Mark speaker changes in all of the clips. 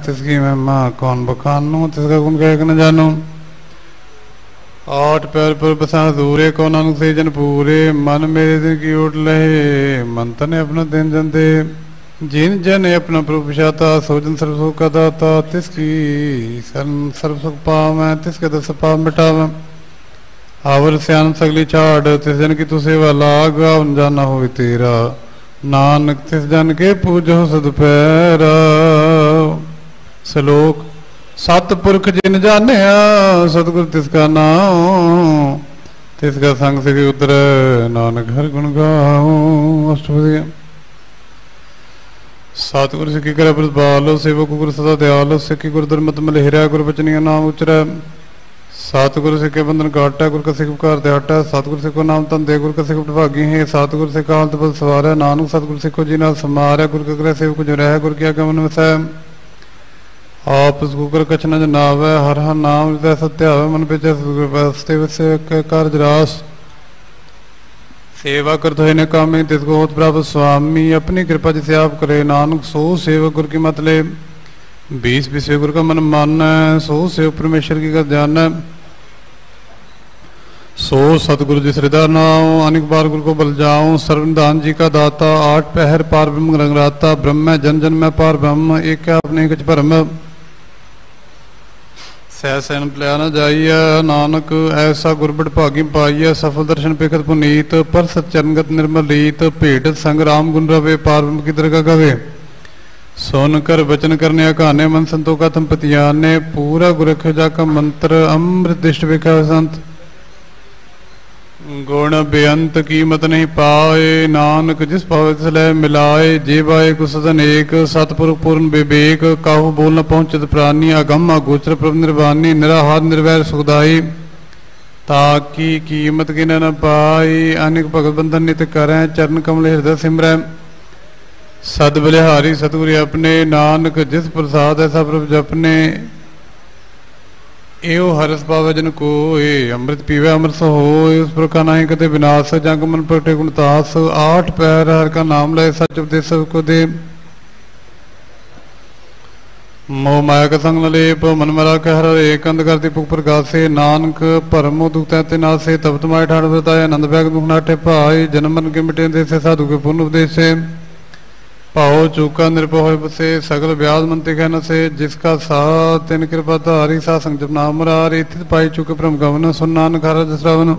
Speaker 1: तिसकी महिमा कौन बखानो, तिसका गुण कह न जानो। आठ पैर पर बसा दूरे, को नानक से जन पूरे, मन मेरे दिन की ओट लहे, मन तने अपना दिन जन दे। जिन जन अपना प्रभु पछाता, सोजन सर्व सुख का दाता, तिसकी शरण सर्व सुख पावै, तिसके दस पाप मिटावै। आवर सियान सगली छाड़, तिस जन की तू सेवा लाग, अवन जाना हो तेरा, नानक तिस जन के पूजो सद पैरा। श्लोक। सतपुरख जिन जानिया, सतगुर तिसका नाम, तिसका संग सिख उतर, नानक हर गुण गाओ। अष्टपदी। सतगुर सिखी कर प्रतिपालो, सेवक गुर सदा दयालो, सिखी गुर दुर्मत मल हिरा, गुर बचनिया नाम उचरै। सतगुर सिखे बंधन काटा, गुर का सिख उपकार ते हटा, सतगुर सिखो नाम तन दे, गुर का सिख भागी है। सतगुर सिख हालत बल सवारै, नानक सतगुर सिखो जी नाल समारै। गुर का ग्रह सेवक जो रह, गुर की आज्ञा मन वसै। आप गुकर कछ न जनावै, हर हर नाम हृदय सत्यावै, मन पिछै सतगुर बसते वसे कारज रास। सेवा करत होए न कामी, तिसको होत प्राप्त स्वामी, अपनी कृपा जिसे आप करे, नानक सो सेवक गुर की मत ले। 20 विषय गुर का मन मानै, सो सेव परमेश्वर की कर जानै। सो सतगुरु जिस हृदय नाम, अनेक बार गुरु को बल जाऊं। सर्वदान जी का दाता, 8 पहर पार ब्रह्म रंगराता, ब्रह्म जन जन में पार ब्रह्म, एक अपने कछ भरम। सहसैन पलिया न जाइए, नानक ऐसा गुरबट भागी पाइए। सफल दर्शन पेखत पुनीत, पर सच्चरनगत निर्मलीत, भेट संग राम गुण रवे, पार ब्रह्म की दरगाह गवे। सुन कर वचन करने अकाने, मन संतो का थम पतियाने, पूरा गुरख जा का मंत्र, अमृत दिष्ट विखा संत। गुण बेअंत कीमत नहीं पाए, नानक जिस पावे तिस लय मिलाए। जे बाए को सदन एक, सतपुरख पूर्ण विवेक, काहू बोल न पहुंचत प्राणी। अगम अगोचर प्रभु निर्वाणी, निराहार निर्वैर सुखदाई, ताकि कीमत गिन न पाई। अनेक भगत बंधन नित करें, चरण कमल हृदय सिमरै। सद बलिहारी सतगुरु अपने, नानक जिस प्रसाद ऐसा प्रभु जपने। एहो हरस पावे जन कोय, अमृत पीवे अमृत सो होय। उस प्रकार नाही कते विनाश, जग मन प्रगटे गुण तास। 8 पैर हर का नाम ले, सच उपदेश को दे। मोह माया का संग न लेप, मन मरा के हर एक, अंध करती पुख प्रकाशे। नानक परमो दुख तैते नासे, तब तुम्हारे ठाड़ बताए, आनंद बैग दुख नाटे पाए। जन्म मन के मिटे देसे, साधु के पूर्ण उपदेशे। पाओ चूका निरपो होय बसे, सगल ब्याज मन तिखै न से। जिसका साथ तिन कृपा धारी, सा संग जप नाम मुरारी। तित पाई चुके भ्रम गवन, सुन नानक हरज श्रवण।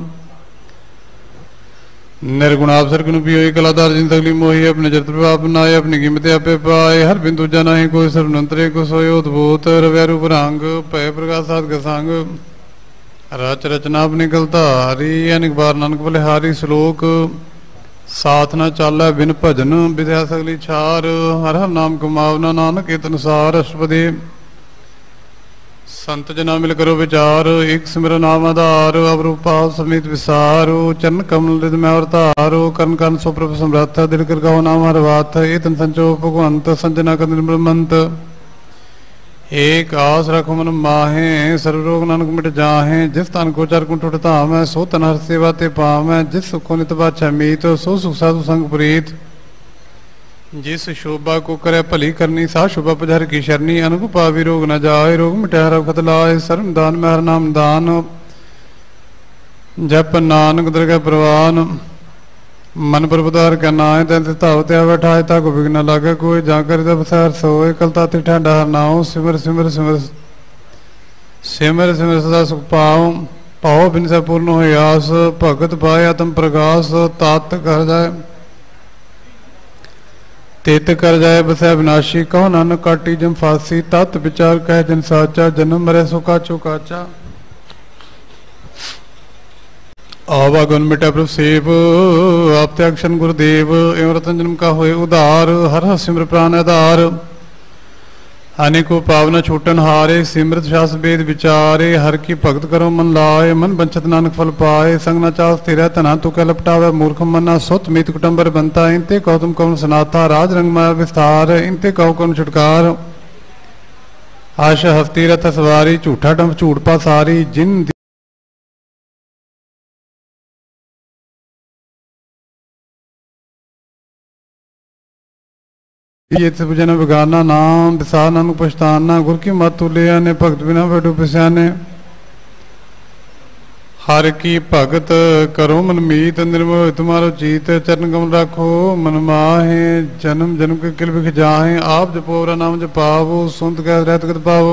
Speaker 1: निर्गुण आप सरगुण पियोई, कलाधार जिन सगली मोही। अपने जत प्रभाव बनाए, अपनी कीमत आपे पाए। हर बिंदु जना ही कोई सर्वनंतरे को सोय उद्भूत। रव्या रूप रंग, पय प्रकाश साध का संग। रच रचना अपनी गलधारी, अनेक बार नानक बलिहारी। श्लोक। साथ न चालै बिन भजन, विद्या सगली छार। हर हर नाम कमावना, नानक इत अनुसार। अष्टपदी। संत जना मिल करो विचार, एक सिमर नाम आधार। अवरूप भाव समीत विसारो, चरण कमल हृदय में अवतारो। कर्ण कर्ण सो प्रभु समर्थ, दिल कर गाओ नाम हर बात। एतन संचो भगवंत, संजना कर निर्मल मंत। एक आस रखो मन माहे, सर्व रोग नानक मिट जाहे। जिस तन को चार कुंठ उठता मैं, सो तन हर सेवा ते पावै। जिस सुख को नित बाछा मीत, सो सुख साधु संग प्रीत। जिस शोभा को करे भली करनी, सा शोभा पजहर की शरणी। अनक पावी रोग न जाए, रोग मिटे हर खत लाए। सर्व दान में हर नाम दान, जप नानक दरगह प्रवान। मन प्रभुदार का नाय, तैन से ताव त्या बैठाए। ताको बिघ्न लागे कोई, जाकर जब सैर सोए। कल ताति ठंडा हर नाओ, सिमर सिमर सिमर सिमर सिमर सदा सुख पाओ। पाओ बिन से पूर्ण हो आस, भगत पाए आत्म प्रकाश। तात कर जाए तित कर जाए, बसै विनाशी। कहो नानक काटी जम फांसी। तत् विचार कह जन साचा, जन्म मरे सो काचो काचा। आवागुण मिटा प्रभु सेव, आप त्याग शन गुरुदेव। एवं रतन जन्म का होए उदार, हर हर सिमर प्राण आधार। अनेको पावना छूटन हारे, सिमरत शास वेद विचारे। हर की भगत करो मन लाए, मन बंचत नानक फल पाए। संग न चाल स्थिर तना तू कै लपटावे। मूर्ख मना सुत मीत कुटुंबर बनता। इनते कहो तुम कौन सनाथा, राज रंग माया विस्तार। इनते कहो कौन छुटकार, आशा हस्ती रथ सवारी। झूठा डंफ झूठ पासारी, जिन ये जन बिगाना नाम विसा नानक पछताना गुर की मत तुले ने भगत बिना बैठो पिस्याने हर की भगत करो मन मीत निर्मोह तुम्हारो जीत चरण कमल राखो मन माहे जन्म जन्म के किल बिख जाहे आप जपो नाम जपावो सुनत कह रहत गत पावो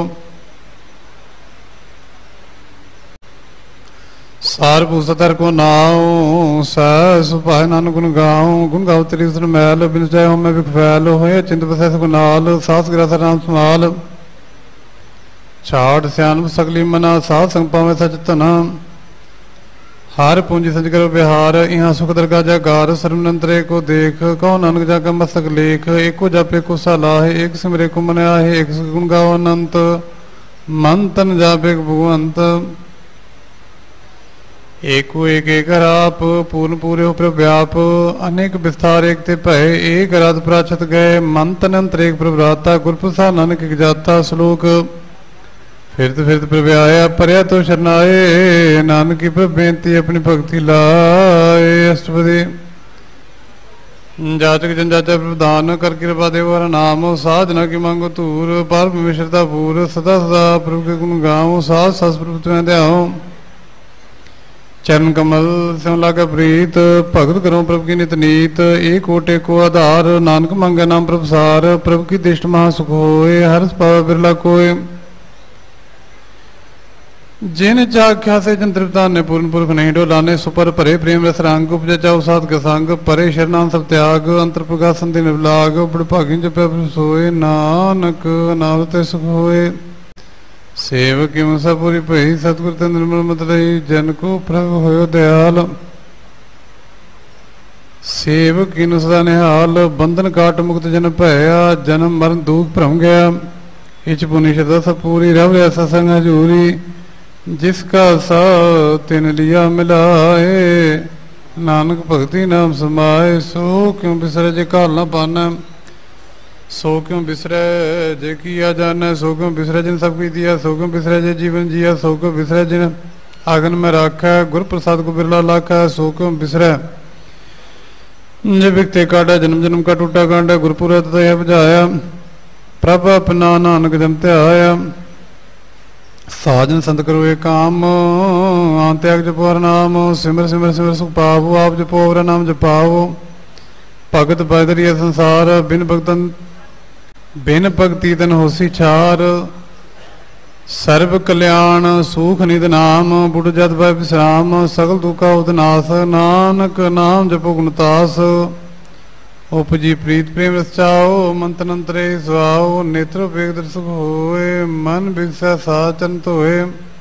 Speaker 1: सार पूसतर को नाओ सहस सुभाए नानक गुण गाओ तेरी सुन मैल बिन जाए हो मैं बिख फैल होए चिंत बसैस को नाल सास गिरा सर नाम संभाल छाड़ सियान सकली मना साध संग पावे सच तना हार पूंजी संज करो बिहार यहाँ सुख दरगा जागार सर्वनंतरे को देख कहो नानक जागा मस्तक लेख एको जापे को सलाह एक सिमरे को मन आहे एक गुण गाओ अनंत मन तन जापे भगवंत एको एक आप पूर्ण पूरे हो प्रभ व्याप अनेक विस्तार एक ते भय एक रात प्राचत गए मन तन अंतर एक प्रभराता गुर प्रसाद नानक एक जाता श्लोक फिरत प्रभ आया परया तो शरणाए नानक की प्रभ बेनती अपनी भक्ति लाए अष्टपदी जाचक जन जाचा प्रदान कर कृपा देव नाम साधना की मांगो तूर पार परमेश्वरता पूर सदा सदा प्रभु के गुण गाओ सास सास प्रभु तुम्हें ध्याओ चरण कमल से लागा प्रीत भगत करो प्रभु की नित नीत एक ओटे को आधार नानक मांगे नाम प्रभु सार प्रभु की दिष्ट महासुख होए हर्ष पावे बिरला कोय जिन चाख्या से जन तृप्ता ने पूर्ण पुरख नहीं डोलाने सुपर भरे प्रेम रस रंग उपजा चाओ साध का संग परे शरणान सब त्याग अंतर प्रकाश संधि निर्लाग बड़ भागी जपे सोए नानक नावते सुख होए सेवक पूरी भई सतगुर निर्मल मत रही जन को प्रभु होयो दयाल सेवक सदा निहाल बंधन काट मुक्त जन भया जन्म मरण दुख भ्रम गया इच पुनि श्रद्धा सब पूरी रव ऐसा संग हजूरी जिसका सा तिन लिया मिलाए नानक भक्ति नाम समाए सो क्यों बिसरे जे काल न पाना सो क्यों बिसरे जे किया जाना सो क्यों बिसरे जिन सब की दिया सो क्यों बिसरे जे जीवन जिया सो क्यों बिसरे जिन आंगन में रखा गुरु प्रसाद को बिरला लाखा सो क्यों बिसरे जे बिकते काटा जन्म जन्म का टूटा कांडा गुरपुरा तय बजाया प्रभ अपना नानक जमते आया साजन संत करो एक काम त्याग जपो नाम सिमर सिमर सिमर सुख पावो आप जपो नाम जपावो भगत बदरिया संसार बिन भक्ति तन होसी छार सर्व कल्याण सुख निध नाम बुढ़ जत भय विश्राम सकल दुखा उदनास नानक नाम जपो गुणतास उपजी प्रीत प्रेम रस चाओ मंत्र अंतरे सुहाओ नेत्र वेग दर्शक होए मन विकसा साचन होए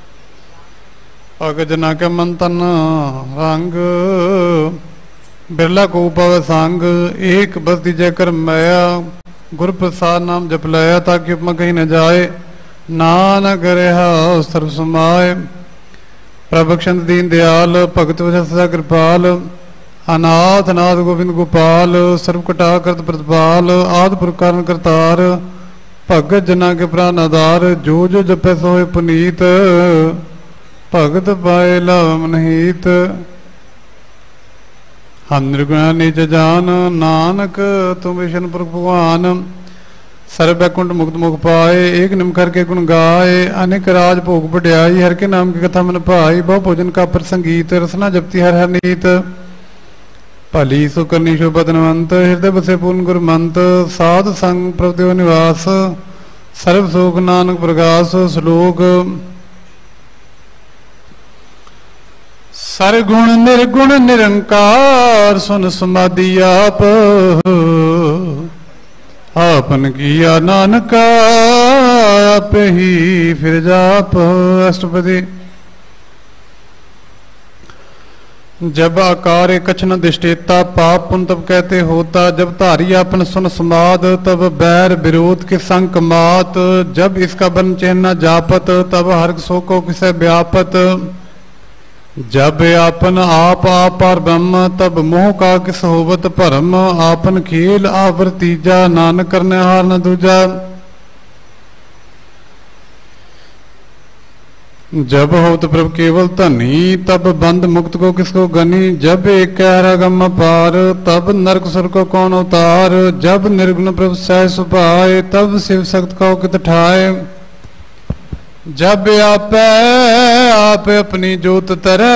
Speaker 1: भगत जना के मन तन रंग बिरला को पव संग एक बस दीजय कर माया गुरु प्रसाद नाम जप लाया ताकि उपमा कहीं न जाए नानक रहा सर्व समाए प्रभक्षण दीन दयाल भगत सदा कृपाल अनाथ नाथ गोविंद गोपाल सर्व कटा करत प्रतिपाल आदि पुरकार करतार भगत जना के प्राण आधार जो जो जपे सोए पुनीत भगत पाए लाभ मनहीत हम निर्गुण निज जान नानक तुम विष्ण पुरख भगवान सर्व बैकुंठ मुक्त मुख पाए एक निमखर के गुण गाए अनेक राज भोग बढ़ाई हर के नाम की कथा मन भाई बहु भोजन का प्रसंगीत रसना जपती हर हर नीत भली सो करनी शो बदनवंत हृदय बसे पूर्ण गुरमंत साध संग प्रभु निवास सर्व सुख नानक प्रकाश श्लोक सरगुण निर्गुण निरंकार सुन समाधि आप आपन किया नानका आप ही फिर जाप अष्टपदी जब आकार कछ न दिष्टेता पाप पुन तब कहते होता जब धारी अपन सुन समाद तब बैर विरोध के संक मात जब इसका बन चिन्ह न जापत तब हर सो को किसे व्यापत जब आपन आप पार ब्रह्म तब मोह का किस होवत भरम आपन खेल आवर तीजा नानक करने हार न दूजा जब होत प्रभ केवल धनी, तब बंद मुक्त को किसको गनी। जब एक गम पार, तब नरक सुर को कौन उतार। जब निर्गुण प्रभ सह सुभाए, तब शिव सख्त को कित ठाए। जब आप अपनी जोत तरै,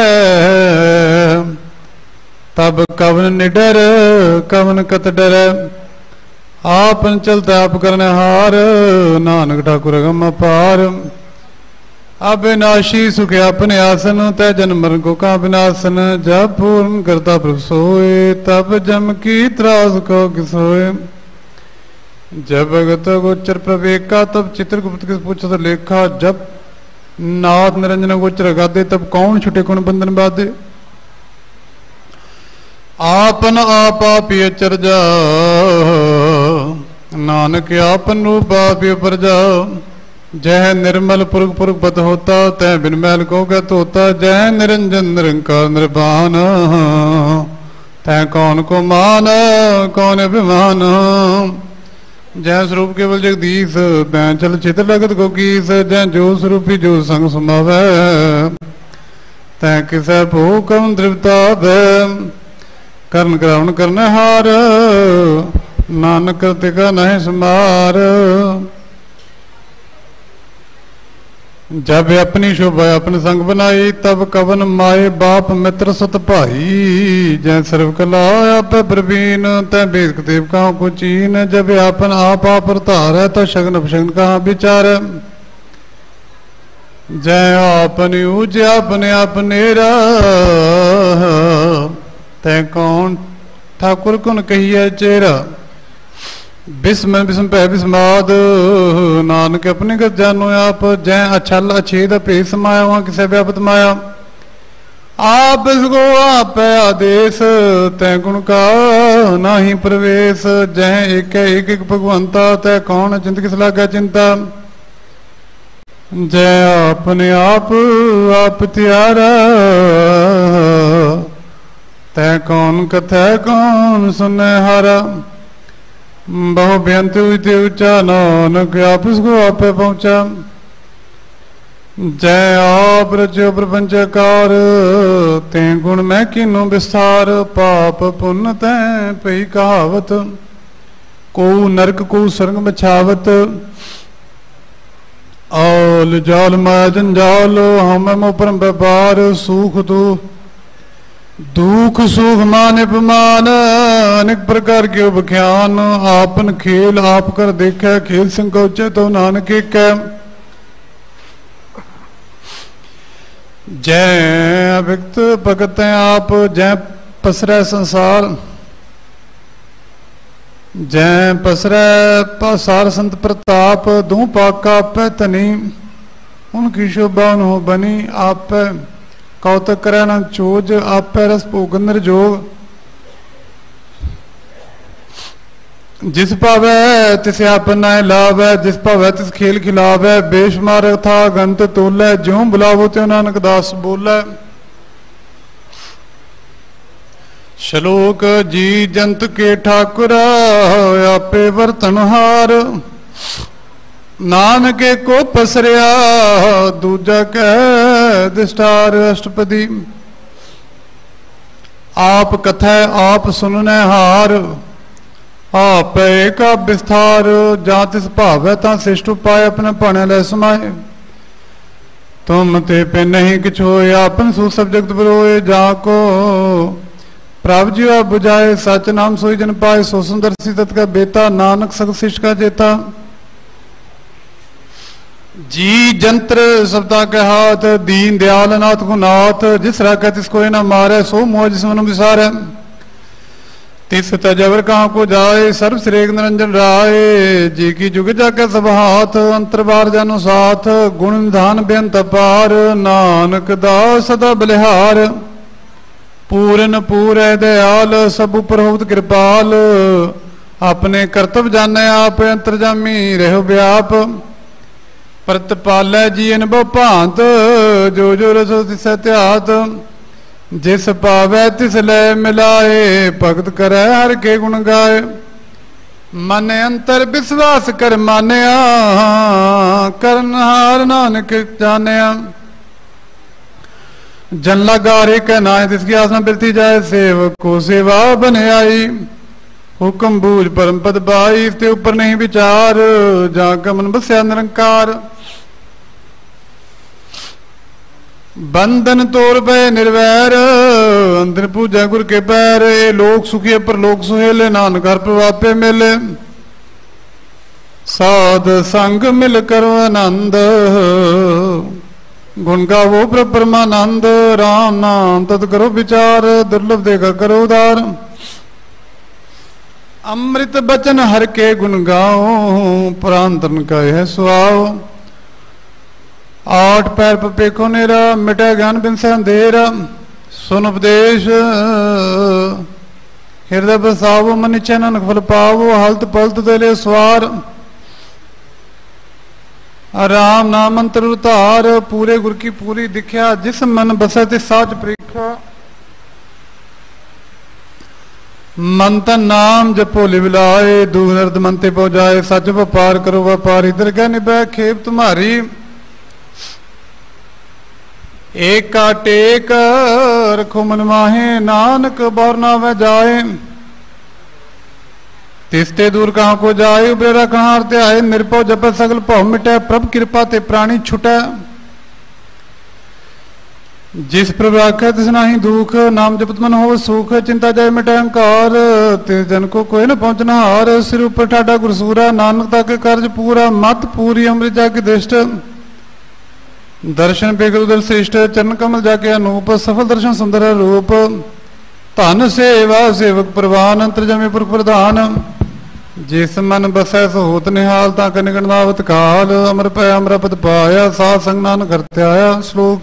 Speaker 1: तब कवन निडर कवन कत डरै। आपन चलता आप करने हार, नानक ठाकुर गम पार। अविनाशी सुख अपने आसन, तय जन्म मरण को का विनाशन। जब पूर्ण करता प्रभु सोए, तब जम की त्रास को किसोए। जब भगत गोचर प्रवेका, तब चित्रगुप्त किस पूछत लेखा। जब नाथ निरंजन गोचर गादे, तब कौन छुटे कौन बंधन बाधे। आपन आप अचर जा, नानक आपन रूप आप पर जाओ। जय निर्मल पुरख पुरख पत होता, तय बिन मैल को कहत होता। जय निरंजन निरंकार निर्वाण, तय कौन को मान कौन अभिमान। जय स्वरूप केवल जगदीश, तय चल चित लगत को कीस। जय जो स्वरूपी जो संग समावै, तय किसै भूकम तृप्ताव। करण करावन करन हार, नानक करते का नहीं समार। जब अपनी शोभा अपन संग बनाई, तब कवन माए बाप मित्र सत भाई। जय सर्व कला आप प्रवीण, तय वेद देव कहाँ को चीन। जब अपन आप धार, तो शगन अपशगन कहाँ विचार। जय आपन ऊज अपने अपनेरा, तय कौन ठाकुर कुन कहिए चेरा। बिस्म बिस्म पै बिस्माद, नानक अपने गत जानो आप। जय अछल अछेद भेद समाया, वहां किसे व्यापत माया। आप इसको आप आदेश, तय गुण का नाही प्रवेश। जय एक एक भगवंता, तय कौन चिंत किस लागा चिंता। जय अपने आप त्यारा, तय कौन कथा कौन सुने हारा। बहु बेअंत हुई ऊंचा, नानक आप इसको आप पहुंचा। जय आप रचो प्रपंचकार, ते गुण मैं किनो विस्तार। पाप पुण्य तै पई कहावत, को नरक को स्वर्ग बछावत। औल जाल माया जंजाल, हम मोपरम व्यापार। सूख दो दुख सुख मान अपमान, अनेक प्रकार के उपख्यान। आपन खेल आप कर देखा, खेल संकोचे तो नानक एक। जय अभिक्त भगत आप, जय पसरै संसार। जय पसरै पसार संत प्रताप। दू पाका पै तनी, उनकी शोभा हो बनी। आप कौतक करे न चोज, आप रस भोगन निर्जोग। जिस पावै तिस आप नाय लावै, जिस पावै तिस खेल खिलावै। बेशुमार था गंत तोलै, ज्यों बुलावो त्यों नानक दास बोलै। श्लोक जी जंत के ठाकुरा, आपे वर्तनहार। नानके को पसरिया, दूजा कह दिष्टार। अष्टपदी आप कथा आप सुनने हार। आप एक विस्तार, जा तिस भावै ता शिष्ट उपाय। अपने भाने लै समाए, तुम ते पे नहीं किछ होए। आपन सू सब जगत बरोए, जाको प्रभ जी बुझाए। सच नाम सोई जन पाए, सो सुंदर सी तत् का बेता। नानक सग शिष्ट का जेता। जी जंत्र शब्दा के हाथ, दीन दयाल नाथ को नाथ। जिस राखे तिसको न मारे, सो मोह जिस मन विसारे। तिस तजवर कहाँ को जाए, सर्व श्रेक निरंजन राय। जी की जुग जाके सब हाथ, अंतर बार जानो साथ। गुण निधान बेअंत पार, नानक दास सदा बलिहार। पूरन पूरै दयाल, सब उपर होत कृपाल। अपने कर्तव्य जाने आप, अंतरजामी रहो व्याप। प्रतपालै जी अनुभव भांत, जो जो रसो तिस त्यात। जिस पावै तिस लै मिलाए, भगत करे हर के गुण गाए। मन अंतर विश्वास कर मानिया, करनहार नानक जानिया। जन लगा रे कहना तिसकी आसना बिरती जाए, सेवक को सेवा बन आई। हुक्म बूझ परम पद पाई, इसके ऊपर नहीं विचार, जा का मन बसया निरंकार। बंधन तोड़ पे निर्वैर, अंदर पूजा गुर के पैर। ए लोक सुखी पर लोक सुहेले, नानक हर प्रभापे मिले। साध संग मिल करो आनंद, गुण गावो प्रभु परमानंद। राम नाम तत् करो विचार, दुर्लभ देखा करो उदार। अमृत बचन हर के गुण गाओ, प्रांतन का यह सुहाओ। आठ पैर पपेखो नेरा, मिटा ज्ञान बिन से अंधेरा। सुन उपदेश हृदय बसावो, मन इच्छा नानक फल पावो। हलत पलत दले स्वार, राम नाम मंत्र उतार। पूरे गुर की पूरी दिख्या, जिस मन बसे तिस साच परीक्षा। मन तन नाम जपो लिव लाए, दूर नर्द मनते पो जाए। सच व्यापार करो व्यापारी, दरगाह निभै खेप तुम्हारी। एक का टेक रखो मन माहे, नानक बार ना वह जाए। तिसते दूर कहाँ को जाए, उबेरा कहाँ हरते आए। निरपो जप सगल भव मिटै, प्रभ कृपा ते प्राणी छुटै। जिस प्रभु आखे तिस नाही दुख, नाम जपत मन हो सुख। चिंता जाय मिटै अहंकार, तिस जन को कोई न पहुंचना हार। सिर ऊपर ठाडा गुरसूरा, नानक ताके कार्य पूरा। मत पूरी अमृत जाके दृष्ट, दर्शन बेगल उदर श्रेष्ठ। चरण कमल जाके अनूप, सफल दर्शन सुंदर रूप। धन सेवा सेवक प्रवान, अंतर्जमे पुरख प्रधान। जिस मन बसै सो होत निहाल, ताके निगणनावत काल। अमर पै अमर पद पाया, साध संग नानक हर त्याया। श्लोक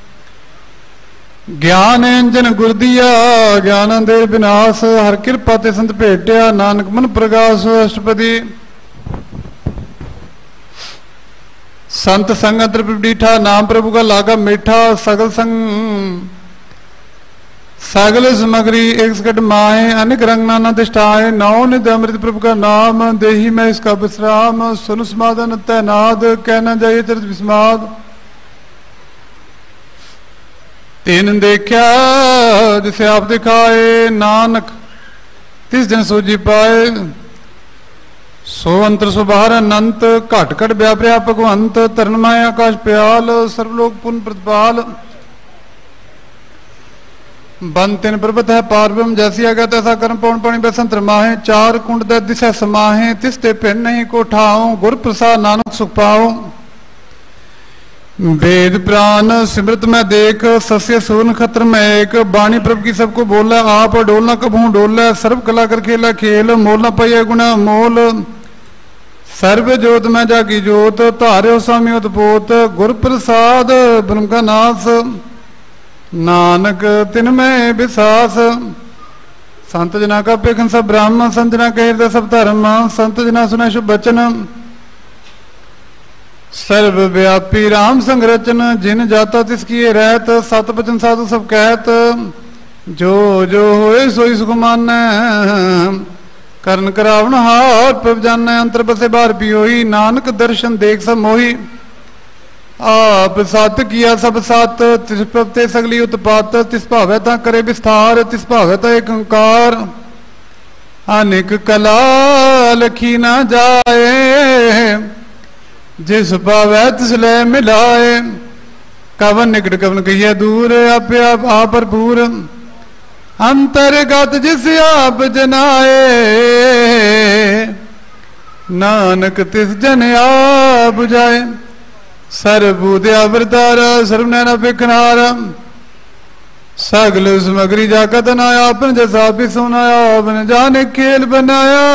Speaker 1: ज्ञान अंजन गुर दिया, ज्ञान अंधेर विनाश। हर कृपा ते संत भेटिया, नानक मन प्रकाश। अष्टपदी संत संगत प्रभु डीठा, नाम प्रभु का लागा मीठा। सगल संग सगल सामग्री एक सकट माए, अनेक रंग नाना दिष्टाए। नौ निध अमृत प्रभु का नाम, देही में इसका विश्राम। सुन समाधन तैनाद, कहना जाइए चरित विस्माद। तीन देखा जिसे आप दिखाए, नानक तिस जन सोजी पाए। सो अंतर सो बाहर अनंत, घट घट व्यापया भगवंत। तरण माया आकाश प्याल, सर्वलोक पुन प्रतिपाल। बन तिन प्रभत है पार ब्रह्म, जैसी आज्ञा तैसा कर्म पवन पानी बसंत रमाहे। चार कुंड दे दिशा समाहे, तिसते पिन नहीं को ठाओ। गुर प्रसाद नानक सुख पाओ। वेद प्राण सिमृत में देख, सस्य सूर्य खत्र में एक। बाणी प्रभु की सबको बोला, आप डोलना कबू डोला। सर्व कला कर खेला खेल, मोल न पय गुण मोल। सर्व जोत में जाकी जोत, धार्यो स्वामी उत्पोत। गुर प्रसाद ब्रह्म का नाश, नानक तिन में विश्वास। संत जना का पेखन सब ब्रह्म, संत जना के हृदय सब धर्म। संत जना सुने शुभ बचन, सर्वव्यापी राम संग रचन। जिन जाता तिसकी रहत, सत बचन साधु सब कहत। जो जो होए सोई सुख मानै, करण करावन हार प्रभ जानै। अंतर बसे बार पियोई, नानक दर्शन देख सब मोही। आप सत किया सब सत, तिस प्रभते सगली उत्पात। तिस भावै ता करे विस्तार, तिस भावै ता एक ओंकार। अनेक कला लखी न जाए, जिस भावै तिस ले मिलाए। कवन निकट कवन कहिए दूर, आपे आप भरपूर। अंतर्गत जिस आप जनाए, नानक तिस जन आप बुझाए। सर्वभूत अवतारा, सर्वनैना बिखनारा। सगल सामग्री जाकत नाया, आपन जैसा भी सुनाया। आपने जाने खेल बनाया,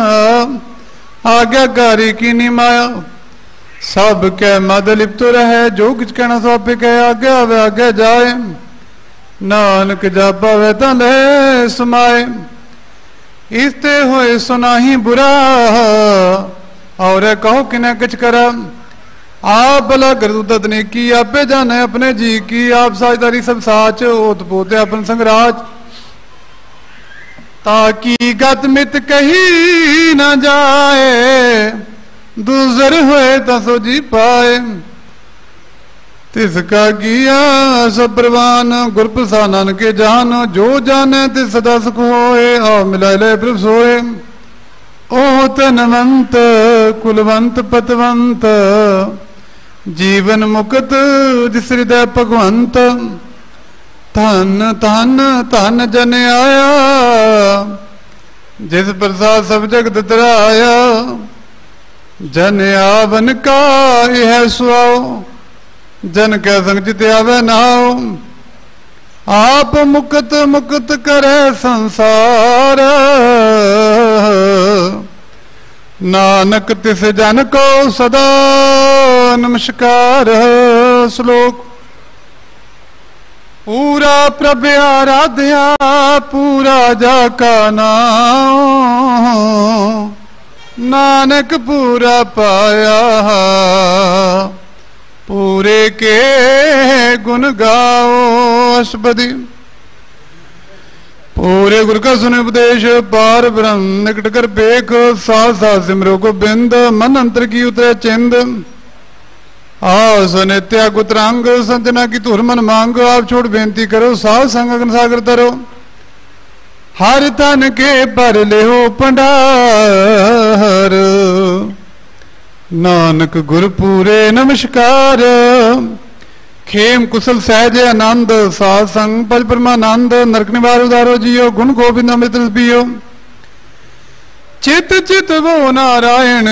Speaker 1: आज्ञाकारी की निमाया। सब के मद लिप्त रहे, जो कुछ कहना सो आपे कहे। आज्ञा वे आज्ञा जाए, नानक जापा वे तले समाए। इसते होए सुनाही बुरा, और कहो कि न कुछ करा। आप भला कर ने की, आपे जाने अपने जी की। आप साझदारी सब साच, ओत पोते अपन संगराज। ताकि गत मित कही न जाए, दूसर हुए तसो जी पाए। तिसका किया सब प्रवान गुर प्रसाद नानके जान जो जाने तिस सदा सुख होए आओ मिलाए ले प्रभ सोए ओ तनवंत कुलवंत पतवंत जीवन मुक्त जिस हृदय भगवंत धन धन धन जन आया जिस प्रसाद सब जगत तराया जन आवन का यह सुआओ जन कै संग चित आवे नाओ आप मुक्त मुक्त करे संसार नानक तिस जन को सदा नमस्कार। श्लोक पूरा प्रभ आराध्या पूरा जाका नाम नानक पूरा पाया पूरे के गुण गाओ। अष्टपदी पूरे गुरु का सुने उपदेश पार ब्रह्म निकट कर पेख साथ साथ सिमरो को बिंद मन अंतर की उतरे चिंद आस नित्या गुतरांग संजना की तुर मन मांग आप छोड़ बेनती करो साथ संग अग्न सागर तरो हर तन के पर ले हो पंडार नानक गुर पूरे नमस्कार। खेम कुशल सहज आनंद साध संग पज परमानंद नरक निवार उदारो जियो गुण गोविंद अमृत रस पियो चित चित वो नारायण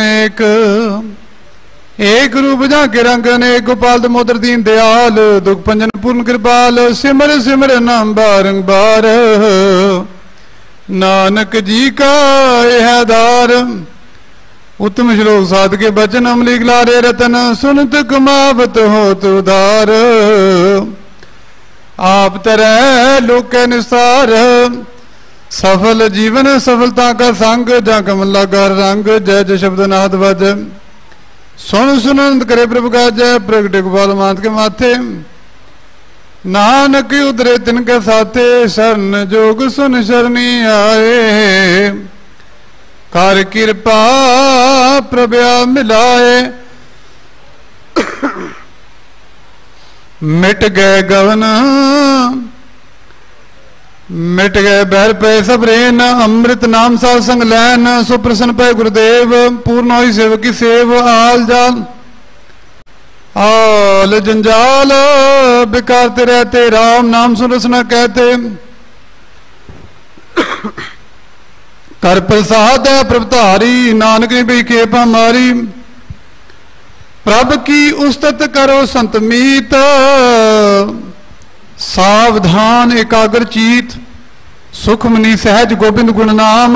Speaker 1: एक रूप जाके रंग अनेक गोपाल दामोदर दीन दयाल दुख पंजन पूर्ण कृपाल सिमर सिमर नाम बारंबार नानक जी का यह आधार। उत्तम श्लोक साध के बचन अमली लारे रतन सुनत कमावत हो तुधार आप तरह लोक निस्तार सफल जीवन सफलता का संग जा कमला का रंग जय जय शब्द नाथ बज सुन सुनंद करे प्रभु का जय प्रगट गोपाल मात के माथे नानक उतरे तिनके साथे शरण जोग सुन शरणी आए कर कृपा प्रभा मिलाए मिट गए गवन मिट गए बैर पे सब रेन अमृत नाम साध संग लैन सुप्रसन्न पे गुरुदेव पूर्ण होई सेवक की सेव आल जाल आल जंजाल बिकारते रहते राम नाम सुन रसना कहते कर प्रसाद है प्रभधारी नानक ने भी खेप हमारी प्रभ की उस्तत करो संत मीत सावधान एकाग्र चीत सुखमनी सहज गोबिंद गुण नाम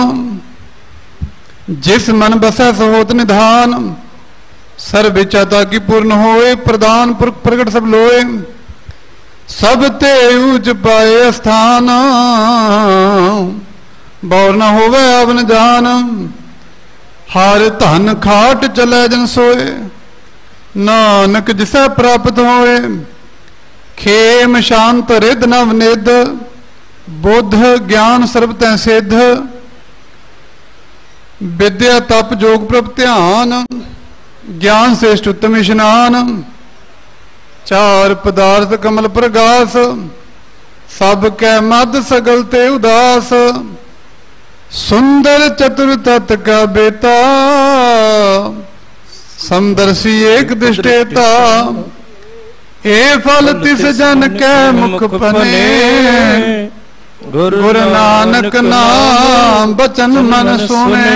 Speaker 1: जिस मन बसै सहोत निधान सर्व इच्छा की पूर्ण होए प्रदान पुरख प्रगट सब लोए सब ते ऊंच पाए स्थान बौर न होवे अवन जान हर धन खाट चले जन सोए नानक जिसे प्राप्त होए खेम शांत रिद नव निध बुद्ध ज्ञान सर्व तै सिद्ध विद्या तप जोग प्रभ ध्यान ज्ञान श्रेष्ठ उत्तम स्नान चार पदार्थ कमल प्रगास सब कै मद सगल ते उदास सुंदर चतुर तत् का बेता समदर्शी एक दृष्टेता ए फल तिस जन के मुख पने गुरु नानक नाम बचन मन सुने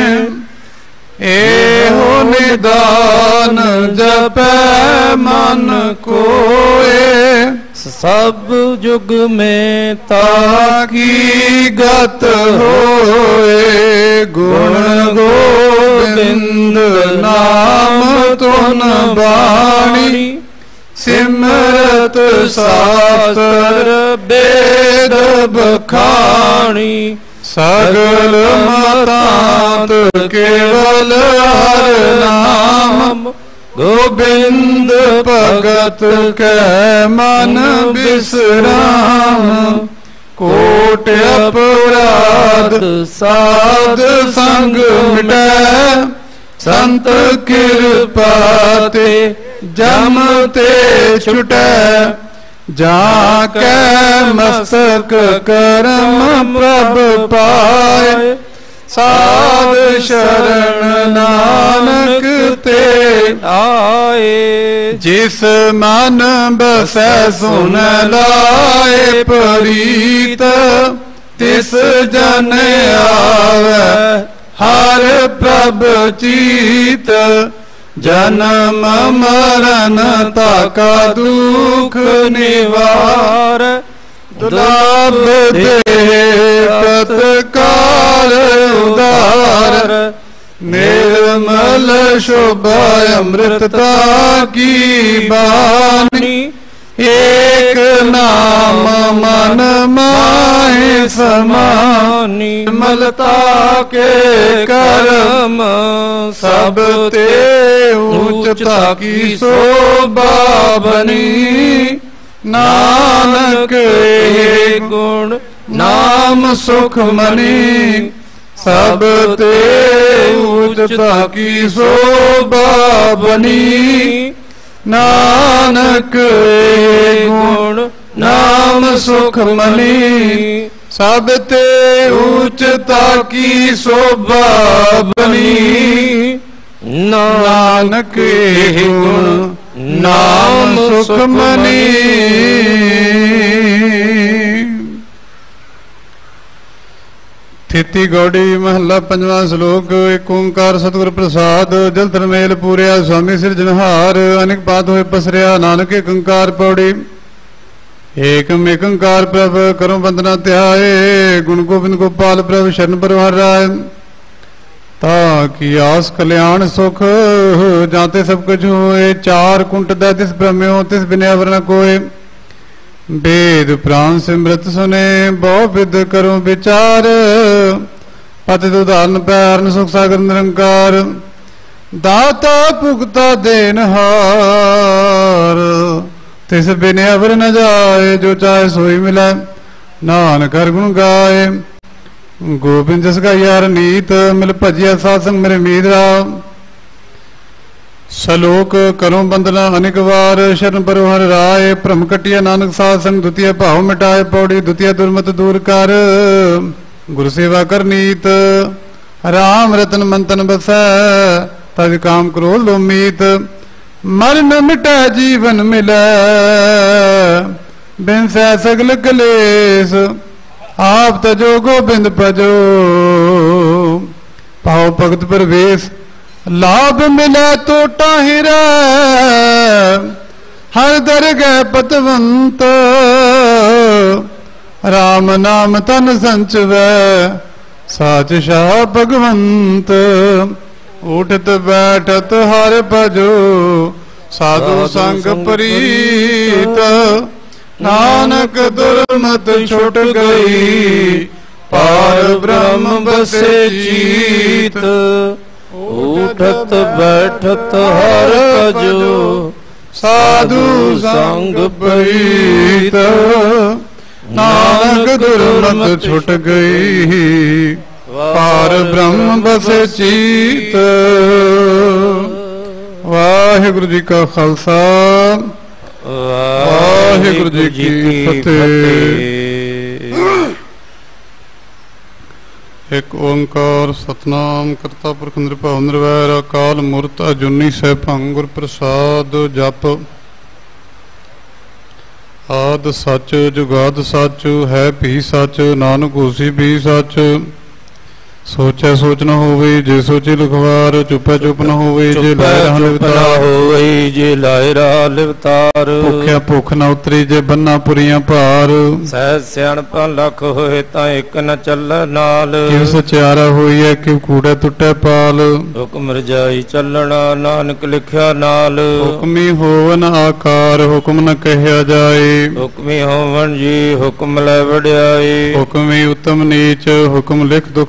Speaker 1: ए हो निदान जपै मन कोए सब जुग में ताकी गत होए गुण गोविंद नाम तुन बाणी सिमरत शास्त्र वेद बखानी सगल मतांत केवल हर नाम गोविंद भगत के मन विश्राम कोट अपराध साध संग मिटै ਸੰਤ ਕਿਰਪਾ ਤੇ ਜਮ ਤੇ ਛੁਟੈ, ਜਾਂ ਕੈ ਮਸਤਕ ਕਰਮ ਪ੍ਰਭ ਪਾਏ। ਸਾਧ ਸ਼ਰਨ ਨਾਨਕ ਤੇ ਆਏ, ਜਿਸ ਮਨ ਬਸੈ ਸੁਨ ਲਾਏ ਪ੍ਰੀਤ, ਤਿਸ ਜਨ ਆਵੈ ਹਰਿ ਪ੍ਰਭ ਚੀਤ। ਜਨਮ ਮਰਨ ਤਾਕਾ ਦੁਖ ਨਿਵਾਰ, ਦੁਰਲਭ ਦੇ ਤਤਕਾਲ ਉਦਾਰ। ਨਿਰਮਲ ਸ਼ੋਭਾ ਅੰਮ੍ਰਿਤਤਾ ਕੀ ਬਾਣੀ, ਏਕ ਨਾਮ ਮਨ ਮਾਹਿ ਸਮਾਨੀ। ਨਿਰਮਲਤਾ ਕੇ ਕਰਮ ਸਭ ਤੇ ਉਚਤਾ ਕੀ ਸੋਭਾ ਬਣੀ। ਨਾਨਕ ਏ ਗੁਣ ਨਾਮ ਸੁਖ ਮਨੀ, ਸਭ ਤੇ ਉਚਤਾ ਕੀ ਸੋਭਾ ਬਣੀ। ਨਾਨਕ ਏ ਗੁਣ ਨਾਮ ਸੁਖ ਮਨੀ, ਸਭ ਤੇ ਉਚਤਾ ਕੀ ਸੋਭਾ ਬਣੀ। ਨਾਨਕ ਏ ਗੁਣ ਨਾਮ ਸੁਖ ਮਨੀ। ਥਿਤੀ ਗੌੜੀ ਮਹੱਲਾ ਪੰਜਵਾਂ ਸ਼ਲੋਕ। ਏਕ ਓੰਕਾਰ ਸਤਿਗੁਰ ਪ੍ਰਸਾਦ, ਜਲ ਤਰਮੇਲ ਪੂਰਿਆ ਸੁਆਮੀ ਸਿਰਜਨਹਾਰ। ਅਨੇਕ ਬਾਤ ਹੋਏ ਪਸਰਿਆ, ਨਾਨਕ ਏਕ ਓੰਕਾਰ ਪੌੜੀ। ਏਕਮ ਏਕ ਓੰਕਾਰ ਪ੍ਰਭ ਕਰੋ ਬੰਦਨਾ ਧਿਆਏ। ਗੁਣ ਗੋਬਿੰਦ ਗੋਪਾਲ ਪ੍ਰਭ ਸ਼ਰਨ ਪਰਵਾਰ ਰਾਏ। ਤਾ ਕੀ ਆਸ ਕਲਿਆਣ ਸੁਖ, ਜਾਂਤੇ ਸਭ ਕੁਝ ਹੋਏ। ਚਾਰ ਕੁੰਟ ਦਾ ਤਿਸ ਭ੍ਰਮਿਓ, ਤਿਸ ਬਿਨਿ ਅਵਰ ਨ ਕੋਏ। वेद प्राण सिमरत सुने, बहु विद करो विचार। पतित उदाहरण पैरन सुख सागर निरंकार। दाता भुगता देनहार, तिस बिन अवर न जाए। जो चाहे सोई मिले, नानक हर गुण गाए। गोबिंद जस का यार नीत, मिल भजिया सासंग मेरे मीत राम। सलोक करो बंदना अनेक वार, शरण परो हर राय। भ्रम कटिया नानक साध संग, द्वितीय भाव मिटाए। पौड़ी द्वितीय दुर्मत दूर कर, गुरु सेवा कर नीत। राम रतन मंतन बसै, तज काम क्रोध लो मीत। मर न मिटै जीवन मिलै, बिन सै सगल कलेस। आप तजो गोबिंद भजो, भाव भगत परवेश। लाभ मिले तोटा हिरै, हर दरगह पतवंत। राम नाम तन संचवै, साच शाह भगवंत। उठत बैठत हर भजो, साधु संग प्रीत। नानक दुर्मत छुट गई, पार ब्रह्म बसे चीत। उठत बैठत हर भजो, साधु संग प्रीत। नानक दुर्मत छुट गई, पार ब्रह्म बसे चीत। वाहिगुरु जी का खालसा, वाहिगुरु जी की फतेह। एक ओंकार सतनाम करता पुरख निरभउ निरवैर। अकाल मूरत अजूनी सैभं गुर प्रसाद। जप आद सच जुगाद सच, है भी सच। नानक होसी भी सच। सोचै सोच न होवे, जे सोचे लिखवार। चुपै चुप न होवे, जे लाए राह लिवतार।
Speaker 2: जे लाए राह लिवतार।
Speaker 1: भुख्या भुख न उतरी, जे बन्ना पुरियां भार।
Speaker 2: सहज सियाणपा लख होए, तां एक न चल नाल।
Speaker 1: किव सचियारा होईए, किव कूड़े टुटे पाल।
Speaker 2: हुक्म रजाई चलना, नानक लिखिया नाल।
Speaker 1: हुक्मी होवन आकार, हुक्म न कहया जाए।
Speaker 2: हुक्मी होवन जी, हुक्म लै वड्याई।
Speaker 1: हुक्मी उत्तम नीच, हुक्म लिख दुख सुख पाए।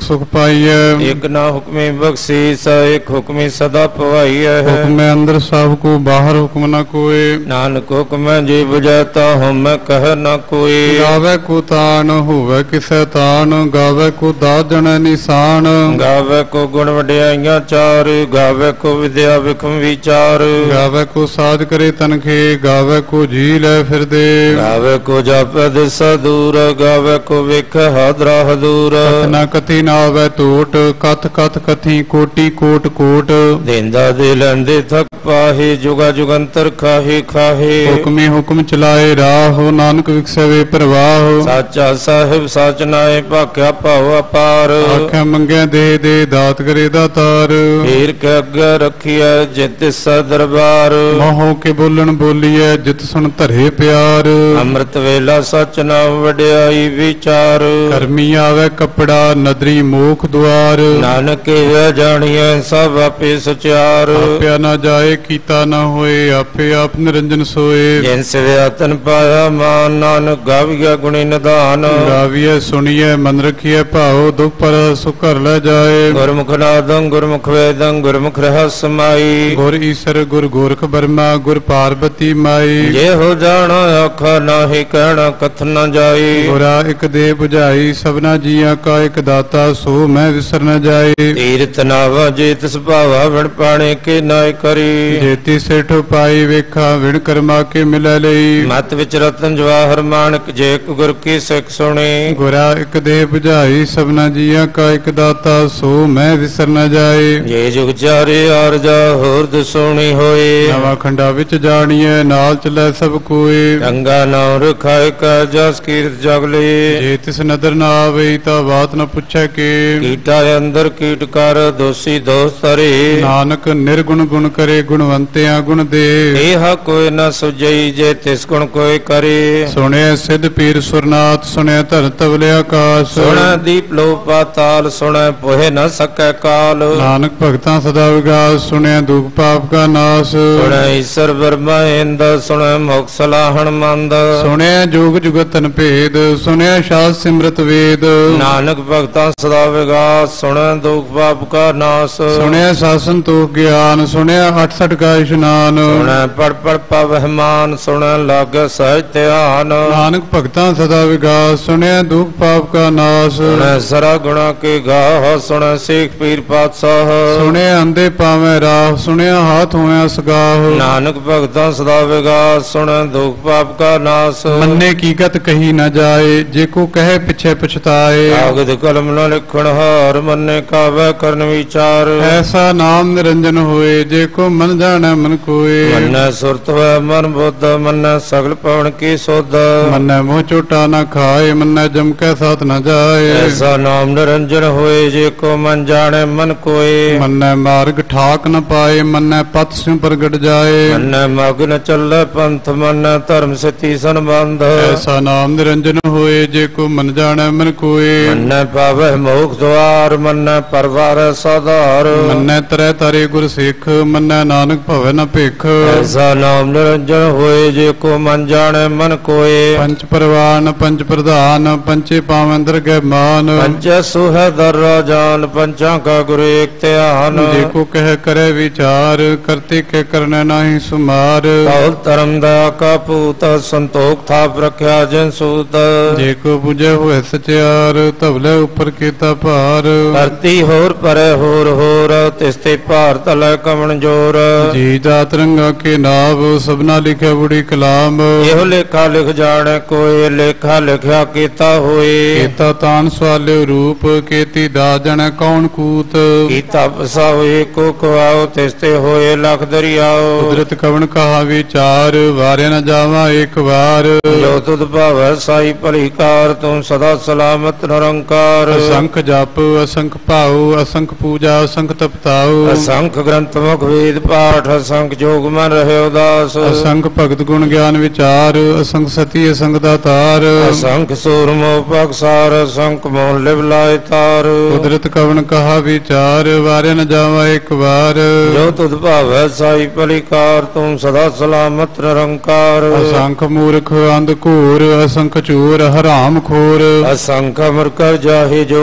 Speaker 1: ਪਾਈਐ।
Speaker 2: ਇਕ ਨਾ ਹੁਕਮੀ ਬਖਸ਼ੀਸ ਇਕ ਹੁਕਮੀ ਸਦਾ ਪਵਾਈਐ।
Speaker 1: ਹੁਕਮੈ ਅੰਦਰ ਸਭ ਕੋ ਬਾਹਰ ਹੁਕਮ ਨ ਕੋਏ।
Speaker 2: ਨਾਨਕ ਹੁਕਮੈ ਜੀ ਬੁਝਾਤਾ ਹਉਮੈ ਕਹਿ ਨ ਕੋਈ।
Speaker 1: ਗਾਵੇ ਕੋ ਤਾਣ ਹੋਵੇ ਕਿਸੈ ਤਾਣ, ਗਾਵੇ ਕੋ ਦਾਤ ਜਣੈ ਨਿਸ਼ਾਨ।
Speaker 2: ਗਾਵੇ ਕੋ ਗੁਣ ਵਡਿਆਈਆਂ ਚਾਰ, ਗਾਵੇ ਕੋ ਵਿਦਿਆ ਵਿਖਮ ਵਿਚਾਰ।
Speaker 1: ਗਾਵੇ ਕੋ ਸਾਜ ਕਰੇ ਤਨਖੇ, ਗਾਵੇ ਕੋ ਜੀ ਲੈ ਫਿਰਦੇ।
Speaker 2: ਗਾਵੇ ਕੋ ਜਾਪੈ ਦਿਸਾ ਦੂਰ, ਗਾਵੇ ਕੋ ਵੇਖੈ ਹਾਦਰਾ ਹਦੂਰ।
Speaker 1: ਕਥਨਾ ਕਥੀ ਨਾ ਆਵੈ ਟੋਟ, ਕਥ ਕਥ ਕਥੀ ਕੋਟੀ ਕੋਟ ਕੋਟ।
Speaker 2: ਦੇਂਦਾ ਦੇ ਲੈਂਦੇ ਥਕ ਪਾਹੇ, ਜੁਗਾ ਜੁਗੰਤਰ ਖਾਹੇ ਖਾਹੇ।
Speaker 1: ਹੁਕਮੀ ਹੁਕਮ ਚਲਾਏ ਰਾਹੁ, ਨਾਨਕ ਵਿਖਸੈ ਵੇ ਪ੍ਰਵਾਹ।
Speaker 2: ਸਾਚਾ ਸਾਹਿਬ ਸਾਚ ਨਾਏ ਭਾਖਿਆ ਭਾਉ ਅਪਾਰ।
Speaker 1: ਆਖਿਆ ਮੰਗਿਆ ਦੇ ਦੇ ਦਾਤ ਕਰੇ ਦਾਤਾਰ।
Speaker 2: ਹੀਰ ਕੇ ਅੱਗੇ ਰੱਖੀਐ ਜਿਤ ਸਾ ਦਰਬਾਰ।
Speaker 1: ਮੋਹ ਕੇ ਬੋਲਣ ਬੋਲੀਐ ਜਿਤ ਸੁਣ ਧਰੇ ਪਿਆਰ।
Speaker 2: ਅੰਮ੍ਰਿਤ ਵੇਲਾ ਸਚ ਨਾਮ ਵਡਿਆਈ ਵਿਚਾਰ।
Speaker 1: ਕਰਮੀ ਆਵੇ ਕਪੜਾ ਨਦਰੀ ਮੋਖ ਦੁਆਰ।
Speaker 2: ਨਾਨਕ ਇਹ ਜਾਣੀਐ ਸਭ ਆਪੇ ਸਚਿਆਰ।
Speaker 1: ਆਪਿਆ ਨਾ ਜਾਏ ਕੀਤਾ ਨਾ ਹੋਏ, ਆਪੇ ਆਪ ਨਿਰੰਜਨ ਸੋਏ।
Speaker 2: ਜਿਨ ਸਿਵਿਆ ਤਨ ਪਾਇਆ ਮਾਨ, ਨਾਨਕ ਗਾਵੀਆ ਗੁਣੀ ਨਿਧਾਨ।
Speaker 1: ਗਾਵੀਐ ਸੁਣੀਐ ਮਨ ਰਖੀਐ ਭਾਉ, ਦੁਖ ਪਰ ਸੁਖ ਘਰ ਲੈ ਜਾਏ।
Speaker 2: ਗੁਰਮੁਖ ਨਾਦੰ ਗੁਰਮੁਖ ਵੇਦੰ ਗੁਰਮੁਖ ਰਹੱਸ ਸਮਾਈ।
Speaker 1: ਗੁਰ ਈਸਰ ਗੁਰ ਗੋਰਖ ਬਰਮਾ ਗੁਰ ਪਾਰਬਤੀ ਮਾਈ।
Speaker 2: ਜੇ ਹੋ ਜਾਣਾ ਆਖਾ ਨਾਹੀ ਕਹਿਣਾ ਕਥ ਨ ਜਾਈ।
Speaker 1: ਗੁਰਾ ਇਕ ਦੇ 부ਝਾਈ, ਸਭਨਾ ਜੀਆਂ ਕਾ ਇਕ ਦਾਤਾ, ਸੋ ਮੈਂ ਵਿਸਰ ਨ ਜਾਏ।
Speaker 2: ਤੀਰਥ ਨਾਵਾ ਜੇ ਤਿਸ ਭਾਵਾ ਵਿਣ ਪਾਣੇ ਕੇ ਨਾਇ ਕਰੀ।
Speaker 1: ਜੇਤੀ ਸਿਠ ਪਾਈ ਵੇਖਾ, ਵਿਣ ਕਰਮਾ ਕੇ ਮਿਲੈ ਲਈ।
Speaker 2: ਮਤ ਵਿਚ ਰਤਨ ਜਵਾਹਰ ਮਾਨਕ, ਜੇ ਕੋ ਗੁਰ ਕੀ ਸਿੱਖ ਸੁਣੀ।
Speaker 1: ਗੁਰਾ ਇਕ ਦੇ 부ਝਾਈ, ਸਭਨਾ ਜੀਆਂ ਕਾ ਇਕ ਦਾਤਾ, ਸੋ ਮੈਂ ਵਿਸਰ ਨ ਜਾਏ।
Speaker 2: ਜੇ ਜੁਗ ਚਾਰੇ ਆਰਜਾ ਹੋਰ ਦਸੋਣੀ ਹੋਏ।
Speaker 1: ਨਵਾਂ ਖੰਡਾ ਵਿੱਚ ਜਾਣੀਐ, ਨਾਲ ਚੱਲੈ ਸਭ ਕੋਏ।
Speaker 2: ਰੰਗਾ ਨਾਮ ਰਖਾਇ ਕਾ ਜਸ ਕੀਰਤ ਜਗ ਲਏ।
Speaker 1: ਜੇ ਤਿਸ ਨਦਰ ਨਾ ਆਵੇ, ਤਾਂ ਬਾਤ ਨ ਪੁੱਛੈ ਕੇ।
Speaker 2: ਕੀਟਾ ਅੰਦਰ ਕੀਟ ਕਰ, ਦੋਸੀ ਦੋਸ ਤਰੇ।
Speaker 1: ਨਾਨਕ ਨਿਰਗੁਣ ਗੁਣ ਕਰੇ, ਗੁਣਵੰਤਿਆਂ ਗੁਣ ਦੇ।
Speaker 2: ਇਹ ਕੋਈ ਨ ਸੁਜਈ, ਜੇ ਤਿਸ ਗੁਣ ਕੋਈ ਕਰੇ।
Speaker 1: ਸੁਣਿਆ ਸਿੱਧ ਪੀਰ ਸੁਰਨਾਥ, ਸੁਣਿਆ ਧਰਤ ਤਵਲੇ ਆਕਾਸ਼।
Speaker 2: ਸੁਣੈ ਦੀਪ ਲੋ ਪਾਤਾਲ, ਸੁਣੈ ਪੋਹਿ ਨ ਸਕੈ ਕਾਲ।
Speaker 1: ਨਾਨਕ ਭਗਤਾਂ ਸਦਾ ਵਿਗਾਸ, ਸੁਣਿਆ ਦੁਖ ਪਾਪ ਕਾ ਨਾਸ।
Speaker 2: ਸੁਣੈ ਈਸਰ ਬਰਮਾ ਇੰਦ, ਸੁਣੈ ਮੁਖ ਸਲਾਹਣ ਮੰਦ।
Speaker 1: ਸੁਣਿਆ ਜੋਗ ਜੁਗਤ ਤਨ ਭੇਦ, ਸੁਣਿਆ ਸ਼ਾਸ ਸਿਮਰਤ ਵੇਦ।
Speaker 2: ਨਾਨਕ ਭਗਤਾਂ ਸਦਾ ਵਿਗਾਸ, ਸੁਣੈ ਦੁਖ ਪਾਪ ਕਾ ਨਾਸ।
Speaker 1: ਸੁਣਿਆ ਸਾਸਨ ਤੋਖ ਗਿਆਨ, ਸੁਣਿਆ 68 ਕਾ ਇਸ਼ਨਾਨ।
Speaker 2: ਸੁਣੈ ਪੜ ਪੜ ਪਵਹਿ ਮਾਨ, ਸੁਣੈ ਲਾਗੈ ਸਹਿਜ ਧਿਆਨ।
Speaker 1: ਨਾਨਕ ਭਗਤਾਂ ਸਦਾ ਵਿਗਾਸ, ਸੁਣਿਆ ਦੁਖ ਪਾਪ ਕਾ ਨਾਸ।
Speaker 2: ਸੁਣੈ ਸਰਾ ਗੁਣਾ ਕੇ ਗਾਹ, ਸੁਣੈ ਸੇਖ ਪੀਰ ਪਾਤਸ਼ਾਹ।
Speaker 1: ਸੁਣਿਆ ਅੰਧੇ ਪਾਵੇਂ ਰਾਹ, ਸੁਣਿਆ ਹਾਥ ਹੋਇਆ ਸਗਾਹ।
Speaker 2: ਨਾਨਕ ਭਗਤਾਂ ਸਦਾ ਵਿਗਾਸ, ਸੁਣੈ ਦੁਖ ਪਾਪ ਕਾ ਨਾਸ।
Speaker 1: ਮੰਨੇ ਕੀ ਗਤ ਕਹੀ ਨਾ ਜਾਏ, ਜੇ ਕੋ ਕਹੇ ਪਿਛੇ ਪਛਤਾਏ।
Speaker 2: ਕਾਗਦ ਕਲਮ ਨ ਲਿਖਣ ਹਾਰ, ਮੰਨੇ ਕਾਵੈ ਕਰਨ ਵਿਚਾਰ।
Speaker 1: ਐਸਾ ਨਾਮ ਨਿਰੰਜਨ ਹੋਏ, ਜੇ ਕੋ ਮਨ ਜਾਣੈ ਮਨ ਕੋਏ।
Speaker 2: ਮੰਨੈ ਸੁਰਤ ਹੋਇ ਮਨ ਬੁੱਧ, ਮੰਨੈ ਸਗਲ ਪਵਨ ਕੀ ਸੁਧ।
Speaker 1: ਮੰਨੈ ਮੋਹ ਝੋਟਾ ਨਾ ਖਾਏ, ਮੰਨੈ ਜਮ ਕੈ ਸਾਥ ਨਾ ਜਾਏ।
Speaker 2: ਐਸਾ ਨਾਮ ਨਿਰੰਜਨ ਹੋਏ, ਜੇ ਕੋ ਮਨ ਜਾਣੈ ਮਨ ਕੋਏ।
Speaker 1: ਮੰਨੈ ਮਾਰਗ ਠਾਕ ਨ ਪਾਏ, ਮੰਨੈ ਪਤ ਸਿਉ ਪ੍ਰਗਟ ਜਾਏ।
Speaker 2: ਮੰਨੈ ਮਗ ਨ ਚੱਲੈ ਪੰਥ, ਮੰਨੈ ਧਰਮ ਸਤੀ ਸੰਬੰਧ।
Speaker 1: ਐਸਾ ਨਾਮ ਨਿਰੰਜਨ ਹੋਏ, ਜੇ ਕੋ ਮਨ ਜਾਣੈ ਮਨ ਕੋਏ।
Speaker 2: ਮੰਨੈ ਪਾਵਹਿ ਮੋਖ ਦੁਆਰ, ਮੰਨੈ ਪਰਵਾਰੈ ਸਾਧਾਰ।
Speaker 1: ਮੰਨੈ ਤਰੈ ਤਾਰੇ ਗੁਰ ਸਿੱਖ, ਮੰਨੈ ਨਾਨਕ ਭਵੈ ਨ ਭਿਖ।
Speaker 2: ਐਸਾ ਨਾਮ ਨਿਰੰਜਨ ਹੋਏ, ਜੇ ਕੋ ਮਨ ਜਾਣੈ ਮਨ ਕੋਏ।
Speaker 1: ਪੰਚ ਪਰਵਾਨ ਪੰਚ ਪ੍ਰਧਾਨ, ਪੰਚੇ ਪਾਵੈ ਅੰਦਰ ਗੈ ਮਾਨ।
Speaker 2: ਪੰਚੈ ਸੁਹੈ ਦਰ ਰਾਜਾਨ, ਪੰਚਾਂ ਕਾ ਗੁਰ ਏਕ ਧਿਆਨ।
Speaker 1: ਜੇ ਕੋ ਕਹਿ ਕਰੈ ਵਿਚਾਰ, ਕਰਤੇ ਕੇ ਕਰਨੈ ਨਾਹੀ ਸੁਮਾਰ।
Speaker 2: ਕਉ ਧਰਮ ਦਇਆ ਕਾ ਪੂਤ, ਸੰਤੋਖ ਥਾਪ ਰਖਿਆ ਜਿਨ ਸੂਤ।
Speaker 1: ਜੇ ਕੋ 부ਝੈ ਹੋਇ ਸਚਿਆਰ, ਧਵਲੇ ਉਪਰ ਕੀਤਾ ਭਾਰ।
Speaker 2: ਧਰਤੀ ਹੋਰ ਪਰੈ ਹੋਰ ਹੋਰ, ਤਿਸ ਤੇ ਭਾਰ ਤਲੈ ਕਵਣ ਜੋਰ।
Speaker 1: ਜੀ ਜਾਤ ਰੰਗਾ ਕੇ ਨਾਵ, ਸਭਨਾ ਲਿਖਿਆ ਬੁੜੀ ਕਲਾਮ।
Speaker 2: ਇਹੋ ਲੇਖਾ ਲਿਖ ਜਾਣੈ ਕੋਏ, ਲੇਖਾ ਲਿਖਿਆ ਕੀਤਾ ਹੋਏ।
Speaker 1: ਕੀਤਾ ਤਾਨ ਸਵਾਲਿਓ ਰੂਪ, ਕੀਤੀ ਦਾ ਜਣੈ ਕੌਣ ਕੂਤ।
Speaker 2: ਕੀਤਾ ਪਸਾ ਹੋਏ ਕੋ ਖਵਾਓ, ਤਿਸ ਤੇ ਹੋਏ ਲਖ ਦਰਿਆਓ।
Speaker 1: ਕੁਦਰਤ ਕਵਣ ਕਹਾ ਵਿਚਾਰ, ਵਾਰਿਆ ਨ ਜਾਵਾ ਏਕ ਵਾਰ।
Speaker 2: ਜੋ ਤੁਧ ਭਾਵੈ ਸਾਈ ਭਲੀ ਕਾਰ, ਤੂੰ ਸਦਾ ਸਲਾਮਤ ਨਿਰੰਕਾਰ।
Speaker 1: ਅਸੰਖ ਜਪ ਅਸੰਖ ਭਾਉ, ਅਸੰਖ ਪੂਜਾ ਅਸੰਖ ਤਪਤਾਉ।
Speaker 2: ਅਸੰਖ ਗ੍ਰੰਥ ਮੁਖ ਵੇਦ ਪਾਠ, ਅਸੰਖ ਜੋਗ ਮਨ ਰਹਿ ਉਦਾਸ।
Speaker 1: ਅਸੰਖ ਭਗਤ ਗੁਣ ਗਿਆਨ ਵਿਚਾਰ, ਅਸੰਖ ਸਤੀ ਅਸੰਖ ਦਾਤਾਰ।
Speaker 2: ਅਸੰਖ ਸੂਰਮੋ ਪਖਸਾਰ, ਅਸੰਖ ਮੋਹ ਲਿਵ ਲਾਇ ਤਾਰ।
Speaker 1: ਕੁਦਰਤ ਕਵਣ ਕਹਾ ਵਿਚਾਰ, ਵਾਰਿਆ ਨ ਜਾਵਾ ਇੱਕ ਵਾਰ।
Speaker 2: ਜੋ ਤੁਧ ਭਾਵੈ ਸਾਈ ਭਲੀ ਕਾਰ, ਤੂੰ ਸਦਾ ਸਲਾਮਤ ਨਿਰੰਕਾਰ।
Speaker 1: ਅਸੰਖ ਮੂਰਖ ਅੰਧ ਘੂਰ, ਅਸੰਖ ਚੋਰ ਹਰਾਮ ਖੋਰ।
Speaker 2: ਅਸੰਖ ਅਮਰ ਕਰ ਜਾਹੇ ਜੋਰ,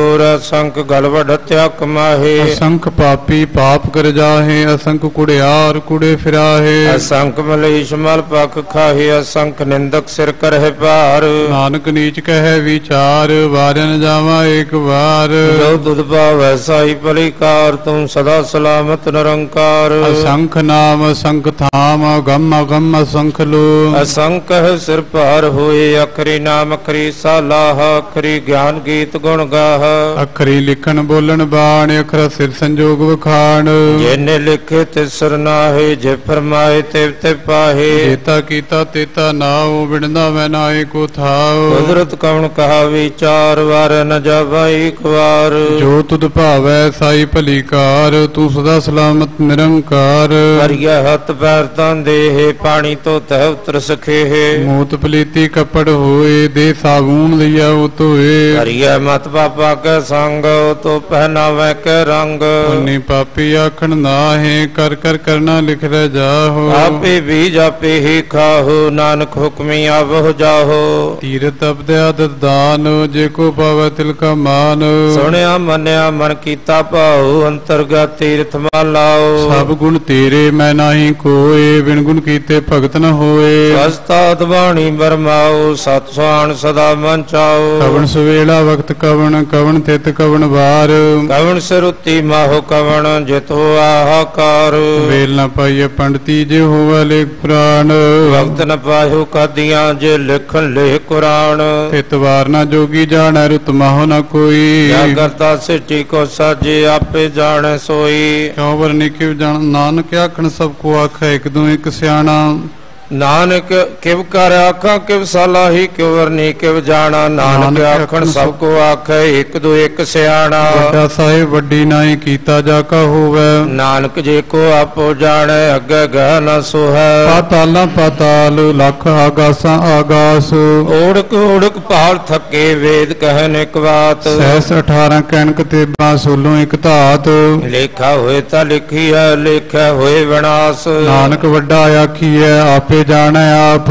Speaker 2: ਅਸੰਖ ਗਲ ਵਡਤਿਆ ਕਮਾਹੇ
Speaker 1: असंख पापी पाप कर जाहे असंख कुड़ियार कुड़े फिराहे
Speaker 2: ਅਸੰਖ ਮਲੇਸ਼ ਮਲ ਪਖ ਖਾਹੇ ਅਸੰਖ ਨਿੰਦਕ ਸਿਰ ਕਰਹਿ ਭਾਰ
Speaker 1: नानक नीच कहे विचार वारन जावा एक बार
Speaker 2: ਜੋ ਤੁਧ ਭਾਵੈ ਸਾਈ ਭਲੀਕਾਰ ਤੂੰ ਸਦਾ ਸਲਾਮਤ ਨਿਰੰਕਾਰ
Speaker 1: असंख नाम असंख थाम अगम अगम असंख लो
Speaker 2: ਅਸੰਖ ਸਿਰ ਭਾਰ ਹੋਏ ਅਖਰੀ ਨਾਮ ਅਖਰੀ ਸਾਲਾਹ ਅਖਰੀ ਗਿਆਨ ਗੀਤ ਗੁਣ ਗਾਹ
Speaker 1: अखरी लिखन बोलन बाण अखर सिर संजोग वखाण
Speaker 2: ਜਿਨੇ ਲਿਖੇ ਤਿਸਰ ਨਾਹੇ ਜੇ ਫਰਮਾਏ ਤਿਵ ਤੇ ਪਾਹੇ
Speaker 1: जेता कीता तेता नाओ बिनदा मैं नाए को थाओ
Speaker 2: ਕੁਦਰਤ ਕਵਣ ਕਹਾ ਵਿਚਾਰ ਵਾਰ ਨ ਜਾਵਾ ਇੱਕ ਵਾਰ
Speaker 1: जो तुद भावै साई भली कार तू सदा सलामत निरंकार
Speaker 2: ਹਰੀਆ ਹੱਥ ਪੈਰ ਤਾਂ ਦੇਹ ਪਾਣੀ ਤੋਂ ਤਹਿ ਉਤਰ ਸਖੇ
Speaker 1: मूत पलीती कपड़ होए दे साबून लिया उतोए
Speaker 2: ਹਰੀਆ ਮਤ ਪਾਪਾ ਕੈ ਸੰਗ ਤੋ ਪਹਿਨਾਵੈ ਕੈ ਰੰਗ
Speaker 1: उन्नी पापी आखन नाहे कर कर करना लिख रह जाहो
Speaker 2: ਆਪੇ ਵੀ ਜਾਪੇ ਹੀ ਖਾਹੋ ਨਾਨਕ ਹੁਕਮੀ ਆਵਹੁ ਜਾਹੋ
Speaker 1: तीरथ अब्द आदत दान जे को पावै तिल का मान
Speaker 2: ਸੁਣਿਆ ਮੰਨਿਆ ਮਨ ਕੀਤਾ ਭਾਉ ਅੰਤਰਗਤ ਤੀਰਥ ਮਨ ਲਾਓ
Speaker 1: सब गुण तेरे मैं नाही कोय बिन गुण कीते भगत न होए
Speaker 2: ਹਸਤਾਤ ਬਾਣੀ ਬਰਮਾਓ ਸਤ ਸੁਆਣ ਸਦਾ ਮਨ ਚਾਓ
Speaker 1: कवन सुवेला वक्त कवन कवन तित कवन वार
Speaker 2: ਕਵਣ ਸਰੁਤੀ ਮਾਹੋ ਕਵਣ ਜਿਤੋ ਆਹਾਕਾਰ
Speaker 1: वेल न पाइए पंडिती जे होवे लेख पुराण
Speaker 2: ਵਕਤ ਨ ਪਾਇਓ ਕਾਦੀਆਂ ਜੇ ਲਿਖਣ ਲੇ ਕੁਰਾਨ
Speaker 1: तित वार न जोगी जानै रुत माहो न कोई
Speaker 2: ਜਾ ਕਰਤਾ ਸਿੱਟੀ ਕੋ ਸਾਜੇ ਆਪੇ ਜਾਣੈ ਸੋਈ
Speaker 1: क्यों वरनी किव जान नानक आखन सबको आखै एक दो एक सियाणा
Speaker 2: ਨਾਨਕ ਕਿਵ ਕਰ ਆਖਾਂ ਕਿਵ ਸਲਾਹੀ ਕਿਵ ਵਰਨੀ ਕਿਵ ਜਾਣਾ ਨਾਨਕ ਆਖਣ ਸਭ ਕੋ ਆਖੈ ਇੱਕ ਦੋ ਇੱਕ ਸਿਆਣਾ
Speaker 1: ਵੱਡਾ ਸਾਹਿਬ ਵੱਡੀ ਨਾਈ ਕੀਤਾ ਜਾ ਕਾ ਹੋਵੇ
Speaker 2: ਨਾਨਕ ਜੇ ਕੋ ਆਪੋ ਜਾਣੈ ਅੱਗੇ ਗਹਿ ਨ ਸੋਹੈ
Speaker 1: ਪਾਤਾਲਾਂ ਪਾਤਾਲ ਲੱਖ ਆਗਾਸਾਂ ਆਗਾਸ
Speaker 2: ਓੜਕ ਓੜਕ ਭਾਲ ਥੱਕੇ ਵੇਦ ਕਹਿਨ ਇੱਕ ਬਾਤ
Speaker 1: ਸਹਿਸ 18 ਕੈਨਕ ਤੇਬਾਂ ਸੋਲੋਂ ਇੱਕ ਧਾਤ
Speaker 2: ਲੇਖਾ ਹੋਏ ਤਾਂ ਲਿਖੀਐ ਲੇਖਿਆ ਹੋਏ ਵਿਨਾਸ਼
Speaker 1: ਨਾਨਕ ਵੱਡਾ ਆਖੀਐ ਆਪੇ ਜਾਣੈ ਆਪ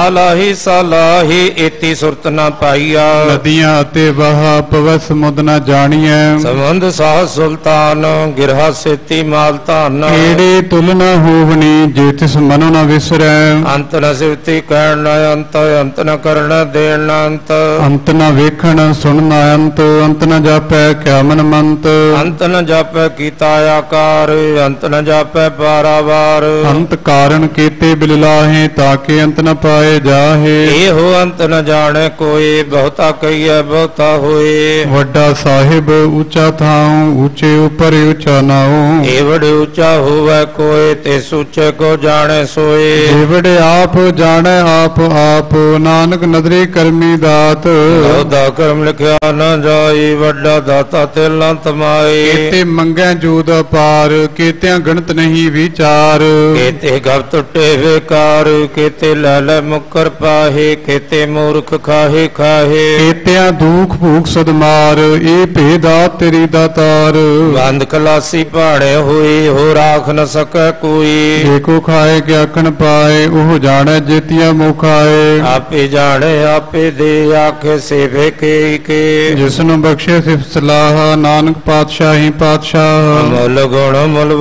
Speaker 2: ਸਾਲਾਹੀ ਏਤੀ ਸੁਰਤ ਨਾ ਪਾਈਆ
Speaker 1: ਨਦੀਆਂ ਅਤੇ ਬਹਾ ਪਵੈ ਸਮੁੰਦ ਨਾ ਜਾਣੀਐ
Speaker 2: ਸਮੁੰਦ ਸਾਹ ਸੁਲਤਾਨ ਗਿਰਹਾ ਸੇਤੀ ਮਾਲ ਧਨ
Speaker 1: ਏੜੇ ਤੁਲ ਨ ਹੋਵਣੀ ਜੇ ਤਿਸ ਮਨੋ ਨ ਵਿਸਰੈ
Speaker 2: ਅੰਤ ਨ ਸਿਵਤੀ ਕਹਿਣ ਨ ਅੰਤ ਅੰਤ ਨ ਕਰਨ ਦੇਣ ਨ ਅੰਤ
Speaker 1: ਅੰਤ ਨ ਵੇਖਣ ਸੁਣ ਨ ਅੰਤ ਨ ਜਾਪੈ ਕਿਆ ਮਨ ਮੰਤ
Speaker 2: ਅੰਤ ਨ ਜਾਪੈ ਕੀਤਾ ਆਕਾਰ ਅੰਤ ਨ ਜਾਪੈ ਪਾਰਾਵਾਰ
Speaker 1: ਅੰਤ ਕਾਰਨ ਕੀਤੇ ਬਿਲਲਾਹੇ ਤਾਕੇ ਅੰਤ ਨ ਪਾਏ ਜਾਹੇ
Speaker 2: ਇਹੋ ਅੰਤ ਨ ਜਾਣੈ ਕੋਈ ਬਹੁਤਾ ਕਹੀਐ ਬਹੁਤਾ ਹੋਏ
Speaker 1: ਵੱਡਾ ਸਾਹਿਬ ਉੱਚਾ ਥਾਉ ਉੱਚੇ ਉਪਰ ਉੱਚਾ ਨਾਉ
Speaker 2: ਇਹ ਬੜੇ ਉੱਚਾ ਹੋਵੇ ਕੋਈ ਤੇ ਸੁੱਚੇ ਕੋ ਜਾਣੈ ਸੋਏ
Speaker 1: ਜਿਵੜੇ ਆਪ ਜਾਣੈ ਆਪ ਆਪ ਨਾਨਕ ਨਦਰੀ ਕਰਮੀ ਦਾਤ
Speaker 2: ਉਹਦਾ ਕਰਮ ਲਿਖਿਆ ਨ ਜਾਈ ਵੱਡਾ ਦਾਤਾ ਤਿਲ ਨ ਤਮਾਏ
Speaker 1: ਕੀਤੇ ਮੰਗੈ ਜੂਦ ਅਪਾਰ ਕੀਤਿਆਂ ਗਣਤ ਨਹੀਂ ਵਿਚਾਰ
Speaker 2: ਕੇਤੇ ਗਵ ਟੁੱਟੇ ਵੇਕਾਰ ਕੇਤੇ ਲੈ ਲੈ ਮੁਕਰ ਪਾਹੇ ਕੇਤੇ ਮੂਰਖ ਖਾਹੇ ਖਾਹੇ
Speaker 1: ਕੀਤਿਆਂ ਦੁਖ ਭੂਖ ਸਦਮਾਰ ਇਹ ਭੇਦਾ ਤੇਰੀ ਦਾਤਾਰ
Speaker 2: ਬੰਦ ਖਲਾਸੀ ਭਾੜੇ ਹੋਈ ਹੋ ਰਾਖ ਨ ਸਕੈ ਕੋਈ
Speaker 1: ਜੇ ਕੋ ਖਾਏ ਕਿ ਆਖਣ ਪਾਏ ਉਹ ਜਾਣੈ ਜੇਤੀਆਂ ਮੁਖਾਏ
Speaker 2: ਆਪੇ ਜਾਣੇ ਆਪੇ ਦੇ ਆਖੇ ਸੇਵੇ ਕੇ
Speaker 1: ਜਿਸ ਨੂੰ ਬਖਸ਼ੇ ਸਿਫਤ ਸਲਾਹ ਨਾਨਕ ਪਾਤਸ਼ਾਹੀ ਪਾਤਸ਼ਾਹ
Speaker 2: ਮੁੱਲ ਗੁਣ ਮੁੱਲ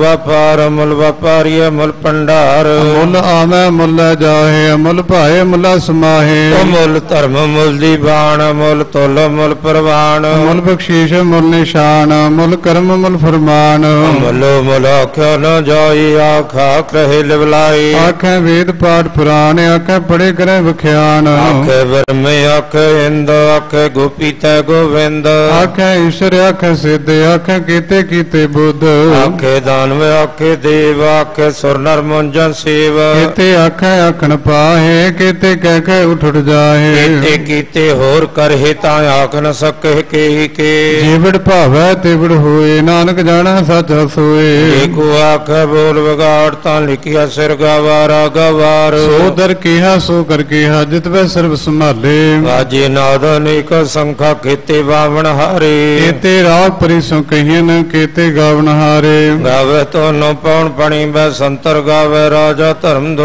Speaker 2: ਵਪਾਰੀਏ ਮੁੱਲ ਭੰਡਾਰ
Speaker 1: ਮੁੱਲ ਆਵੈ ਮੁੱਲ ਜਾਹੇ ਮੁੱਲ ਭਾਏ ਮੁੱਲਾ ਸਮਾਹੇ
Speaker 2: ਮੁੱਲ ਧਰਮ ਮੁੱਲ ਦੀ ਬਾਣ ਮੁੱਲ ਤੁਲ ਮੁੱਲ ਪ੍ਰਵਾਨ
Speaker 1: ਮੁੱਲ ਬਖਸ਼ੀਸ਼ ਮੁੱਲ ਨਿਸ਼ਾਨ ਮੁੱਲ ਕਰਮ ਮੁੱਲ ਫਰਮਾਨ
Speaker 2: ਮੁੱਲ ਆਖਿਆ ਨ ਜਾਈ ਆਖਾ ਕਹੇ ਲਿਵਲਾਈ
Speaker 1: ਆਖੈ ਵੇਦ ਪਾਠ ਪੁਰਾਣ ਆਖੈ ਪੜੇ ਕਰੇ ਵਿਖਿਆਨ
Speaker 2: ਆਖੇ ਬਰਮੇ ਆਖੇ ਇੰਦ ਆਖੇ ਗੋਪੀ ਤੈ ਗੋਵਿੰਦ
Speaker 1: ਆਖੈ ਈਸ਼ਰ ਆਖੈ ਸਿੱਧ ਆਖੈ ਕੀਤੇ ਕੀਤੇ ਬੁੱਧ
Speaker 2: ਆਖੇ ਦਾਨਵ ਆਖੇ ਦੇਵ ਆਖੇ ਸੁਰ ਨਰ ਮੁੰਜਨ ਸੇਵ
Speaker 1: ਕੀਤੇ ਆਖੈ ਆਖਣ ਪਾਹੇ ਕੀਤੇ ਕਹਿ ਕੇ ਉਠ ਜਾਹੇ
Speaker 2: ਕੀਤੇ ਕੀਤੇ ਹੋਰ ਕਰਹਿ ਤਾਂ ਆਖ ਨ ਸਕਹਿ ਕੇ
Speaker 1: ਜੀਵੜ ਭਾਵੈ ਤਿਵੜ ਹੋਏ ਨਾਨਕ ਜਾਣੈ ਸੱਚ ਸੋਏ
Speaker 2: ਏਕੋ ਆਖੇ ਬੋਲ ਵਿਗਾੜ ਤਾਂ ਲਿਖਿਆ ਸਿਰ ਗਵਾਰਾ ਗਵਾਰ
Speaker 1: ਸੋ ਦਰ ਕੀਹਾ ਸੋ ਕਰ ਕੀਹਾ ਜਿਤ ਵੈ ਸਰਬ ਸੰਭਾਲੇ
Speaker 2: ਵਾਜੇ ਨਾਦ ਅਨੇਕ ਸੰਖਾ ਕੀਤੇ ਬਾਵਣ ਹਾਰੇ
Speaker 1: ਕੀਤੇ ਰਾਗ ਪਰਿਸੋ ਕਹੀਨ ਕੀਤੇ ਗਾਵਨ ਹਾਰੇ
Speaker 2: ਗਾਵੇ ਤੋ ਨੋ ਪਉਣ ਪਣੀ ਬੈ ਸੰਤਰ ਗਾਵੇ ਰਾਜਾ ਧਰਮ ਦੁਆਰੇ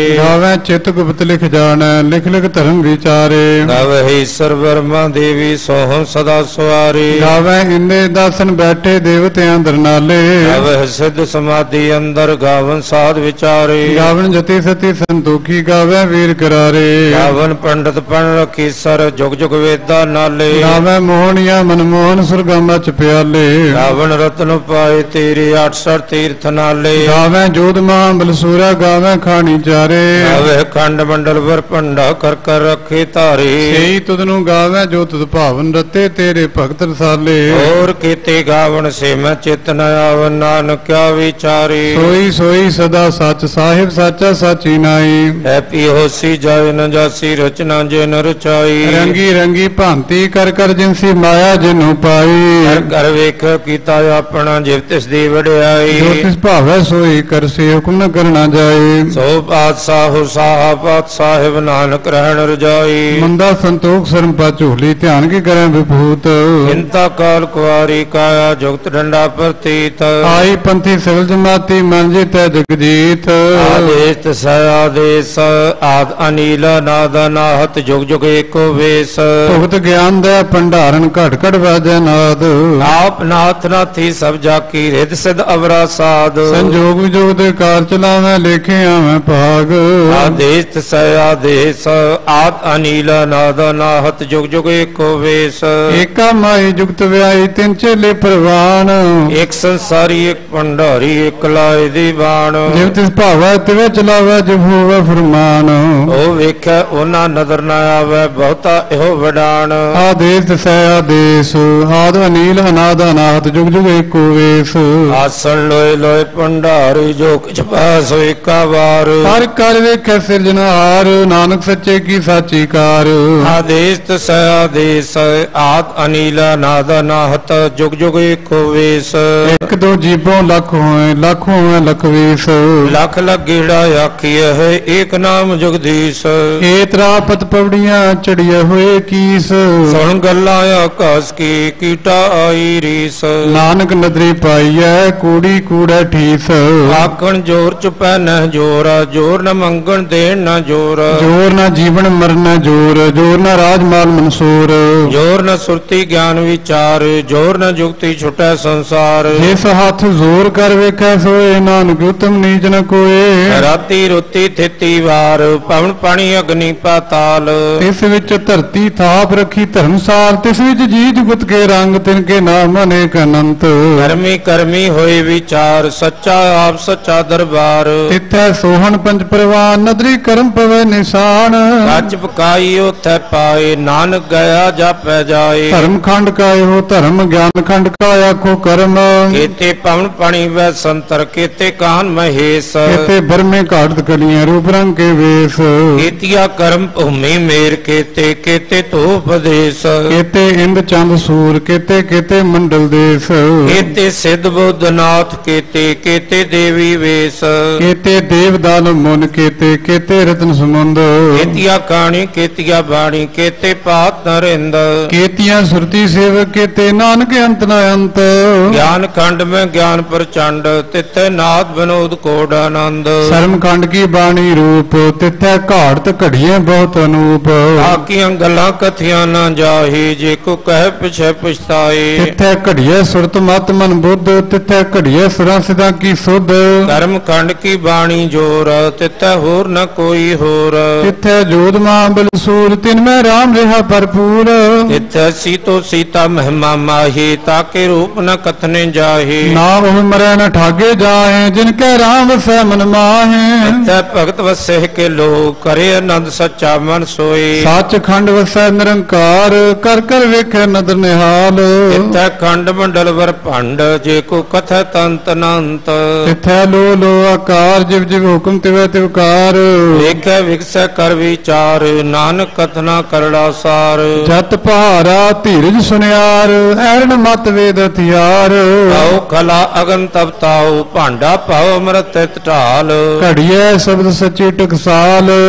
Speaker 1: ਗਾਵੇ ਚਿਤ ਗੁਪਤ ਲਿਖ ਜਾਣੈ, ਲਿਖ ਲਿਖ ਧਰਮ ਵਿਚਾਰੇ।
Speaker 2: ਗਾਵਹਿ ਈਸਰ ਬਰਮਾ ਦੇਵੀ ਸੋਹੰ ਸਦਾ ਸੁਆਰੇ।
Speaker 1: ਗਾਵੇ ਇੰਦੇ ਦਾਸਨ ਬੈਠੇ ਦੇਵਤਿਆਂ ਦਰਨਾਲੇ।
Speaker 2: ਗਾਵਹਿ ਸਿੱਧ ਸਮਾਧੀ ਅੰਦਰ ਗਾਵਨ ਸਾਧ ਵਿਚਾਰੇ।
Speaker 1: ਗਾਵਨ ਜਤੀ ਸਤੀ ਸੰਤੋਖੀ, ਗਾਵੇ ਵੀਰ ਕਰਾਰੇ।
Speaker 2: ਗਾਵਨ ਪੰਡਤ ਪਣ ਰਖੀ ਸਰ, ਜੁਗ ਜੁਗ ਵੇਦਾ ਨਾਲੇ।
Speaker 1: ਗਾਵੇ ਮੋਹਣੀਆ ਮਨਮੋਹਨ, ਸੁਰਗਾਮਾ ਚ ਪਿਆਲੇ।
Speaker 2: ਗਾਵਨ ਰਤਨ ਪਾਏ ਤੇਰੇ 68 ਤੀਰਥ ਨਾਲੇ।
Speaker 1: ਗਾਵੇ ਜੋਧ ਮਹਾ ਬਲਸੂਰਾ, ਗਾਵੇ ਖਾਣੀ ਚਾਰੇ।
Speaker 2: ਗਾਵਹਿ ਖੰਡ ਮੰਡਲ ਵਰ ਭੰਡਾ ਕਰ ਕਰ ਰੱਖੇ ਧਾਰੇ।
Speaker 1: ਸਹੀ ਤੁਧ ਨੂੰ ਗਾਵੇ ਜੋ ਤੁਧ ਭਾਵਨ, ਰਤੇ ਤੇਰੇ ਭਗਤ ਰਸਾਲੇ।
Speaker 2: ਹੋਰ ਕੀਤੇ ਗਾਵਨ ਸੇ ਮੈਂ ਚਿਤ ਨ ਆਵਨ, ਨਾਨਕ ਕਿਆ ਵਿਚਾਰੇ।
Speaker 1: ਸੋਈ ਸੋਈ ਸਦਾ ਸੱਚ, ਸਾਹਿਬ ਸਾਚਾ ਸਾਚੀ ਨਾਈ।
Speaker 2: ਐਪੀ ਹੋਸੀ ਜਾਇ ਨ ਜਾਸੀ, ਰਚਨਾ ਜੇ ਨ ਰਚਾਈ।
Speaker 1: ਰੰਗੀ ਰੰਗੀ ਭਾਂਤੀ ਕਰ ਕਰ ਜਿਨਸੀ ਮਾਇਆ ਜਿਨੂ ਪਾਈ।
Speaker 2: ਕਰ ਕਰ ਵੇਖ ਕੀਤਾ ਆਪਣਾ, ਜਿਵ ਤਿਸ ਦੀ ਵਡਿਆਈ।
Speaker 1: ਜੋ ਤਿਸ ਭਾਵੈ ਸੋਈ ਕਰਸੀ, ਹੁਕਮ ਨ ਕਰਨਾ ਜਾਏ।
Speaker 2: ਸੋ ਪਾਤਸ਼ਾਹੁ ਸਾਹਬਤ ਸਾਹਿਬ, ਨਾਨਕ ਰਹਿਣ ਰਜਾਈ।
Speaker 1: ਮੰਦਾ ਸੰਤੋਖ ਸਰਮ ਪਾ ਝੋਲੀ, ਧਿਆਨ ਕੀ ਕਰੇ ਵਿਭੂਤ।
Speaker 2: ਇੰਤਾ ਕਾਲ ਕੁਆਰੀ ਕਾਇਆ, ਜੁਗਤ ਡੰਡਾ ਪ੍ਰਤੀਤ।
Speaker 1: ਆਈ ਪੰਥੀ ਸਗਲ ਜਮਾਤੀ, ਮਨ ਜੀਤੈ ਜਗਜੀਤ।
Speaker 2: ਆਦੇਸ ਤਸੈ ਆਦੇਸ, ਆਦ ਅਨੀਲ ਨਾਦ ਨਾਹਤ, ਜੁਗ ਜੁਗ ਏਕੋ ਵੇਸ।
Speaker 1: ਭੁਗਤ ਗਿਆਨ ਦਾ ਭੰਡਾਰਨ, ਘਟ ਘਟ ਵਾਜੈ ਨਾਦ।
Speaker 2: ਆਪ ਨਾਥ ਨਾਥੀ ਸਭ ਜਾਕੀ, ਰਿਦ ਸਿਧ ਅਵਰਾ ਸਾਧ।
Speaker 1: ਸੰਜੋਗ ਵਿਜੋਗ ਦੇ ਕਾਰ ਚਲਾਵੇਂ, ਲੇਖੇ ਆਵੇਂ ਭਾਗ।
Speaker 2: ਆਦੇਸ ਤਸੈ ਆਦੇਸ, ਆਦ ਅਨੀਲ ਨਾਦ ਨਾਹਤ, ਜੁਗ ਜੁਗ ਏਕੋ ਵੇਸ।
Speaker 1: ਏਕਾ ਮਾਈ ਜੁਗਤ ਵਿਆਈ, ਤਿੰਨ ਚੇਲੇ ਪ੍ਰਵਾਨ।
Speaker 2: ਇੱਕ ਸੰਸਾਰੀ ਇੱਕ ਭੰਡਾਰੀ, ਇੱਕ ਲਾਏ ਦੀ ਬਾਣ।
Speaker 1: ਜਿਵ ਤਿਸ ਭਾਵੈ ਤਿਵੇਂ ਚਲਾਵੈ, ਜਿਵ ਹੋਵੈ ਫਰਮਾਨ।
Speaker 2: ਉਹ ਵੇਖੈ ਉਹਨਾਂ ਨਦਰ ਨਾ ਆਵੈ, ਬਹੁਤਾ ਇਹੋ ਵਡਾਣ।
Speaker 1: ਆਦੇਸ ਤਸੈ ਆਦੇਸ, ਆਦ ਅਨੀਲ ਅਨਾਦ ਅਨਾਹਤ, ਜੁਗ ਜੁਗ ਏਕੋ ਵੇਸ।
Speaker 2: ਆਸਣ ਲੋਏ ਲੋਏ ਭੰਡਾਰੀ, ਜੋ ਕਿਛ ਪਾਸ ਏਕਾ ਵਾਰ।
Speaker 1: ਹਰ ਕਰ ਵੇਖੈ ਸਿਰਜਣਹਾਰ, ਨਾਨਕ ਸੱਚੇ ਕੀ ਸਾਚੀ ਕਾਰ।
Speaker 2: ਆਦੇਸ ਤਸੈ ਆਦੇਸ, ਆਦ ਅਨੀਲ ਨਾਦ ਨਾਹਤ, ਜੁਗ ਜੁਗ ਏਕੋ ਵੇਸ।
Speaker 1: ਇੱਕ ਦੋ ਜੀਬੋਂ ਲੱਖ ਹੋਏ, ਲੱਖ ਹੋਏ ਲਖ ਵੀਸ।
Speaker 2: ਲੱਖ ਲੱਗੇੜਾ ਆਖੀਐ ਹੈ, ਏਕ ਨਾਮ ਜਗਦੀਸ਼।
Speaker 1: ਏ ਤਰਾਪਤ ਪਵੜੀਆਂ ਚੜੀਏ ਹੋਏ ਕੀਸ।
Speaker 2: ਸੁਣ ਗੱਲਾਂ ਆਕਾਸ ਕੀ, ਕੀਟਾ ਆਈ ਰੀਸ।
Speaker 1: ਨਾਨਕ ਨਦਰੀ ਪਾਈਐ, ਕੂੜੀ ਕੂੜੈ ਠੀਸ।
Speaker 2: ਆਖਣ ਜੋਰ ਚੁਪੈ ਨਹਿ ਜੋਰ, ਜੋਰ ਨ ਮੰਗਣ ਦੇਣ ਨ ਜੋਰ।
Speaker 1: ਜੋਰ ਨਾ ਜੀਵਨ ਮਰਨ ਜੋਰ, ਜੋਰ ਨਾ ਰਾਜ ਮਾਲ ਮਨਸੂਰ।
Speaker 2: ਜੋਰ ਨ ਸੁਰਤੀ ਗਿਆਨ ਵਿਚਾਰ, ਜੋਰ ਨ ਜੁਗਤੀ ਛੁਟੈ ਸੰਸਾਰ।
Speaker 1: ਜਿਸ ਹੱਥ ਜ਼ੋਰ ਕਰ ਵੇਖੈ ਸੋਏ, ਨਾਨਕ ਉਤਮ ਨੀਚ ਨ ਕੋਏ।
Speaker 2: ਰਾਤੀ ਰੁੱਤੀ ਥਿੱਤੀ ਵਾਰ, ਪਵਨ ਪਾਣੀ ਅਗਨੀ ਪਾਤਾਲ।
Speaker 1: ਇਸ ਵਿੱਚ ਧਰਤੀ ਥਾਪ ਰੱਖੀ ਧਰਮਸਾਲ, ਤਿਸ ਵਿੱਚ ਜੀ ਜੁਗਤ ਕੇ ਰੰਗ, ਤਿਨ ਕੇ ਨਾਮ ਅਨੇਕ ਅਨੰਤ।
Speaker 2: ਕਰਮੀ ਕਰਮੀ ਹੋਏ ਵਿਚਾਰ, ਸੱਚਾ ਆਪ ਸੱਚਾ ਦਰਬਾਰ।
Speaker 1: ਤਿਥੈ ਸੋਹਣ ਪੰਜ ਪ੍ਰਵਾਨ, ਨਦਰੀ ਕਰਮ ਪਵੈ ਨਿਸ਼ਾਨ।
Speaker 2: ਕੱਚ ਪਕਾਈ ਉਥੈ ਪਾਏ, ਨਾਨਕ ਗਿਆ ਜਾਪੈ ਜਾਏ।
Speaker 1: ਧਰਮ ਖੰਡ ਕਾਇ ਹੋ ਧਰਮ, ਗਿਆਨ ਖੰਡ ਕਾ ਆਖੋ ਕਰਮ।
Speaker 2: ਕੀਤੇ ਪਵਨ ਪਾਣੀ ਵੈ ਸੰਤਰ, ਕੀਤੇ ਕਾਨ ਮਹੇਸ਼।
Speaker 1: ਕੇਤੇ ਬਰਮੇ ਘਾੜਤ ਕਲੀਆਂ, ਰੂਪ ਰੰਗ ਕੇ ਵੇਸ।
Speaker 2: ਕੀਤਿਆ ਕਰਮ ਭੂਮੀ ਮੇਰ, ਕੀਤੇ ਕੀਤੇ ਧੂਪ ਦੇਸ।
Speaker 1: ਕੇਤੇ ਇੰਦ ਚੰਦ ਸੂਰ, ਕੇਤੇ ਕੇਤੇ ਮੰਡਲ ਦੇਸ।
Speaker 2: ਕੀਤੇ ਸਿੱਧ ਬੁੱਧ ਨਾਥ, ਕੀਤੇ ਕੀਤੇ ਦੇਵੀ ਵੇਸ।
Speaker 1: ਕੇਤੇ ਦੇਵ ਦਾਨ ਮੁਨ, ਕੇਤੇ ਕੇਤੇ ਰਤਨ ਸਮੁੰਦ।
Speaker 2: ਕੀਤਿਆ ਕਾਣੀ ਕੀਤਿਆ ਬਾਣੀ, ਕੀਤੇ ਪਾਤ ਨਰਿੰਦ।
Speaker 1: ਕੇਤੀਆਂ ਸੁਰਤੀ ਸੇਵਕ, ਕੇਤੇ ਨਾਨਕ ਅੰਤ ਨ ਅੰਤ।
Speaker 2: ਗਿਆਨ ਖੰਡ ਮੈਂ ਗਿਆਨ ਪ੍ਰਚੰਡ, ਤਿੱਥੇ ਨਾਦ ਵਿਨੋਦ ਕੋਡ ਆਨੰਦ।
Speaker 1: ਸ਼ਰਮ ਖੰਡ ਕੀ ਬਾਣੀ ਰੂਪ, ਤਿਥੈ ਘਾੜਤ ਘੜੀਏ ਬਹੁਤ ਅਨੂਪ।
Speaker 2: ਆਕੀਆਂ ਗੱਲਾਂ ਕਥੀਆਂ ਨਾ ਜਾਹੀ, ਜੇ ਕੋ ਕਹਿ ਪਿਛੈ ਪਛਤਾਏ।
Speaker 1: ਤਿਥੈ ਘੜੀਏ ਸੁਰਤ ਮਤ ਮਨ ਬੁੱਧ, ਤਿਥੈ ਘੜੀਏ ਸੁਰਾਂ ਸਿਧਾਂ ਕੀ ਸੁਧ।
Speaker 2: ਕਰਮ ਖੰਡ ਕੀ ਬਾਣੀ ਜੋਰ, ਤਿੱਥੈ ਹੋਰ ਨ ਕੋਈ ਹੋਰ।
Speaker 1: ਤਿਥੈ ਜੋਧ ਮਾਂ ਬਲਸੂਰ, ਤਿਨ ਮੈਂ ਰਾਮ ਰਿਹਾ ਭਰਪੂਰ।
Speaker 2: ਤਿੱਥੈ ਸੀਤੋ ਸੀਤਾ ਮਹਿਮਾ ਮਾਹੀ, ਤਾਕੇ ਰੂਪ ਨ ਕਥਨੇ ਜਾਹੀ।
Speaker 1: ਨਾ ਉਹ ਮਰੈ ਨ ਠਾਗੇ ਜਾਹੇ, ਜਿਨ ਕੈ ਰਾਮ ਵਸੈ ਮਨ ਮਾਹੇ।
Speaker 2: ਤਿੱਥੈ ਭਗਤ ਵਸਹਿ ਕੇ ਲੋ, ਕਰੇ ਆਨੰਦ ਸੱਚਾ ਮਨ ਸੋਈ।
Speaker 1: ਸੱਚ ਖੰਡ ਵਸੈ ਨਿਰੰਕਾਰ, ਕਰ ਕਰ ਵੇਖੈ ਨਦਰ ਨਿਹਾਲ।
Speaker 2: ਤਿੱਥੈ ਖੰਡ ਮੰਡਲ ਵਰ ਭੰਡ, ਜੇ ਕੋ ਕਥੈ ਤੰਤ ਅਨੰਤ।
Speaker 1: ਤਿਥੈ ਲੋ ਲੋ ਆਕਾਰ, ਜਿਵ ਜਿਵ ਹੁਕਮ ਤਿਵੈ ਤਿਵਕਾਰ।
Speaker 2: ਵੇਖੈ ਵਿਗਸੈ ਕਰ ਵਿਚਾਰ, ਨਾਨਕ ਕਥਨਾ ਕਰੜਾ ਸਾਰ।
Speaker 1: ਜਤ ਪਹਾਰਾ ਧੀਰਜ ਸੁਨਿਆਰ, ਐਰਨ ਮਤ ਵੇਦ ਹਥਿਆਰ।
Speaker 2: ਆਓ ਕਲਾ ਅਗਨ ਤਪ ਤਾਉ, ਭਾਂਡਾ ਪਾਉ ਅੰਮ੍ਰਿਤ ਤਿਤ ਢਾਲ।
Speaker 1: ਘੜੀਐ ਸ਼ਬਦ ਸੱਚੇ ਟਕਸਾਲ, ਜਿਨ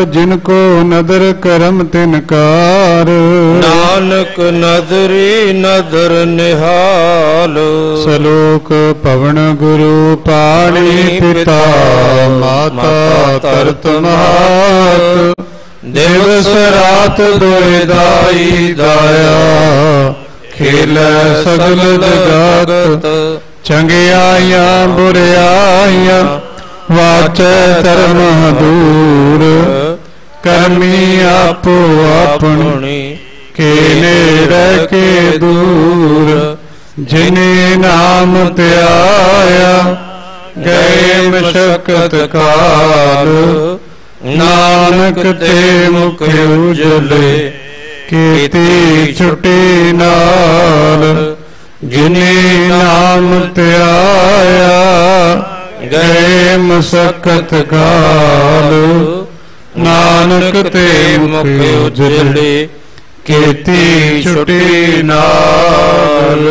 Speaker 1: को नदर करम तिनकार।
Speaker 2: नानक नदरी नदर निहाल।
Speaker 1: सलोक पवन गुरु पाणी पिता माता तरत मात। दिवस रात दोए दाई दाया खेल सगल जगत। चंगियाइयां बुरियाइयां वाचै धर्म दूर। करमी आपो अपनी के नेड़े के दूर। जिने नाम त्याया गए मशक्कत काल। नानक ते मुख उजले कीती छुटी नाल। जिने नाम त्याया गए मशक्कत काल। नानक ते मुख उजले कीती छुटी नाल।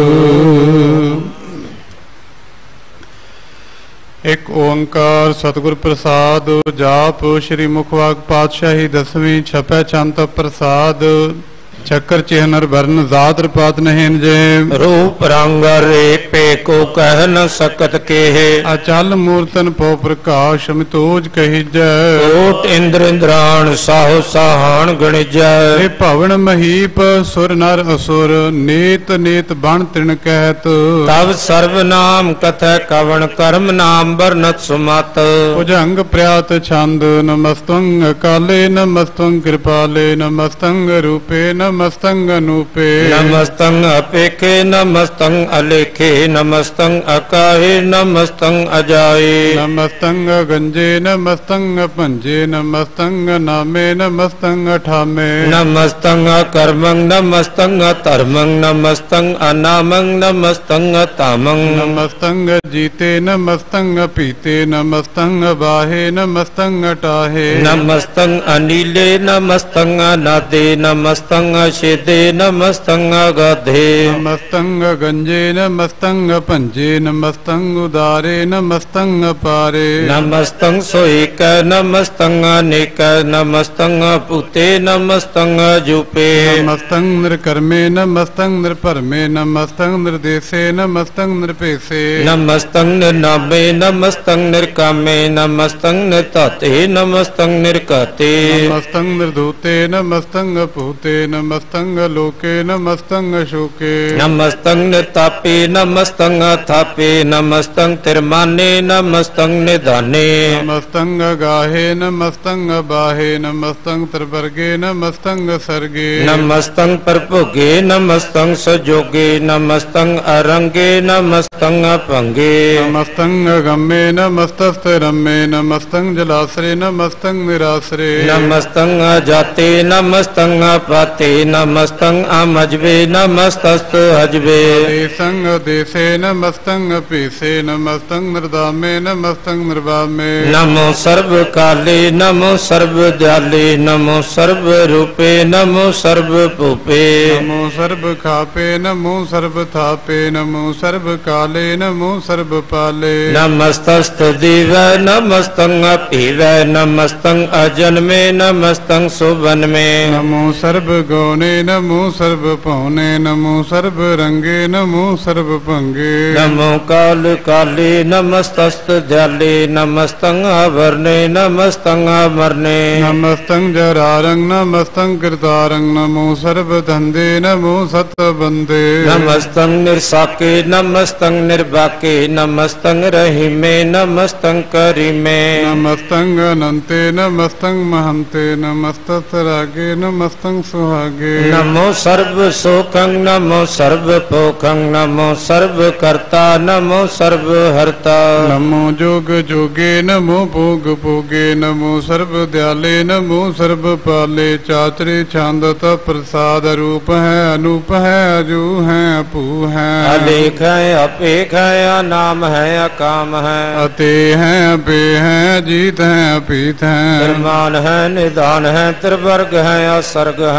Speaker 1: एक ओंकार सतगुर प्रसाद। जाप श्री मुखवाग पातशाही दसवीं छपै चंत प्रसाद। चक्कर चिन्ह वर्ण जात पात नहीं जे।
Speaker 2: रूप रंग रेपे को कह न सकत केहे।
Speaker 1: अचल मूर्तन पो प्रकाश मितोज कहिजै।
Speaker 2: कोट इंद्र इंद्राण साहो साहान गणिजै।
Speaker 1: हे भवन महीप सुर नर असुर नेत नेत बण तिन कहत।
Speaker 2: तब सर्व नाम कथ कवण कर्म नाम वर्णत सुमत।
Speaker 1: भुजंग प्रयात छंद नमस्तंग काले नमस्तंग कृपाले नमस्तंग रूपे नमस्तंग अनूपे।
Speaker 2: नमस्तंग अपेखे नमस्तंग अलेखे नमस्तंग अकाहे नमस्तंग अजाए।
Speaker 1: नमस्तंग गंजे नमस्तंग पंजे नमस्तंग नामे नमस्तंग ठामे।
Speaker 2: नमस्तंग कर्मंग नमस्तंग धर्मंग नमस्तंग अनामंग नमस्तंग तामंग।
Speaker 1: नमस्तंग जीते नमस्तंग पीते नमस्तंग बाहे नमस्तंग टाहे।
Speaker 2: नमस्तंग अनिले नमस्तंग अनादे नमस्तंग शेदे नमस्तंग गाधे।
Speaker 1: नमस्तंग गंजे नमस्तंग पंजे नमस्तंग उदारे नमस्तंग पारे।
Speaker 2: नमस्तंग सोएक नमस्तंग अनेक नमस्तंग पूते नमस्तंग जूपे।
Speaker 1: नमस्तंग निर्कर्मे नमस्तंग निर्भरमे नमस्तंग निर्देशे नमस्तंग निर्पेशे।
Speaker 2: नमस्तंग निर्नामे नमस्तंग निर्कामे नमस्तंग निर्ताते नमस्तंग निर्काते।
Speaker 1: नमस्तंग निर्धूते नमस्तंग पूते नमस्तंग लोके नमस्तंग शोके।
Speaker 2: नमस्तंग निर्तापे नमस्तंग थापे नमस्तंग तिरमाने नमस्तंग निधाने।
Speaker 1: नमस्तंग गाहे नमस्तंग बाहे नमस्तंग त्रिवर्गे नमस्तंग सर्गे।
Speaker 2: नमस्तंग परभोगे नमस्तंग सजोगे नमस्तंग अरंगे नमस्तंग अपंगे।
Speaker 1: नमस्तंग गम्मे नमस्तस्त रम्मे नमस्तंग जलाश्रे नमस्तंग निराश्रे।
Speaker 2: नमस्तंग जाते नमस्तंग पाते नमस्तंग अमजबे नमस्तस्त हजबे।
Speaker 1: देसंग देशे नमस्तंग पीसे नमस्तंग निर्दामे नमस्तंग निर्वामे।
Speaker 2: नमो सर्व काले नमो सर्व दयाले नमो सर्व रूपे नमो सर्व भूपे।
Speaker 1: नमो सर्व खापे नमो सर्व थापे नमो सर्व काले नमो सर्व पाले।
Speaker 2: नमस्तस्त देव नमस्तंग पीव नमस्तंग अजन्मे नमस्तंग सुवन में।
Speaker 1: नमो सर्व गौने नमो सर्व पौने नमो सर्व रंगे नमो सर्व भंगे।
Speaker 2: नमो काल काले नमस्तस्त दयाले नमस्तंग अवरणे नमस्तंग अमरणे।
Speaker 1: नमस्तंग जरारंग नमस्तंग कृतारंग नमो सर्व धंधे नमो सत बंदे।
Speaker 2: नमस्तंग निर्साके नमस्तंग निर्बाके नमस्तंग रहीमे नमस्तंग करीमे।
Speaker 1: नमस्तंग अनंते नमस्तंग महंते नमस्तस्त रागे नमस्तंग सुहागे।
Speaker 2: नमो सर्व सुखं नमो सर्व पोखं नमो सर्व कर्ता नमो सर्व हर्ता।
Speaker 1: नमो जोग जोगे नमो भोग भोगे नमो सर्व दयाले नमो सर्व पाले। चातरे छांदत प्रसाद रूप है अनूप है अजू है अपू है।
Speaker 2: अलेख है अपेख है अनाम है अकाम है।
Speaker 1: अते हैं अबे हैं अजीत हैं अपीत हैं।
Speaker 2: निर्माण है निदान है त्रिवर्ग है असर्ग है।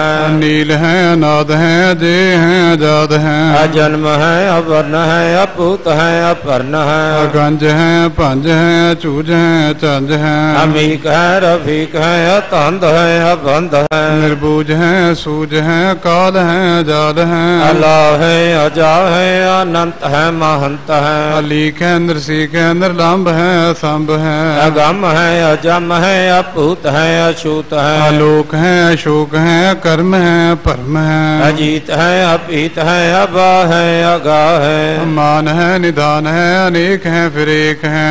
Speaker 1: अनील हैं अनाद हैं अजय हैं आजाद हैं
Speaker 2: अजन्म है अवर्ण है अपूत है अपर्ण है
Speaker 1: अगंज हैं पंज हैं अचूज हैं अचंज हैं
Speaker 2: अमीक है रफीक है अतंध है अबंध है
Speaker 1: निर्बूज हैं सूज हैं काल हैं अजाल हैं
Speaker 2: अला है अजा है अनंत है महंत है
Speaker 1: अलीक है नृसिक है निर्लंब है असंभ है
Speaker 2: अगम है अजम है अपूत है अछूत है
Speaker 1: आलोक है अशोक है कर्म है परम है
Speaker 2: अजीत है अपीत है अबा है अगा है
Speaker 1: मान है निधान है अनेक है फिर एक है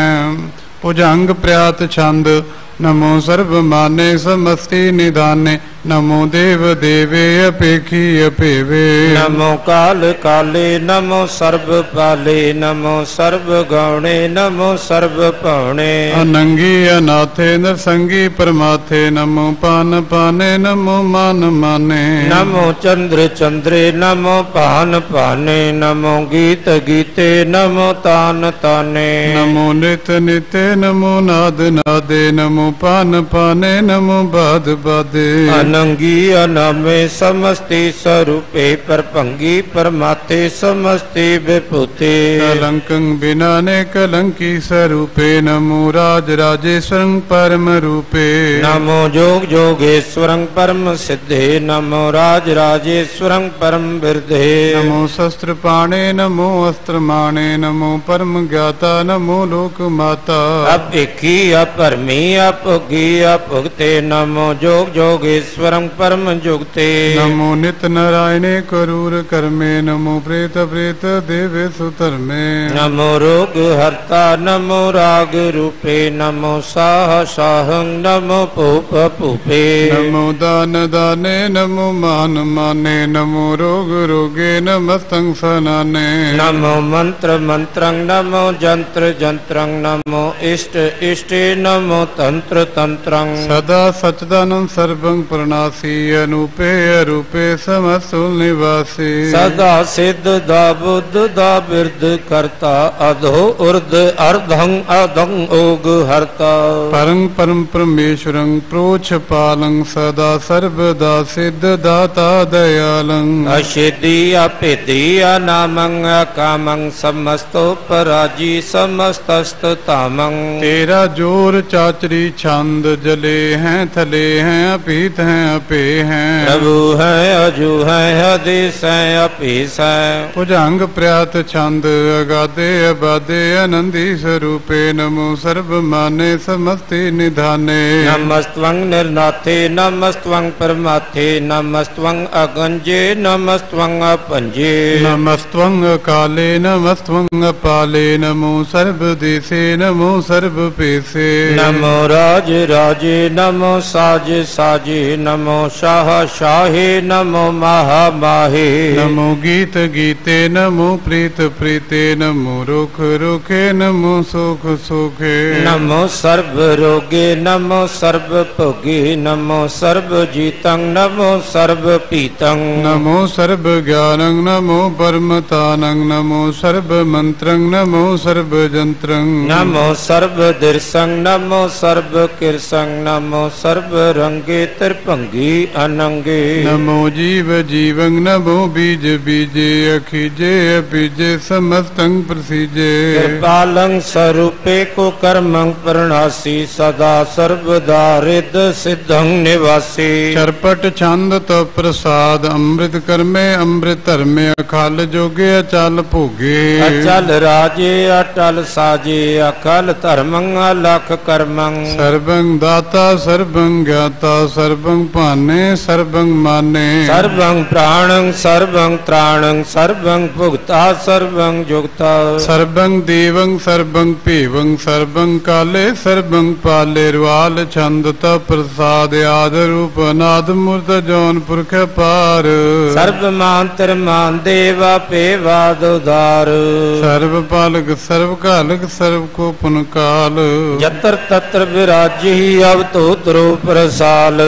Speaker 1: भुजंग प्रयात छंद नमो सर्व माने समस्ति निधाने नमो देव देवे अपेखी अपेवे
Speaker 2: नमो काल काले नमो सर्व पाले नमो सर्व गौणे नमो सर्व पौणे
Speaker 1: अनंगी अनाथे नरसंगी परमाथे नमो पान पाने नमो मान माने
Speaker 2: नमो चंद्र चंद्रे नमो पान पाने नमो गीत गीते नमो तान ताने
Speaker 1: नमो नित निते नमो नाद नादे नमो पान पाने नमो बाद बादे
Speaker 2: अनंगी अनामे समस्ति स्वरूपे परभंगी परमाते समस्ति विभूते
Speaker 1: कलंकं बिनाने कलंकी स्वरूपे नमो राज राजेश्वरं परम रूपे
Speaker 2: नमो जोग जोगेश्वरं परम सिद्धे नमो राज राजेश्वरं परम बिरधे
Speaker 1: नमो शस्त्र पाणे नमो अस्त्र माणे नमो परम ज्ञाता नमो लोक माता
Speaker 2: अपिखी अपरमी अपुगी अपुगते नमो जोग जोगेश्वरं परम जुगते
Speaker 1: नमो नित नारायणे करूर कर्मे नमो प्रेत प्रेत देवे सुतर्मे
Speaker 2: नमो रोग हर्ता नमो राग रूपे नमो साह साहं नमो पूप पूपे
Speaker 1: नमो दान दाने नमो मान माने नमो रोग रोगे नमस्तं सनाने
Speaker 2: नमो मंत्र मंत्रं नमो जंत्र जंत्रं नमो इष्ट इष्टे नमो तंत्र तंत्रं
Speaker 1: सदा सच्चिदानंद सर्वं प्रणासी अनूपे अरूपे समस्तुल निवासी
Speaker 2: सदा सिद्ध दा बुद्ध दा बिरद करता अधो उर्ध अर्धं अधं ओग हरता
Speaker 1: परं परम परमेश्वरं प्रोच्छ पालं सदा सर्वदा सिद्ध दाता दयालं
Speaker 2: अशिद्धि अपिद्धि अनामं अकामं समस्तो पराजी समस्तस्त तामं
Speaker 1: तेरा जोर चाचरी छंद जले हैं थले हैं अपीत हैं अपे हैं
Speaker 2: प्रभु है अजू है हदीस है अपीस है
Speaker 1: भुजंग प्रयात छंद अगाधे अबाधे आनंदी स्वरूपे नमो सर्व माने समस्ति निधाने
Speaker 2: नमस्त्वं निर्नाथे नमस्त्वं परमाथे नमस्त्वं अगंजे नमस्त्वं अपंजे
Speaker 1: नमस्त्वं काले नमस्त्वं अपाले नमो सर्वदेशे नमो सर्वपेशे
Speaker 2: नमो राज राजे नमो साज साजे नमो शाह शाहे नमो महा माहे
Speaker 1: नमो गीत गीते नमो प्रीत प्रीते नमो रुख रुखे नमो सुख सुखे
Speaker 2: नमो सर्व रोगे नमो सर्व भोगे नमो सर्व जीतं नमो सर्व पीतं
Speaker 1: नमो सर्व ज्ञानं नमो परमतानं नमो सर्व मंत्रं नमो सर्व जंत्रं
Speaker 2: नमो सर्व दर्शं नमो सर्व किरसं नमो सर्व रंगे त्रिभंगी अनंगे
Speaker 1: नमो जीव जीवं नमो बीज बीजे अखिजे अपिजे समस्तं प्रसीजे
Speaker 2: कृपालं स्वरूपे को कर्मं प्रणासी सदा सर्वदा रिद सिद्धं निवासी
Speaker 1: चरपट छंद तो प्रसाद अमृत कर्मे अमृत धर्मे अखल जोगे अचल भोगे
Speaker 2: अचल राजे अटल साजे अकल धर्मं अलख कर्मं
Speaker 1: सर्वं दाता सर्वं ज्ञाता सर्वं पाने सर्वं माने
Speaker 2: सर्वं प्राणं सर्वं त्राणं सर्वं भुक्ता सर्वं जुक्ता
Speaker 1: सर्वं देवं सर्वं पेवं सर्वं काले सर्वं पाले रुआल छंद त प्रसाद आद रूप नाद मूर्त जौनपुर के पार
Speaker 2: सर्व मांतर मान देवा पेवाद उदार
Speaker 1: सर्व पालक सर्व कालक सर्व को पुन काल
Speaker 2: यत्र तत्र विराजी अवतोत्रो प्रसाल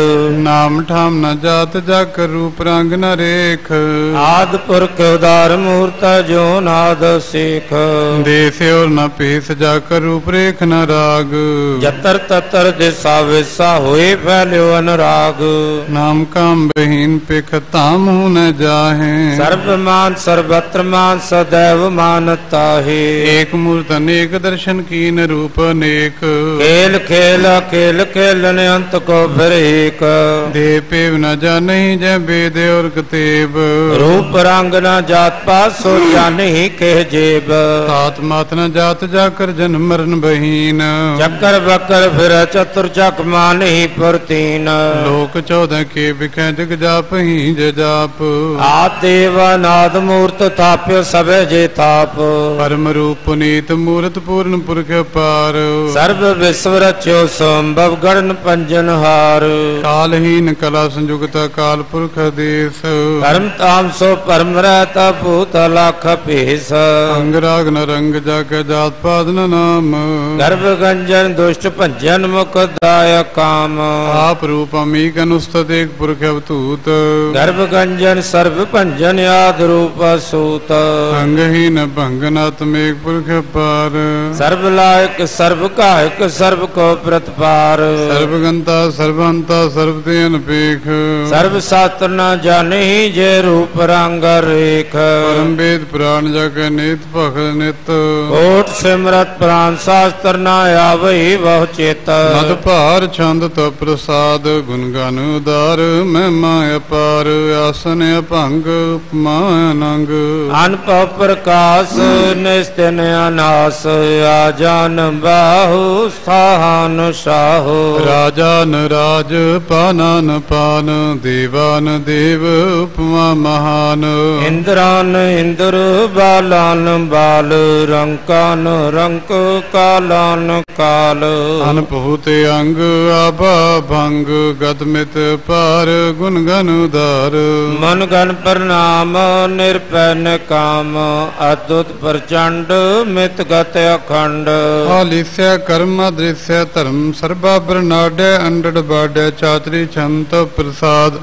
Speaker 1: ਨਾਮ ਠਾਮ ਨ ਜਾਤ ਜਾਕਰ ਰੂਪ ਰੰਗ ਨ ਰੇਖ।
Speaker 2: ਆਦ ਪੁਰਖ ਉਦਾਰ ਮੂਰਤ ਜੋ ਨਾਦ ਸੇਖ।
Speaker 1: ਦੇਸ ਔਰ ਨ ਭੇਸ ਜਾਕਰ ਰੂਪ ਰੇਖ ਨ ਰਾਗ।
Speaker 2: ਜਤਰ ਤਤਰ ਦਿਸਾ ਵਿਸਾ ਹੋਏ ਫੈਲਿਓ ਅਨੁਰਾਗ।
Speaker 1: ਨਾਮ ਕਾਮ ਬਹੀਨ ਪਿਖ ਧਾਮ ਹੂੰ ਨ ਜਾਹੇ।
Speaker 2: ਸਰਬ ਮਾਨ ਸਰਬਤਰ ਮਾਨ ਸदैव ਮਾਨਤਾ ਹੈ।
Speaker 1: ਏਕ ਮੂਰਤ ਅਨੇਕ ਦਰਸ਼ਨ ਕੀਨ ਰੂਪ ਅਨੇਕ।
Speaker 2: ਖੇਲ ਖੇਲ ਖੇਲ ਖੇਲਨ ਅੰਤ ਕੋ ਫਿਰ ਏਕ।
Speaker 1: ਦੇ ਪੇਵ ਨ ਜਾਣਹੀ ਜੈ ਬੇਦ ਔਰ ਕਤੇਬ।
Speaker 2: ਰੂਪ ਰੰਗ ਨ ਜਾਤ ਪਾਤ ਸੋ ਜਾਣਹੀ ਕਹਿ ਜੇਬ।
Speaker 1: ਤਾਤ ਮਾਤ ਨ ਜਾਤ ਜਾਕਰ ਜਨਮ ਮਰਨ ਬਹੀਨ।
Speaker 2: ਚੱਕਰ ਬੱਕਰ ਫਿਰ ਚਤੁਰ ਚੱਕ ਮਾਨਹੀ ਪ੍ਰਤੀਨ।
Speaker 1: ਲੋਕ 14 ਕੇ ਵਿਖੈ ਜਗ ਜਾਪਹੀ ਜ ਜਾਪ।
Speaker 2: ਆਦ ਦੇਵ ਨਾਦ ਮੂਰਤ ਥਾਪਿਓ ਸਭੇ ਜੇ ਥਾਪ।
Speaker 1: ਪਰਮ ਰੂਪ ਪੁਨੀਤ ਮੂਰਤ ਪੂਰਨ ਪੁਰਖ ਪਾਰ।
Speaker 2: ਸਰਬ ਵਿਸ਼ਵ ਰਚਿਓ ਸੰਭਵ ਗੜਨ ਪੰਜਨ ਹਾਰ।
Speaker 1: ਕਾਲਹੀਨ ਕਲਾ ਸੰਯੁਗਤਾ ਕਾਲ ਪੁਰਖ ਦੇਸ।
Speaker 2: ਕਰਮ ਤਾਮ ਸੋ ਪਰਮ ਰਹਿਤਾ ਭੂਤ ਲੱਖ ਭੇਸ।
Speaker 1: ਅੰਗ ਰਾਗ ਨ ਰੰਗ ਜਾ ਕੇ ਜਾਤ ਪਾਦ ਨ ਨਾਮ।
Speaker 2: ਗਰਭ ਗੰਜਨ ਦੁਸ਼ਟ ਭੰਜਨ ਮੁਖ ਦਾਇਕ ਕਾਮ।
Speaker 1: ਆਪ ਰੂਪ ਅਮੀਕ ਅਨੁਸਤਤ ਏਕ ਪੁਰਖ ਅਵਤੂਤ।
Speaker 2: ਗਰਭ ਗੰਜਨ ਸਰਬ ਭੰਜਨ ਆਦ ਰੂਪ ਸੂਤ।
Speaker 1: ਅੰਗਹੀਨ ਭੰਗਨਾਤਮ ਏਕ ਪੁਰਖ ਪਾਰ।
Speaker 2: ਸਰਬ ਲਾਇਕ ਸਰਬ ਕਾਇਕ ਸਰਬ ਕੋ ਪ੍ਰਤਪਾਰ।
Speaker 1: ਸਰਬ ਗੰਤਾ ਸਰਬੰਤਾ ਸਰਬ ਤੇ ਅਨਪੇਖ।
Speaker 2: ਸਰਬ ਸ਼ਾਸਤਰ ਨ ਜਾਣਹੀ ਜੇ ਰੂਪ ਰੰਗ ਰੇਖ।
Speaker 1: ਪਰਮ ਵੇਦ ਪੁਰਾਣ ਜਾ ਕੇ ਨੀਤ ਭਖ ਨਿਤ।
Speaker 2: ਕੋਟ ਸਿਮਰਤ ਪ੍ਰਾਨ ਸ਼ਾਸਤਰ ਨ ਆਵਈ ਬਹੁ ਚੇਤ।
Speaker 1: ਮਦ ਭਾਰ ਛੰਦ ਤ ਪ੍ਰਸਾਦ ਗੁਣ ਗਨ ਉਦਾਰ। ਮਹਿਮਾ ਅਪਾਰ ਆਸਨ ਅਭੰਗ ਉਪਮਾ ਅਨੰਗ।
Speaker 2: ਅਨਭਵ ਪ੍ਰਕਾਸ਼ ਨਿਸਤਿਨ ਅਨਾਸ। ਆਜਾਨ ਬਾਹੂ ਸਾਹਨ ਸਾਹੋ।
Speaker 1: ਰਾਜਾ ਨ ਰਾਜ ਪਾਨਾ ਨ ਪਾਨ। ਦੇਵਾਨ ਦੇਵ ਉਪਮਾ ਮਹਾਨ।
Speaker 2: ਇੰਦਰਾਨ ਇੰਦਰ ਬਾਲਾਨ ਬਾਲ। ਰੰਕਾਨ ਰੰਕ ਕਾਲਾਨ ਕਾਲ।
Speaker 1: ਅਨਭੂਤ ਅੰਗ ਆਭਾ ਭੰਗ। ਗਤ ਮਿਤ ਪਾਰ ਗੁਣ ਗਨ ਉਦਾਰ।
Speaker 2: ਮਨ ਗਨ ਪ੍ਰਣਾਮ ਨਿਰਭੈ ਨਿਕਾਮ। ਅਦੁੱਤ ਪ੍ਰਚੰਡ ਮਿਤ ਗਤ ਅਖੰਡ।
Speaker 1: ਆਲਿਸੈ ਕਰਮ ਦ੍ਰਿਸੈ ਧਰਮ। ਸਰਬਾ ਬਰਨਾਡੈ ਅੰਡੜ ਬਾਡੈ। ਚਾਤਰੀ ਛੰਤ ਪ੍ਰਸਾਦ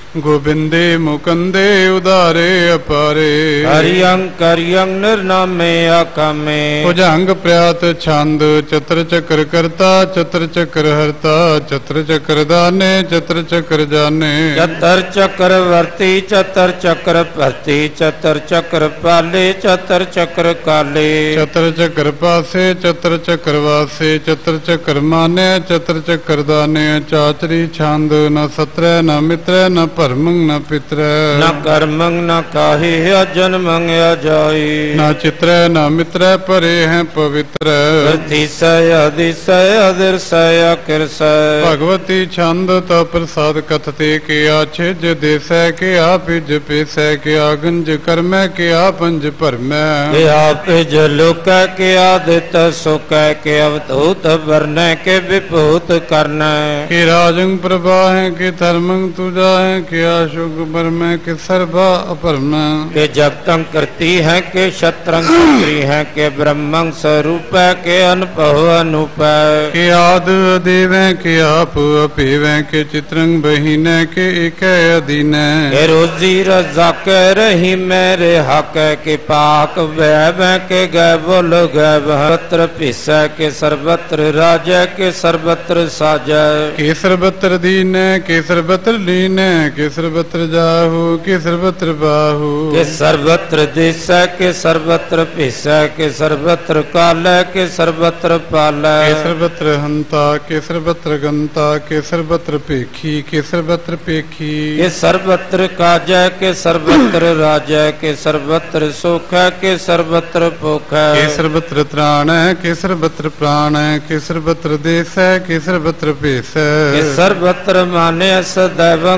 Speaker 1: ਗੋਬਿੰਦੇ ਮੁਕੰਦੇ ਉਦਾਰੇ ਅਪਾਰੇ।
Speaker 2: ਹਰਿਯੰ ਕਰਿਯੰ ਨਿਰਨਾਮੇ ਆਕਾਮੇ।
Speaker 1: ਭੁਜੰਗ ਪ੍ਰਿਆਤ ਛੰਦ। ਚਤਰ ਚੱਕਰ ਕਰਤਾ ਚਤਰ ਚੱਕਰ ਹਰਤਾ। ਚਤਰ ਚੱਕਰ ਦਾਨੇ ਚਤਰ ਚੱਕਰ ਜਾਣੇ।
Speaker 2: ਚਤਰ ਚੱਕਰ ਵਰਤੀ ਚਤਰ ਚੱਕਰ ਭਰਤੀ। ਚਤਰ ਚੱਕਰ ਪਾਲੇ ਚਤਰ ਚੱਕਰ ਕਾਲੇ।
Speaker 1: ਚਤਰ ਚੱਕਰ ਪਾਸੇ ਚਤਰ ਚੱਕਰ ਵਾਸੇ। ਚਤਰ ਚੱਕਰ ਮਾਨੇ ਚਤਰ ਚੱਕਰ ਦਾਨੇ। ਚਾਤਰੀ ਛੰਦ ਨ ਸਤਰੈ ਨ ਮਿਤਰੈ ਨ ਭਰਮੰ ਨ ਪਿਤਰੈ।
Speaker 2: ਨ ਕਰਮੰ ਨ ਕਾਹੇ ਅਜਨਮੰ ਅਜਾਈ।
Speaker 1: ਨ ਚਿਤਰੈ ਨ ਮਿਤਰੈ ਪਰੇ ਹੈ ਪਵਿੱਤਰੈ।
Speaker 2: ਅਤਿਸੈ ਅਦਿਸੈ ਅਦਿਰਸੈ ਅਕਿਰਸੈ।
Speaker 1: ਭਗਵਤੀ ਛੰਦ ਤ ਪ੍ਰਸਾਦ ਕਥਤੇ ਕਿਆ ਛਿਜ ਦੇਸੈ। ਕਿਆ ਪਿਜ ਪੇਸੈ। ਕਿਆ ਗੰਜ ਕਰਮੈ। ਕਿਆ ਪੰਜ ਭਰਮੈ।
Speaker 2: ਕਿਆ ਪਿਜ ਲੋਕੈ। ਕਿਆ ਦਿੱਤ ਸੁਕੈ। ਕਿ ਅਵਧੂਤ ਵਰਨੈ। ਕਿ ਵਿਭੂਤ ਕਰਨੈ।
Speaker 1: ਕਿ ਰਾਜੰ ਪ੍ਰਭਾਹੈ। ਕਿ ਧਰਮੰ ਤੁਜਾ ਹੈ। ਕਿਆ ਸ਼ੁਗ ਬਰਮੈ। ਕਿ ਸਰਬਾ ਅਪਰਮੈ।
Speaker 2: ਕਿ ਜਗਤੰ ਕਰਤੀ ਹੈ। ਕਿ ਸ਼ਤਰੰ ਸ਼ਤਰੀ ਹੈ। ਕਿ ਬ੍ਰਹਮੰ ਸਰੂਪੈ। ਕਿ ਅਨਭਵ ਅਨੂਪੈ।
Speaker 1: ਕਿ ਆਦ ਦੇਵੈ। ਕਿ ਆਪ ਅਪੇਵੈ। ਕਿ ਚਿਤਰੰ ਬਹੀਨੈ। ਕਿ ਏਕੈ ਅਧੀਨੈ।
Speaker 2: ਕਿ ਰੋਜ਼ੀ ਰਜ਼ਾਕੈ ਰਹੀ ਮੇਰੇ ਹਕੈ। ਕਿ ਪਾਕ ਵੈਵੈ। ਕਿ ਗੈ ਬੋਲ ਗੈ ਸਰਬਤਰ ਭੀਸੈ। ਕਿ ਸਰਬਤਰ ਰਾਜੈ। ਕਿ ਸਰਬਤਰ ਸਾਜੈ।
Speaker 1: ਕਿ ਸਰਬਤਰ ਦੀਨੈ। ਕਿ ਸਰਬਤਰ ਲੀਨੈ। ਕਿ ਸਰਬਤਰ ਜਾਹੂ। ਕਿ ਸਰਬਤਰ ਬਾਹੂ।
Speaker 2: ਕਿ ਸਰਬਤਰ ਦਿਸੈ। ਕਿ ਸਰਬਤਰ ਭੀਸੈ। ਕਿ ਸਰਬਤਰ ਕਾਲੈ। ਕਿ ਸਰਬਤਰ ਪਾਲੈ।
Speaker 1: ਕਿ ਸਰਬਤਰ ਹੰਤਾ। ਕਿ ਸਰਬਤਰ ਗੰਤਾ। ਕਿ ਸਰਬਤਰ ਭੇਖੀ। ਕਿ ਸਰਬਤਰ ਭੇਖੀ।
Speaker 2: ਕਿ ਸਰਬਤਰ ਕਾਜੈ। ਕਿ ਸਰਬਤਰ ਰਾਜੈ। ਕਿ ਸਰਬਤਰ ਸੁਖੈ। ਕਿ ਸਰਬਤਰ ਭੁਖੈ।
Speaker 1: ਕਿ ਸਰਬਤਰ ਤ੍ਰਾਣੈ। ਕਿ ਸਰਬਤਰ ਪ੍ਰਾਣੈ। ਕਿ ਸਰਬਤਰ ਦੇਸੈ। ਕਿ ਸਰਬਤਰ ਭੇਸੈ।
Speaker 2: ਕਿ ਸਰਬਤਰ ਮਾਨਿਆ ਸदैवੰ ਪ੍ਰਧਾਨ।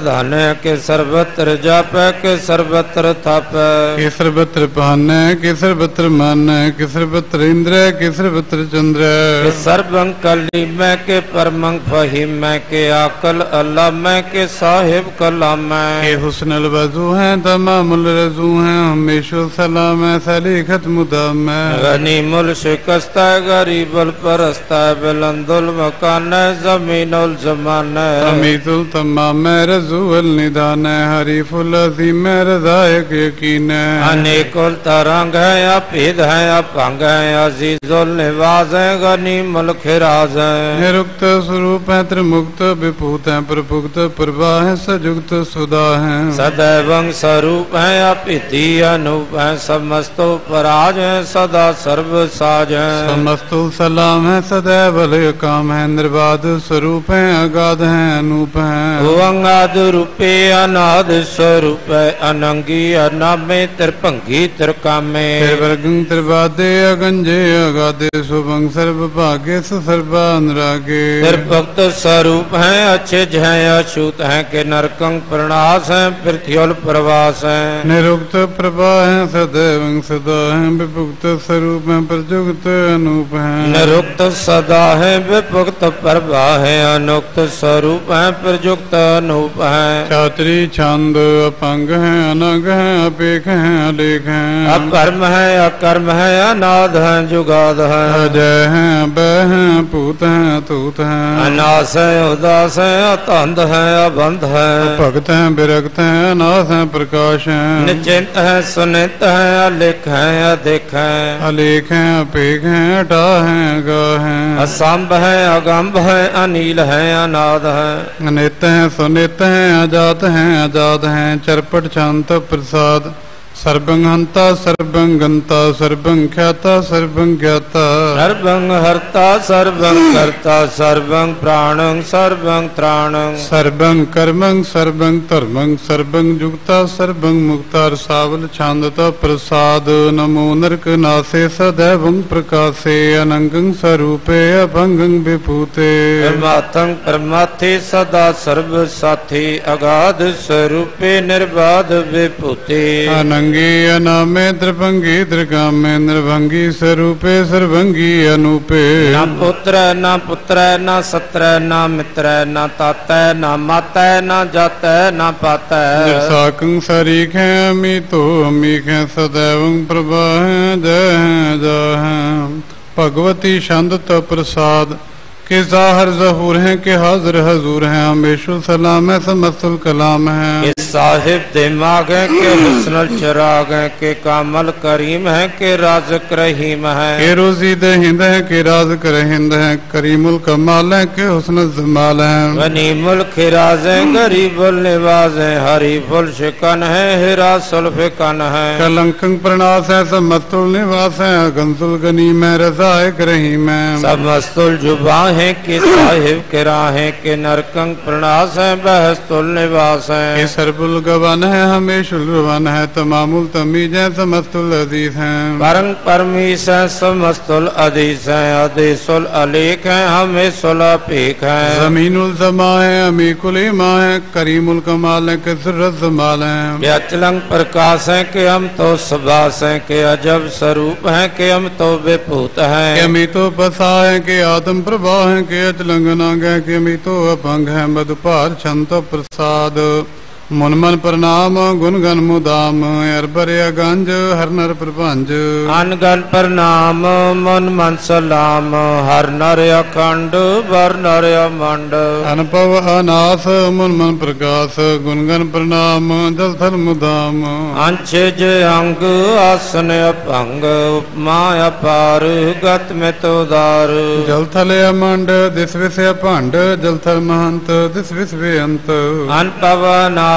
Speaker 2: धन के सर्वत्र जप के सर्वत्र तप
Speaker 1: के सर्वत्र पान के सर्वत्र मान के सर्वत्र इंद्र के सर्वत्र चंद्र
Speaker 2: के सर्वं कली में के परमं फहीम में के आकल अल्लाह में के साहिब कलाम में
Speaker 1: के हुस्न वजू हैं तमामुल रजू हैं हमेशा सलाम है सलीखत मुदाम
Speaker 2: गनी मुल शिकस्ता गरीबुल परस्ता बुलंदुल मकान जमीनुल जमान
Speaker 1: अमीतुल तमाम रजूल निदान हरीफुल अजीम रज़ायक यकीन
Speaker 2: अनेकुल तरंग है अपिद है अपंग है अजीजुल निवाज है गनीमुल खिराज है
Speaker 1: निरुक्त स्वरूप है त्रिमुक्त विभूत है प्रभुक्त प्रभा है सजुक्त सुधा है
Speaker 2: सदैवं स्वरूप है अपिति अनूप है समस्तो पराज है सदा सर्व साज है
Speaker 1: समस्तो सलाम है सदैव लय काम है निर्बाध स्वरूप है अगाध है अनूप है
Speaker 2: अंगाद रूपे अनाद स्वरूप है अनंगी अनामे त्रिभंगी त्रिकामे
Speaker 1: त्रिवर्गं त्रिवादे अगंजे अगाधे शुभं सर्व भाग्य सर्वा अनुरागे
Speaker 2: त्रिभक्त स्वरूप है अच्छे जय अछूत है के नरकं प्रणास है पृथ्व्योल प्रवास है
Speaker 1: निरुक्त प्रभा है सदैव सदा है विभुक्त स्वरूप है प्रजुक्त अनूप है
Speaker 2: निरुक्त सदा है विभुक्त प्रभा है अनुक्त स्वरूप है प्रजुक्त अनूप है
Speaker 1: छात्री छंद अपंग है अनग है अपेख है अलेख है
Speaker 2: अकर्म है अकर्म है अनाद है जुगाद है
Speaker 1: अजय है अभय है पूत है तूत है
Speaker 2: अनास है उदास है अतंध है अबंध है
Speaker 1: भक्त है विरक्त है अनाथ है प्रकाश है
Speaker 2: निश्चिंत है सुनित है अलिख है अधिक है
Speaker 1: अलेख है अपेख है अटा है अगा है
Speaker 2: असंभ है अगंभ है अनील है अनाद है
Speaker 1: अनित है सुनित है अजात है आजाद है चरपट शांत प्रसाद सर्वं हंता सर्वं गंता सर्वं ख्याता सर्वं ज्ञाता
Speaker 2: सर्वं हर्ता सर्वं कर्ता सर्वं प्राणं सर्वं त्राणं
Speaker 1: सर्वं कर्मं सर्वं धर्मं सर्वं जुक्ता सर्वं मुक्ता सावल छांदता प्रसाद नमो नरक नासे सदैवं प्रकाशे अनंगं स्वरूपे अभंगं विभूते
Speaker 2: परमात्मं परमात्थे सदा सर्व साथी अगाध स्वरूपे निर्बाध विभूते
Speaker 1: अनंगी अनामे त्रिभंगी त्रिकामे निर्भंगी स्वरूपे सर्वंगी अनूपे
Speaker 2: न पुत्र न सत्र न मित्र न तात न मात न जात न पात
Speaker 1: निर्साकं सरीख है अमितो अमीख है सदैवं प्रभा है जय है जय है भगवती छंदत प्रसाद के जाहर जहूर हैं के हाजिर हजूर हैं हमेशा सलाम है समस्तुल कलाम है
Speaker 2: के साहिब दिमाग है के हुस्नुल चिराग है के कामल करीम है के राज़िक रहीम है
Speaker 1: के रोजी दे हिंद है के राज कर हिंद है करीमुल कमाल है के हुस्न जमाल है
Speaker 2: गनीमुल खिराज है गरीबुल निवाज है हरीफुल शिकन है हिरासुल फिकन है
Speaker 1: कलंकं प्रणास है समस्तुल निवास है गंसुल गनीम है रज़ायक रहीम है
Speaker 2: समस्तुल जुबा है के साहिब किरा है के नरकंग प्रणास है बहस्तुल निवास है
Speaker 1: के सरबुल गवन है हमेशुल रवन है तमामुल तमीज है समस्तुल अजीज है
Speaker 2: परंग परमीश है समस्तुल अदीस है अदीसुल अलीक है हमेशुल अपीक है
Speaker 1: जमीनुल जमा है अमीकुल इमा है करीमुल कमाल है के सुरत जमाल है
Speaker 2: अचलंग प्रकाश है के हम तो सबास है के अजब स्वरूप है के हम तो विभूत है
Speaker 1: के अमितो पसा है के आत्म प्रभा है के अचलंगनांग है के अमितो अपंग है मधुपार छंत प्रसाद मन मन प्रणाम गुण गण मुदाम अरबर गंज हर नर प्रपंज
Speaker 2: अनगन प्रणाम मन मन सलाम हर नर अखंड वर नर अमंड
Speaker 1: अनपव अनाथ मन मन प्रकाश गुण गण प्रणाम जल थल मुदाम
Speaker 2: अंशज अंग आसन अपंग उपमा अपार गत में तो दार
Speaker 1: जल थल अमंड दिस विषय भंड जल थल महंत दिस विष अंत
Speaker 2: अनपव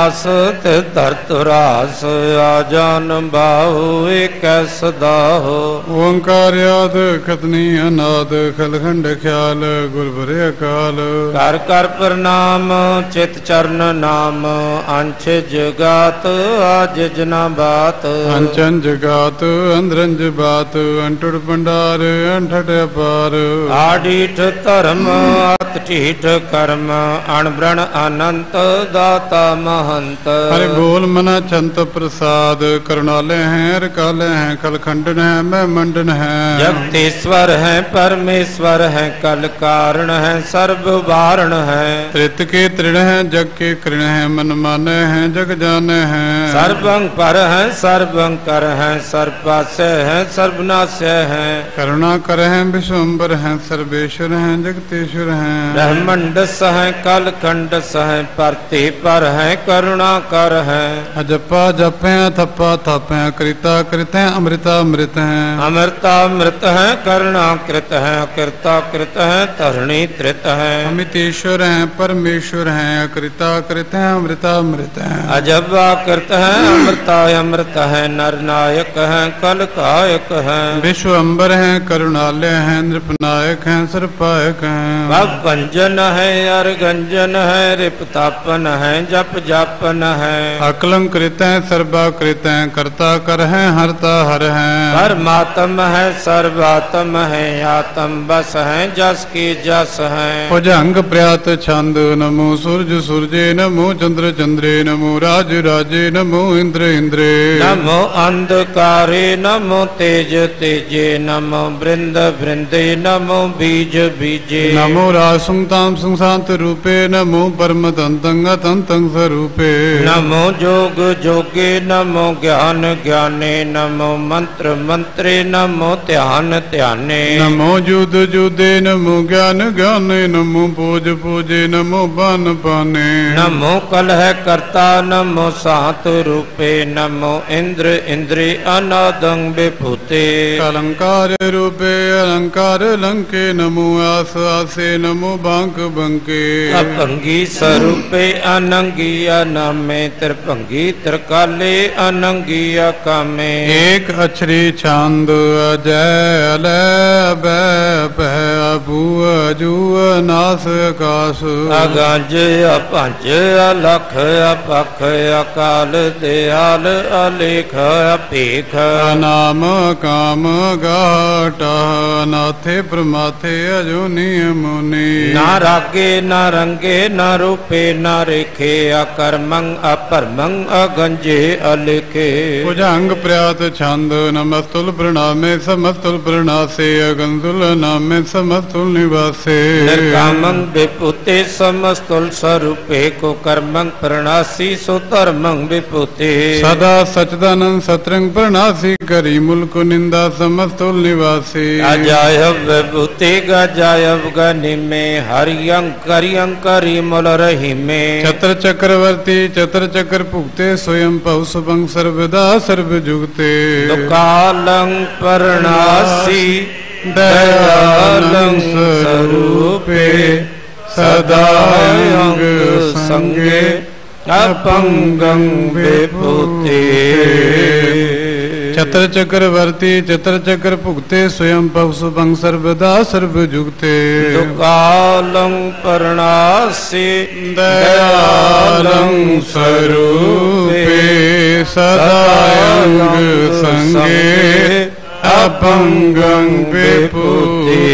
Speaker 2: नास ते धरत रास आजान बाहु एक सदा हो।
Speaker 1: ओंकार याद खतनी अनाद खलखंड ख्याल गुर भरे अकाल।
Speaker 2: कर कर प्रणाम चित चरण नाम अंश जगात आज जना बात।
Speaker 1: अंचन जगात अंदरंज बात अंटुड़ भंडार अंठट अपार।
Speaker 2: आडीठ धर्म अत ढीठ कर्म अणब्रण अनंत दाता महंत।
Speaker 1: हरि बोल मना चंत प्रसाद करुणालय हैं रकालय हैं कलखंडन है मैं मंडन है।
Speaker 2: जगदीश्वर है परमेश्वर है कल कारण है सर्व वारण है।
Speaker 1: त्रित के तृण है जग के कृण है मन माने हैं जग जाने हैं।
Speaker 2: सर्वं पर है सर्वं कर है सर्वपास्य है सर्वनाश्य है।
Speaker 1: करुणा कर हैं विश्वम्बर हैं सर्वेश्वर हैं जगतेश्वर हैं।
Speaker 2: ब्रह्मंड सह कल खंड सह परति पर है करुणा कर है।
Speaker 1: अजपा जप हैं थप्पा थप हैं कृता कृत हैं अमृता अमृत हैं।
Speaker 2: अमृता अमृत है करुणा कृत है कृता कृत है तरणी त्रित है।
Speaker 1: अमितेश्वर हैं परमेश्वर हैं अकृता कृत हैं अमृता अमृत हैं।
Speaker 2: अजबा कृत है अमृता अमृत है नर नायक है कल कायक है।
Speaker 1: विश्वम्बर हैं करुणालय हैं नृपनायक हैं सर्पायक हैं।
Speaker 2: भंजन है अरगंजन है रिपतापन है जप जापन है।
Speaker 1: अकलंकृत हैं सर्वाकृत हैं कर्ता कर हैं हरता हर हैं।
Speaker 2: परमात्म है सर्वात्म है आत्म बस है जस की जस है।
Speaker 1: भुजंग प्रयात छंद नमो सूर्य सूर्ये नमो चंद्र चंद्रे नमो राज राजे नमो इंद्र इंद्रे।
Speaker 2: नमो अंधकारे नमो तेज तेजे नमो वृंद वृंदे नमो बीज बीजे।
Speaker 1: नमो रासुंताम संशांत रूपे नमो परम तंतंग तंतंग स्वरूपे।
Speaker 2: नमो जोग जोगे नमो ज्ञान ज्ञाने नमो मंत्र मंत्रे नमो ध्यान ध्याने।
Speaker 1: नमो जुद जुदे नमो ज्ञान ज्ञाने नमो पूज पूजे नमो बन पाने।
Speaker 2: नमो कलह कर्ता नमो सात रूपे नमो इंद्र इंद्रे अनादंग विभूते।
Speaker 1: अलंकार रूपे अलंकार लंके नमो आस आसे नमो बांक बंके।
Speaker 2: अपंगी स्वरूपे अनंगी अनामे त्रिभंगी त्रिकाले अनंगी अकामे।
Speaker 1: एक अक्षरी छंद अजय अलय भय अभू अजू नास आकाश।
Speaker 2: अगंज अपंज अलख अपख अकाल दयाल अलेख अपेख।
Speaker 1: नाम काम गाटा नाथे प्रमाथे अजोनि मुनि।
Speaker 2: ना रागे ना रंगे ना रूपे ना रेखे अकर्मं अपरमं अगंजे अलेखे।
Speaker 1: भुजंग प्रयात छंद नमस्तुल प्रणामे समस्तुल प्रणासे अगंतुल नामे समस्तुल निवासे।
Speaker 2: निर्कामं विपुते समस्तुल स्वरूपे को कर्मं प्रणासी सो धर्मं विपुते।
Speaker 1: सदा सचदानंद सत्रंग प्रणासी करी मुल्क निंदा समस्तुल निवासी।
Speaker 2: अजायब विभूते गजायब गनि में हरियं करियं करी मुल रही में।
Speaker 1: चत्र चक्रवर्ती चत्र चक्र भुगते स्वयं पौ सुभंग सर्वदा सर्व जुगते।
Speaker 2: दुकालं परणासी दयालं स्वरूपे सदायं संगे अपंगं विभूते।
Speaker 1: चत्र चक्रवर्ती चत्र चक्र भुगते स्वयं पव सुभंग सर्वदा सर्व जुगते।
Speaker 2: दुकालं परणासी
Speaker 1: दयालं स्वरूपे सदायं संगे अपंगं विभूते।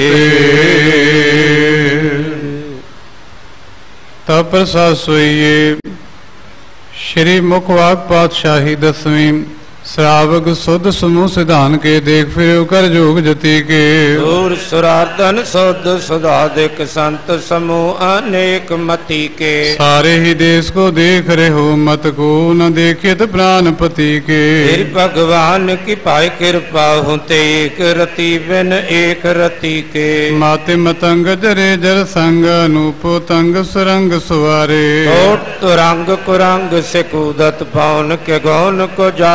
Speaker 1: तब प्रसाद सोइए श्री मुखवाक पातशाही 10वीं श्रावक शुद्ध समूह सिद्धान के देख फिर कर जोग जति के।
Speaker 2: दूर सुरार्दन शुद्ध सुधाधिक संत समूह अनेक मति के।
Speaker 1: सारे ही देश को देख रहे हो मत को न देखित प्राणपति के।
Speaker 2: फिर भगवान की पाई कृपा होते एक रति बिन एक रति के।
Speaker 1: माते मतंग जरे जर संग अनूपो तंग सुरंग सुवारे।
Speaker 2: तुरंग कुरंग से कूदत पौन के गौन को जात ने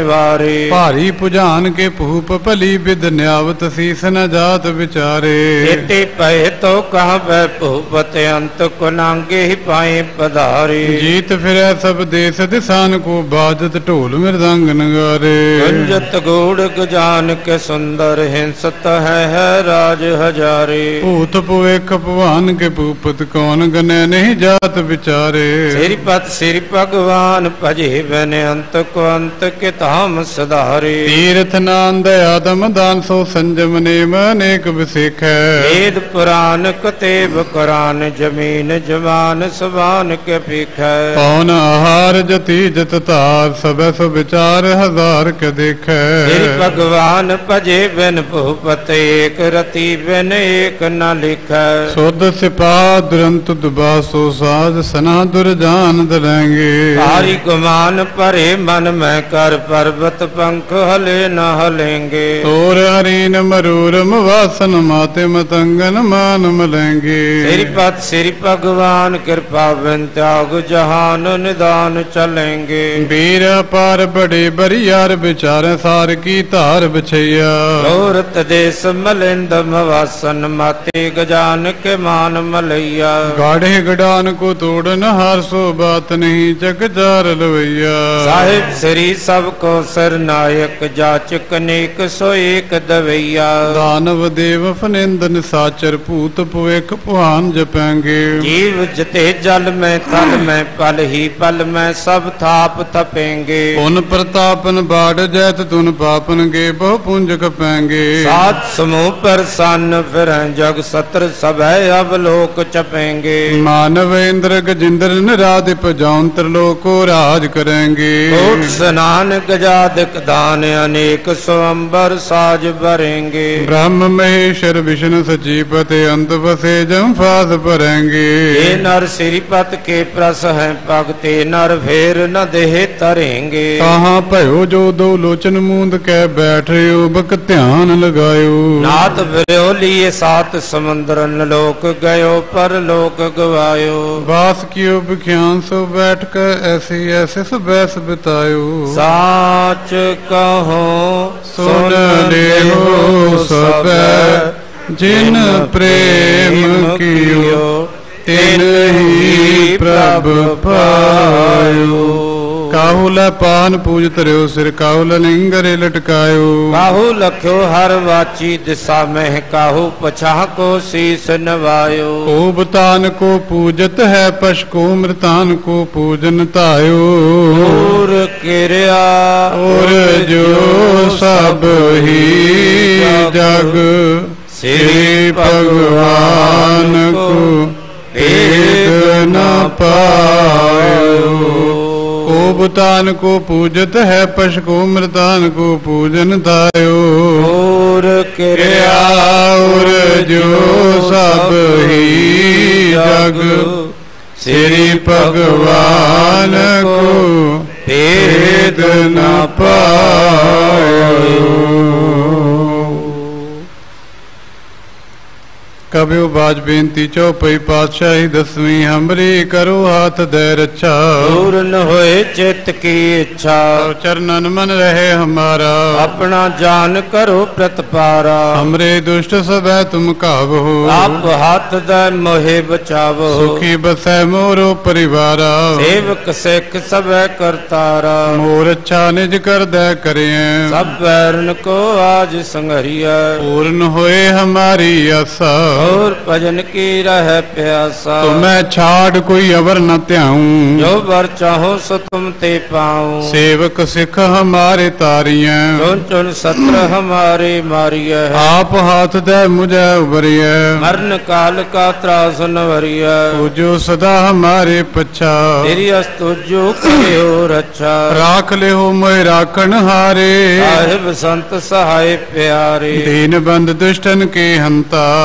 Speaker 2: निवारे।
Speaker 1: भारी पुजान के भूप भली विद न्यावत शीस न जात विचारे।
Speaker 2: एते पए तो कहाँ वह भूपत अंत को नांगे ही पाए पधारे।
Speaker 1: जीत फिरै सब देश दिसान को बाजत ढोल मृदंग नगारे।
Speaker 2: गुंजत गूढ़ गजान के सुंदर हिंसत है राज हजारे।
Speaker 1: भूत भुवेख भगवान के भूपत कौन गने नहीं जात विचारे।
Speaker 2: श्रीपत श्री भगवान भजे बन अंत को अंत के धाम सधारे।
Speaker 1: तीर्थ नाम दया दम दान सो संजम नेम अनेक विसेख है।
Speaker 2: वेद पुराण कतेब कुरान जमीन जवान सबान के पीख है।
Speaker 1: पौन आहार जति जत तार सब सो विचार हजार के देख।
Speaker 2: श्री भगवान भजे बिन भूपत एक रति बिन एक न लिख।
Speaker 1: शुद्ध सिपाह दुरंत दुबासो साज सना दुर्जान दलेंगे।
Speaker 2: भारी गुमान परे मन में कर पर्वत पंख हले न हलेंगे।
Speaker 1: तोर हरीन मरूरम वासन माते मतंगन मान मलेंगे।
Speaker 2: श्रीपत श्री भगवान कृपा बिन त्याग जहान निदान चलेंगे।
Speaker 1: वीर पार बड़े बरियार विचार सार की तार बिछैया।
Speaker 2: औरत देश मलिंद वासन माते गजान के मान मलैया।
Speaker 1: गाढ़े गडान को तोड़न हार सो बात नहीं जग जार लवैया।
Speaker 2: साहिब श्री सबको सरनायक जाचक नेक सो एक दवैया।
Speaker 1: दानव देव फनिंदन साचर भूत पुवेख पुहान जपेंगे।
Speaker 2: जीव जते जल में थल में पल ही पल में सब थाप थपेंगे।
Speaker 1: उन प्रतापन बाढ़ जैत तुन पापन गे बहु पुंज कपेंगे।
Speaker 2: सात समूह पर सन फिर जग सत्र सब अब लोक चपेंगे।
Speaker 1: मानव इंद्र गजिंद्र निराधिप जौंत्र लोको राज करेंगे।
Speaker 2: कोट स्नान गजादिक दान अनेक स्वंबर साज भरेंगे।
Speaker 1: ब्रह्म महेश्वर विष्णु सचिपते अंत बसे जम फास भरेंगे।
Speaker 2: ये नर श्रीपत के प्रस हैं भगते नर फेर न देह तरेंगे।
Speaker 1: कहाँ भयो जो दो लोचन मूंद के बैठ रहे बक ध्यान लगायो।
Speaker 2: नाथ विरो लिए सात समुद्र लोक गयो पर लोक गवायो।
Speaker 1: बास कियो विख्यान सो बैठ कर ऐसे ऐसे सो बैस बितायो।
Speaker 2: साच कहो
Speaker 1: सुन ले हो सब जिन प्रेम कियो तिन ही प्रभु पायो। काहुला पान पूज तरियो सिर काहुला लिंगरे लटकायो।
Speaker 2: काहू लख्यो हर वाची दिशा में काहू पछाह को शीस नवायो।
Speaker 1: ओबतान को पूजत है पश को मृतान को पूजन तायो।
Speaker 2: और किरिया
Speaker 1: और जो सब ही जग श्री भगवान को भेद न पायो। ओबतान को पूजत है पश को मृतान को पूजन तायो।
Speaker 2: और किरिया
Speaker 1: और जो सब ही जग श्री भगवान को भेद न पायो। कबियो बाज बेनती चौपई पातशाही दसवीं हमरी करो हाथ दे रक्षा।
Speaker 2: दूर न होए चित्त की इच्छा
Speaker 1: चरणन मन रहे हमारा।
Speaker 2: अपना जान करो प्रतपारा।
Speaker 1: हमरे दुष्ट सब तुम काबो।
Speaker 2: आप हाथ दे मोहे बचावो।
Speaker 1: सुखी बसै मोरो परिवारा।
Speaker 2: सेवक सिख सब करतारा।
Speaker 1: मोर अच्छा निज कर दे करें।
Speaker 2: सब बैरन को आज संघरिया।
Speaker 1: पूर्ण होए हमारी आशा।
Speaker 2: और भजन की रह प्यासा।
Speaker 1: तो मैं छाड़ कोई अवर न त्याऊं।
Speaker 2: जो वर चाहो सो तुम ते पाऊं।
Speaker 1: सेवक सिख हमारे तारिया।
Speaker 2: चुन चुन सत्र हमारे मारिया।
Speaker 1: आप हाथ दे मुझे उबरिया।
Speaker 2: मरण काल का त्रास नवरिया।
Speaker 1: जो सदा हमारे पच्छा।
Speaker 2: तेरी अस्तुजो करो रक्षा।
Speaker 1: राख ले हो मोह राखन हारे।
Speaker 2: साहिब संत सहाय प्यारे।
Speaker 1: दीन बंद दुष्टन के हंता।
Speaker 2: तुम हो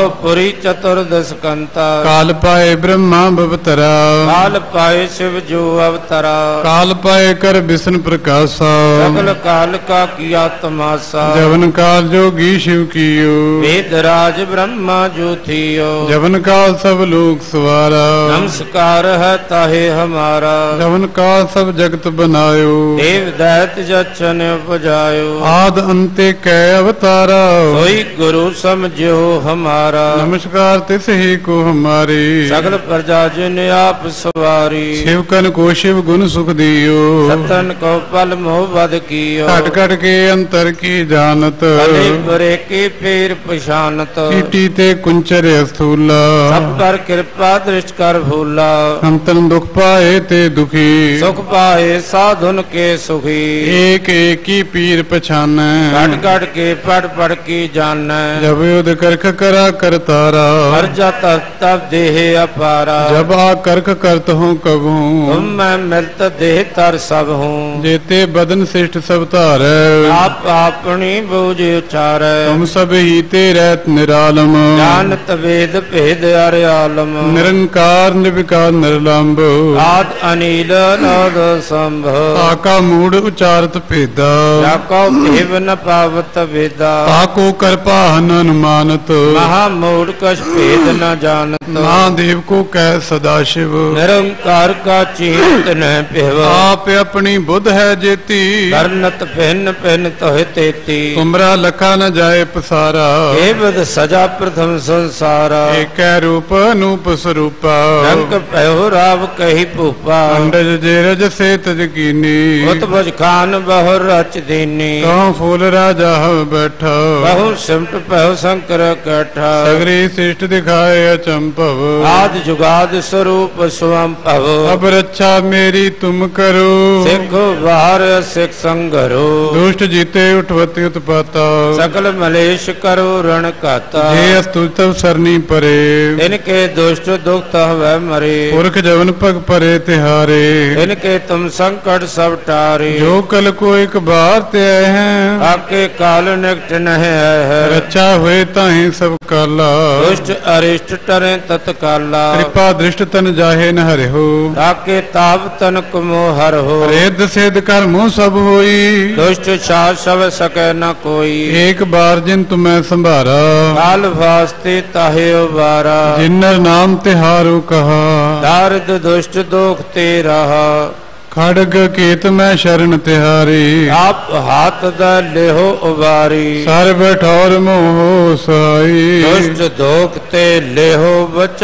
Speaker 2: ਪੁਰੀ ਚਤੁਰਦਸ ਕੰਤਾ
Speaker 1: ਕਾਲ ਪਾਏ ਬ੍ਰਹਮਾ ਬਵਤਰਾ
Speaker 2: ਕਾਲ ਪਾਏ ਸਿਵ ਜੋ ਅਵਤਰਾ
Speaker 1: ਕਾਲ ਪਾਏ ਕਰ ਬਿਸ਼ਨ ਪ੍ਰਕਾਸ਼ਾ
Speaker 2: ਸਗਲ ਕਾਲ ਕਾ ਕੀਆ ਤਮਾਸਾ
Speaker 1: ਜਵਨ ਕਾਲ ਜੋਗੀ ਸ਼ਿਵ ਕੀਓ
Speaker 2: ਵੇਦ ਰਾਜ ਬ੍ਰਹਮਾ ਜੋ ਥੀਓ
Speaker 1: ਜਵਨ ਕਾਲ ਸਭ ਲੋਕ ਸਵਾਰਾ
Speaker 2: ਨਮਸਕਾਰ ਹੈ ਤਾਹੇ ਹਮਾਰਾ
Speaker 1: ਜਵਨ ਕਾਲ ਸਭ ਜਗਤ ਬਨਾਇਓ
Speaker 2: ਦੇਵ ਦੈਤ ਜਚਨ ਉਪਜਾਇਓ
Speaker 1: ਆਦ ਅੰਤੇ ਕੈ ਅਵਤਾਰਾ
Speaker 2: ਸੋਈ ਗੁਰੂ ਸਮਝਿਓ ਹਮਾਰਾ
Speaker 1: ਨਮਸਕਾਰ ਤਿਸ ਹੀ ਕੋ ਹਮਾਰੇ
Speaker 2: ਸਗਲ ਪ੍ਰਜਾ ਜਿਨ ਆਪ ਸਵਾਰੀ
Speaker 1: ਸ਼ਿਵ ਕਨ ਕੋ ਸ਼ਿਵ ਗੁਣ ਸੁਖ ਦਿਓ
Speaker 2: ਸਤਨ ਕੋ ਪਲ ਮੋਹ ਵਦ ਕੀਓ
Speaker 1: ਘਟ ਘਟ ਕੇ ਅੰਤਰ ਕੀ ਜਾਣਤ
Speaker 2: ਅਲੇ ਬਰੇ ਕੀ ਫੇਰ ਪਛਾਨਤ
Speaker 1: ਕੀਟੀ ਤੇ ਕੁੰਚਰ ਅਸਥੂਲਾ
Speaker 2: ਸਭ ਕਰ ਕਿਰਪਾ ਦ੍ਰਿਸ਼ਟ ਕਰ ਭੂਲਾ
Speaker 1: ਅੰਤਨ ਦੁਖ ਪਾਏ ਤੇ ਦੁਖੀ
Speaker 2: ਸੁਖ ਪਾਏ ਸਾਧੁਨ ਕੇ ਸੁਖੀ
Speaker 1: ਏਕ ਏਕੀ ਪੀਰ ਪਛਾਨੈ
Speaker 2: ਘਟ ਘਟ ਕੇ ਪੜ ਪੜ ਕੀ ਜਾਣੈ
Speaker 1: ਜਬ ਉਦ ਕਰਖ ਕਰਾ ਕਰਤਾਰਾ
Speaker 2: ਹਰ ਜਤ ਤਬ ਦੇਹ ਅਪਾਰਾ
Speaker 1: ਜਬ ਆ ਕਰਖ ਕਰਤ ਹੂੰ ਕਬਹੂ
Speaker 2: ਤੁਮ ਮੈਂ ਮਿਲਤ ਦੇਹ ਤਰ ਸਭ ਹੂੰ
Speaker 1: ਜੇਤੇ ਬਦਨ ਸਿਸ਼ਟ ਸਭ ਧਾਰੈ
Speaker 2: ਆਪ ਆਪਣੀ ਬੂਝ ਉਚਾਰੈ
Speaker 1: ਤੁਮ ਸਭ ਹੀ ਤੇ ਰਹਿਤ ਨਿਰਾਲਮ
Speaker 2: ਜਾਣਤ ਵੇਦ ਭੇਦ ਅਰ ਆਲਮ
Speaker 1: ਨਿਰੰਕਾਰ ਨਿਰਵਿਕਾਰ ਨਿਰਲੰਭ
Speaker 2: ਆਦ ਅਨੀਲ ਨਾਦ ਸੰਭਵ
Speaker 1: ਆਕਾ ਮੂੜ ਉਚਾਰਤ ਭੇਦਾ
Speaker 2: ਜਾ ਕੋ ਭੇਵ ਨ ਪਾਵਤ ਵੇਦਾ
Speaker 1: ਆਕੋ ਕਰਪਾ ਅਨੁਮਾਨਤ
Speaker 2: ਮਹਾ ਮੂੜ ਕਛ ਭੇਦ ਨ ਜਾਣਤ
Speaker 1: ਮਹਾਦੇਵ ਕੋ ਕਹਿ ਸਦਾ ਸ਼ਿਵ
Speaker 2: ਨਿਰੰਕਾਰ ਕਾ ਚੀਤ ਨ ਪਿਹਵ
Speaker 1: ਆਪ ਆਪਣੀ ਬੁੱਧ ਹੈ ਜੇਤੀ
Speaker 2: ਕਰਨਤ ਭਿੰਨ ਭਿੰਨ ਤੋਹਿ ਤੇਤੀ
Speaker 1: ਤੁਮਰਾ ਲਖਾ ਨ ਜਾਏ ਪਸਾਰਾ
Speaker 2: ਏ ਬਦ ਸਜਾ ਪ੍ਰਥਮ ਸੰਸਾਰਾ
Speaker 1: ਏਕੈ ਰੂਪ ਅਨੂਪ ਸਰੂਪਾ
Speaker 2: ਰੰਗ ਭਇਓ ਰਾਵ ਕਹੀ ਭੂਪਾ
Speaker 1: ਅੰਡਜ ਜੇ ਰਜ ਸੇ ਤਜ ਕੀਨੀ
Speaker 2: ਉਤ ਬਜ ਖਾਨ ਬਹੁ ਰਚ ਦੀਨੀ
Speaker 1: ਕਉ ਫੂਲ ਰਾਜਾ ਹਵ ਬੈਠਾ
Speaker 2: ਬਹੁ ਸਿਮਟ ਭਇਓ ਸ਼ੰਕਰ ਕਠਾ
Speaker 1: ਸਗਰੀ ਸਿਸ਼ਟ ਦਿਖਾਏ ਅਚੰਭਵ
Speaker 2: ਆਦ ਜੁਗਾਦ ਸਰੂਪ ਸਵੰ ਭਵ
Speaker 1: ਅਬ ਰੱਛਾ ਮੇਰੀ ਤੁਮ ਕਰੋ
Speaker 2: ਸਿੱਖ ਵਾਰ ਸਿੱਖ ਸੰਗਰੋ
Speaker 1: ਦੁਸ਼ਟ ਜੀਤੇ ਉਠਵਤੀ ਉਤਪਾਤਾ
Speaker 2: ਸਕਲ ਮਲੇਸ਼ ਕਰੋ ਰਣ ਕਾਤਾ
Speaker 1: ਜੇ ਅਸਤੁਤਵ ਸਰਨੀ ਪਰੇ
Speaker 2: ਇਨਕੇ ਦੁਸ਼ਟ ਦੁਖਤ ਹਵੈ ਮਰੇ
Speaker 1: ਪੁਰਖ ਜਵਨ ਪਗ ਪਰੇ ਤਿਹਾਰੇ
Speaker 2: ਇਨਕੇ ਤੁਮ ਸੰਕਟ ਸਭ ਟਾਰੇ
Speaker 1: ਜੋ ਕਲ ਕੋ ਇੱਕ ਬਾਰ ਤੇ ਆਏ ਹੈ
Speaker 2: ਆਕੇ ਕਾਲ ਨਿਕਟ ਨਹਿ ਹੈ
Speaker 1: ਰੱਛਾ ਹੋਏ ਤਾਹੀਂ ਸਭ ਕਾਲਾ
Speaker 2: ਦੁਸ਼ਟ ਅਰਿਸ਼ਟ ਟਰੇ ਤਤਕਾਲਾ
Speaker 1: ਕਿਰਪਾ ਦ੍ਰਿਸ਼ਟ ਤਨ ਜਾਹੇ ਨ ਹਰਿਓ
Speaker 2: ਤਾਕੇ ਤਾਪ ਤਨਕ ਮੋਹ ਹਰ ਹੋ
Speaker 1: ਰੇਦ ਸੇਦ ਕਰ ਮੂੰਹ ਸਭ ਹੋਈ
Speaker 2: ਦੁਸ਼ਟ ਛਾੜ ਸਭ ਸਕੈ ਨ ਕੋਈ
Speaker 1: ਏਕ ਬਾਰ ਜਿਨ ਤੁਮੈ ਸੰਭਾਰਾ
Speaker 2: ਕਾਲ ਵਾਸਤੇ ਤਾਹੇ ਉਬਾਰਾ
Speaker 1: ਜਿਨਰ ਨਾਮ ਤਿਹਾਰੂ ਕਹਾ
Speaker 2: ਦਰਦ ਦੁਸ਼ਟ ਦੋਖ ਤੇ ਰਹਾ
Speaker 1: ਖੜਗ ਕੀਤ ਮੈਂ ਸ਼ਰਨ ਤਿਹਾਰੀ
Speaker 2: ਆਪ ਹਾਥ ਦਾ ਲਿਹੋ ਉਬਾਰੀ
Speaker 1: ਸਰ ਬਠੌਰ ਮੋਹ ਸਾਈ
Speaker 2: ਦੁਸ਼ਟ ਦੋਖ ਤੇ ਲਿਹੋ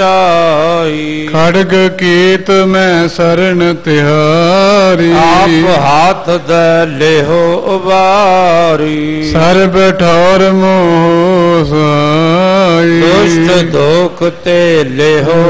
Speaker 2: ਬਚਾਈ
Speaker 1: ਖੜਗ ਕੀਤ ਮੈਂ ਸ਼ਰਨ ਤਿਹਾਰੀ
Speaker 2: ਆਪ ਹਾਥ ਦਾ ਲਿਹੋ ਉਬਾਰੀ
Speaker 1: ਸਰ ਬਠੌਰ ਮੋਹ ਸਾਈ
Speaker 2: ਦੁਸ਼ਟ ਦੋਖ ਤੇ ਲਿਹੋ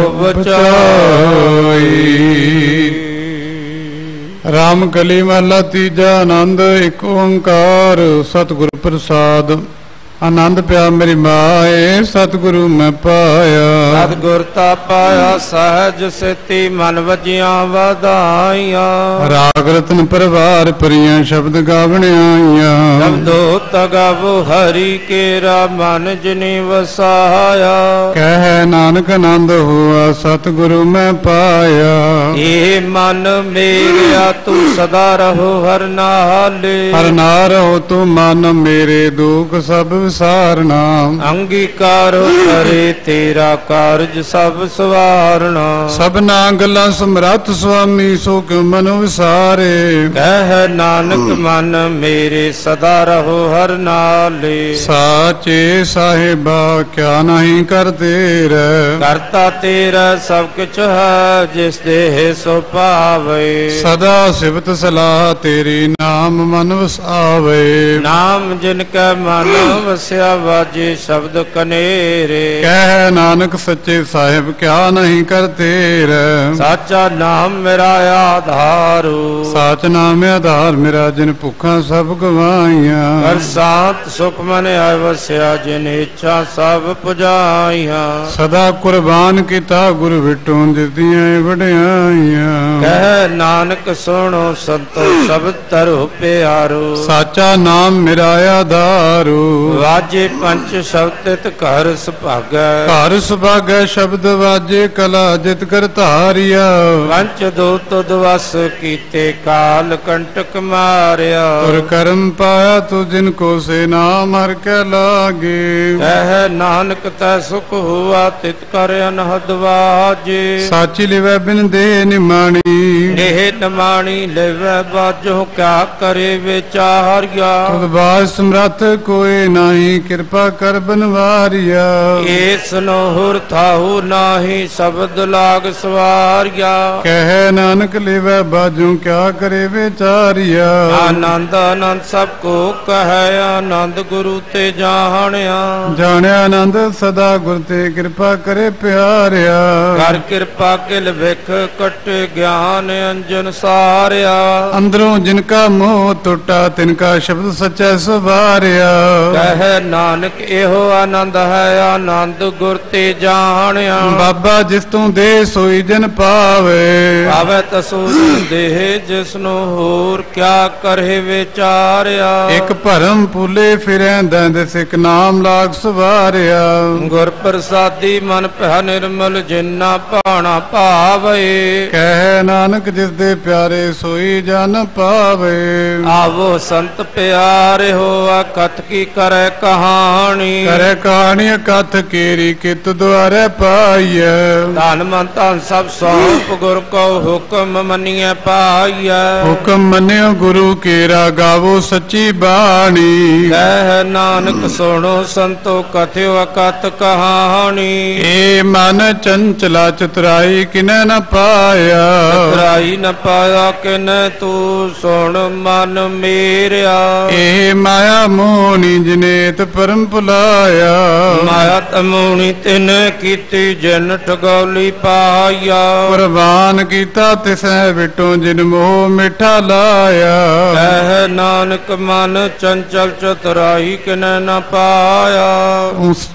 Speaker 2: ਬਚਾਈ
Speaker 1: ਰਾਮ ਕਲੀ ਮਹਲਾ ਤੀਜਾ ਆਨੰਦ ਇੱਕ ਓੰਕਾਰ ਸਤਿਗੁਰ ਪ੍ਰਸਾਦ ਆਨੰਦ ਪਿਆ ਮੇਰੀ ਮਾਏ ਸਤਿਗੁਰੂ ਮੈਂ ਪਾਇਆ
Speaker 2: ਸਤਿਗੁਰ ਤਾ ਪਾਇਆ ਸਹਿਜ ਸਿੱਤੀ ਮਨ ਵਜੀਆਂ ਵਧਾਈਆਂ
Speaker 1: ਰਾਗ ਰਤਨ ਪਰਵਾਰ ਪਰੀਆਂ ਸ਼ਬਦ ਗਾਵਣ ਆਈਆਂ
Speaker 2: ਸ਼ਬਦੋ ਤਗਾਵੋ ਹਰੀ ਕੇਰਾ ਮਨ ਜਿਨੀ ਵਸਾਇਆ
Speaker 1: ਕਹਿ ਨਾਨਕ ਆਨੰਦ ਹੋਆ ਸਤਿਗੁਰੂ ਮੈਂ ਪਾਇਆ
Speaker 2: ਏ ਮਨ ਮੇਰਿਆ ਤੂੰ ਸਦਾ ਰਹੋ ਹਰ ਨਾਲੇ
Speaker 1: ਹਰ ਨਾਰੋ ਤੂੰ ਮਨ ਮੇਰੇ ਦੁਖ ਸਭ ਵਿਸਾਰਨਾ
Speaker 2: ਅੰਗੀਕਾਰ ਕਰੇ ਤੇਰਾ ਕਾਰਜ ਸਭ ਸਵਾਰਣਾ
Speaker 1: ਸਭਨਾ ਗੱਲਾਂ ਸਮਰੱਥ ਸੁਆਮੀ ਸੋ ਕਿਉ ਮਨ ਵਿਸਾਰੇ
Speaker 2: ਕਹਿ ਨਾਨਕ ਮਨ ਮੇਰੇ ਸਦਾ ਰਹੋ ਹਰ ਨਾਲੇ
Speaker 1: ਸਾਚੇ ਸਾਹਿਬਾ ਕਿਆ ਨਹੀਂ ਕਰਦੇ ਰਹਿ
Speaker 2: ਕਰਤਾ ਤੇਰਾ ਸਭ ਕੁਛ ਹੈ ਜਿਸ ਦੇਹ ਸੋ ਪਾਵੇ
Speaker 1: ਸਦਾ ਸਿਫਤ ਸਲਾਹ ਤੇਰੀ ਨਾਮ ਮਨ ਵਸਾਵੇ
Speaker 2: ਨਾਮ ਜਿਨ ਕੈ ਮਨ ਵਸਿਆ ਵਾਜੇ ਸ਼ਬਦ ਕਨੇਰੇ
Speaker 1: ਕਹਿ ਨਾਨਕ ਸੱਚੇ ਸਾਹਿਬ ਕਿਆ ਨਹੀਂ ਕਰਦੇ ਰਹਿ
Speaker 2: ਸਾਚਾ ਨਾਮ ਮੇਰਾ ਆਧਾਰੂ
Speaker 1: ਸਾਚ ਨਾਮ ਆਧਾਰ ਮੇਰਾ ਜਿਨ ਭੁੱਖਾਂ ਸਭ ਗਵਾਈਆਂ
Speaker 2: ਹਰ ਸਾਤ ਸੁਖ ਮਨ ਆਇ ਵਸਿਆ ਜਿਨ ਇੱਛਾ ਸਭ ਪੁਜਾਈਆਂ
Speaker 1: ਸਦਾ ਕੁਰਬਾਨ ਕੀਤਾ ਗੁਰ ਵਿਟੋਂ ਦਿੱਤੀਆਂ ਵਡਿਆਈਆਂ
Speaker 2: ਕਹਿ ਨਾਨਕ ਸੁਣੋ ਸੰਤੋ ਸਭ ਤਰੁ ਪਿਆਰੂ
Speaker 1: ਸਾਚਾ ਨਾਮ ਮੇਰਾ ਆਧਾਰੂ
Speaker 2: ਵਾਜੇ ਪੰਚ ਸ਼ਬਦਿਤ ਘਰ ਸੁਭਾਗੈ।
Speaker 1: ਘਰ ਸੁਭਾਗੈ ਸ਼ਬਦ ਵਾਜੇ ਕਲਾ ਜਿਤ ਕਰ ਧਾਰਿਆ।
Speaker 2: ਪੰਚ ਦੂਤ ਦਵਸ ਕੀਤੇ ਕਾਲ ਕੰਟਕ ਮਾਰਿਆ।
Speaker 1: ਤੁਰ ਕਰਮ ਪਾਇਆ ਤੂ ਜਿਨ ਕੋ ਸੇ ਨਾਮ ਹਰ ਕੈ ਲਾਗੇ।
Speaker 2: ਕਹਿ ਨਾਨਕ ਤੈ ਸੁਖ ਹੁਆ ਤਿਤ ਕਰ ਅਨਹਦ ਵਾਜੇ।
Speaker 1: ਸਾਚੀ ਲਿਵੈ ਬਿਨ ਦੇ ਨਿਮਾਣੀ।
Speaker 2: ਇਹ ਨਮਾਣੀ ਲਿਵੈ ਬਾਜੋ ਕਿਆ ਕਰੇ ਵਿਚਾਰਿਆ।
Speaker 1: ਤੁਧ ਬਾਜ ਸਮਰੱਥ ਕੋਏ ਨਾਹੀ ਕਿਰਪਾ ਕਰ ਬਨਵਾਰਿਆ।
Speaker 2: ਏਸ ਨੋਹੁਰ ਥਾਹੂ ਨਾਹੀ ਸ਼ਬਦ ਲਾਗ ਸਵਾਰਿਆ।
Speaker 1: ਕਹਿ ਨਾਨਕ ਲਿਵੈ ਬਾਜੂ ਕਿਆ ਕਰੇ ਵਿਚਾਰਿਆ।
Speaker 2: ਆਨੰਦ ਆਨੰਦ ਸਭ ਕੋ ਕਹੈ ਆਨੰਦ ਗੁਰੂ ਤੇ ਜਾਣਿਆ।
Speaker 1: ਜਾਣਿਆ ਆਨੰਦ ਸਦਾ ਗੁਰ ਤੇ ਕਿਰਪਾ ਕਰੇ ਪਿਆਰਿਆ।
Speaker 2: ਕਰ ਕਿਰਪਾ ਕਿਲ ਵਿਖ ਕਟ ਗਿਆਨ ਅੰਜਨ ਸਾਰਿਆ।
Speaker 1: ਅੰਦਰੋਂ ਜਿਨ ਕਾ ਮੋਹ ਟੁੱਟਾ ਤਿਨ ਕਾ ਸ਼ਬਦ ਸਚੈ ਸਵਾਰਿਆ।
Speaker 2: ਕਹਿ ਨਾਨਕ ਇਹੋ ਆਨੰਦ ਹੈ ਆਨੰਦ ਗੁਰ ਤੇ ਜਾਣਿਆ।
Speaker 1: ਬਾਬਾ ਜਿਸ ਤੂੰ ਦੇ ਸੋਈ ਜਨ ਪਾਵੇ।
Speaker 2: ਪਾਵੈ ਤਸੂ ਦੇਹ ਜਿਸਨੂੰ ਹੋਰ ਕਿਆ ਕਰੇ ਵਿਚਾਰਿਆ।
Speaker 1: ਇੱਕ ਭਰਮ ਭੁਲੇ ਫਿਰੈ ਦੰਦ ਸਿਕ ਨਾਮ ਲਾਗ ਸਵਾਰਿਆ।
Speaker 2: ਗੁਰ ਪ੍ਰਸਾਦੀ ਮਨ ਭੈ ਨਿਰਮਲ ਜਿਨਾ ਭਾਣਾ ਭਾਵੇ।
Speaker 1: ਕਹਿ ਨਾਨਕ ਜਿਸ ਦੇ ਪਿਆਰੇ ਸੋਈ ਜਨ ਪਾਵੇ।
Speaker 2: ਆਵੋ ਸੰਤ ਪਿਆਰੇ ਹੋਆ ਕਥ ਕੀ ਕਰੈ ਕਹਾਣੀ।
Speaker 1: ਕਰੇ ਕਹਾਣੀ ਕਥ ਕੇਰੀ ਕਿਤ ਦੁਆਰੇ ਪਾਈਐ।
Speaker 2: ਧਨ ਮਨ ਧਨ ਸਭ ਸੌਂਪ ਗੁਰ ਕੋ ਹੁਕਮ ਮੰਨੀਐ ਪਾਈਐ।
Speaker 1: ਹੁਕਮ ਮੰਨਿਓ ਗੁਰੂ ਕੇਰਾ ਗਾਵੋ ਸੱਚੀ ਬਾਣੀ।
Speaker 2: ਕਹਿ ਨਾਨਕ ਸੁਣੋ ਸੰਤੋ ਕਥਿਓ ਅਕਥ ਕਹਾਣੀ।
Speaker 1: ਏ ਮਨ ਚੰਚਲਾ ਚਤੁਰਾਈ ਕਿਨੈ ਨ ਪਾਇਆ।
Speaker 2: ਚਤੁਰਾਈ ਨ ਪਾਇਆ ਕਿਨੈ ਤੂੰ ਸੁਣ ਮਨ ਮੇਰਿਆ।
Speaker 1: ਏ ਮਾਇਆ ਮੋਹਣੀ ਜਨੇਤ ਪਰਮ ਭੁਲਾਇਆ।
Speaker 2: ਮਾਇਆ ਤਮੋਣੀ ਤਿਨ ਕੀਤੀ ਜਿਨ ਠਗੌਲੀ ਪਾਇਆ।
Speaker 1: ਕੁਰਬਾਨ ਕੀਤਾ ਤਿਸੈ ਵਿਟੋ ਜਿਨ ਮੋਹ ਮਿੱਠਾ ਲਾਇਆ।
Speaker 2: ਕਹਿ ਨਾਨਕ ਮਨ ਚੰਚਲ ਚਤੁਰਾਈ ਕਿਨੈ ਨ ਪਾਇਆ।
Speaker 1: ਉਸ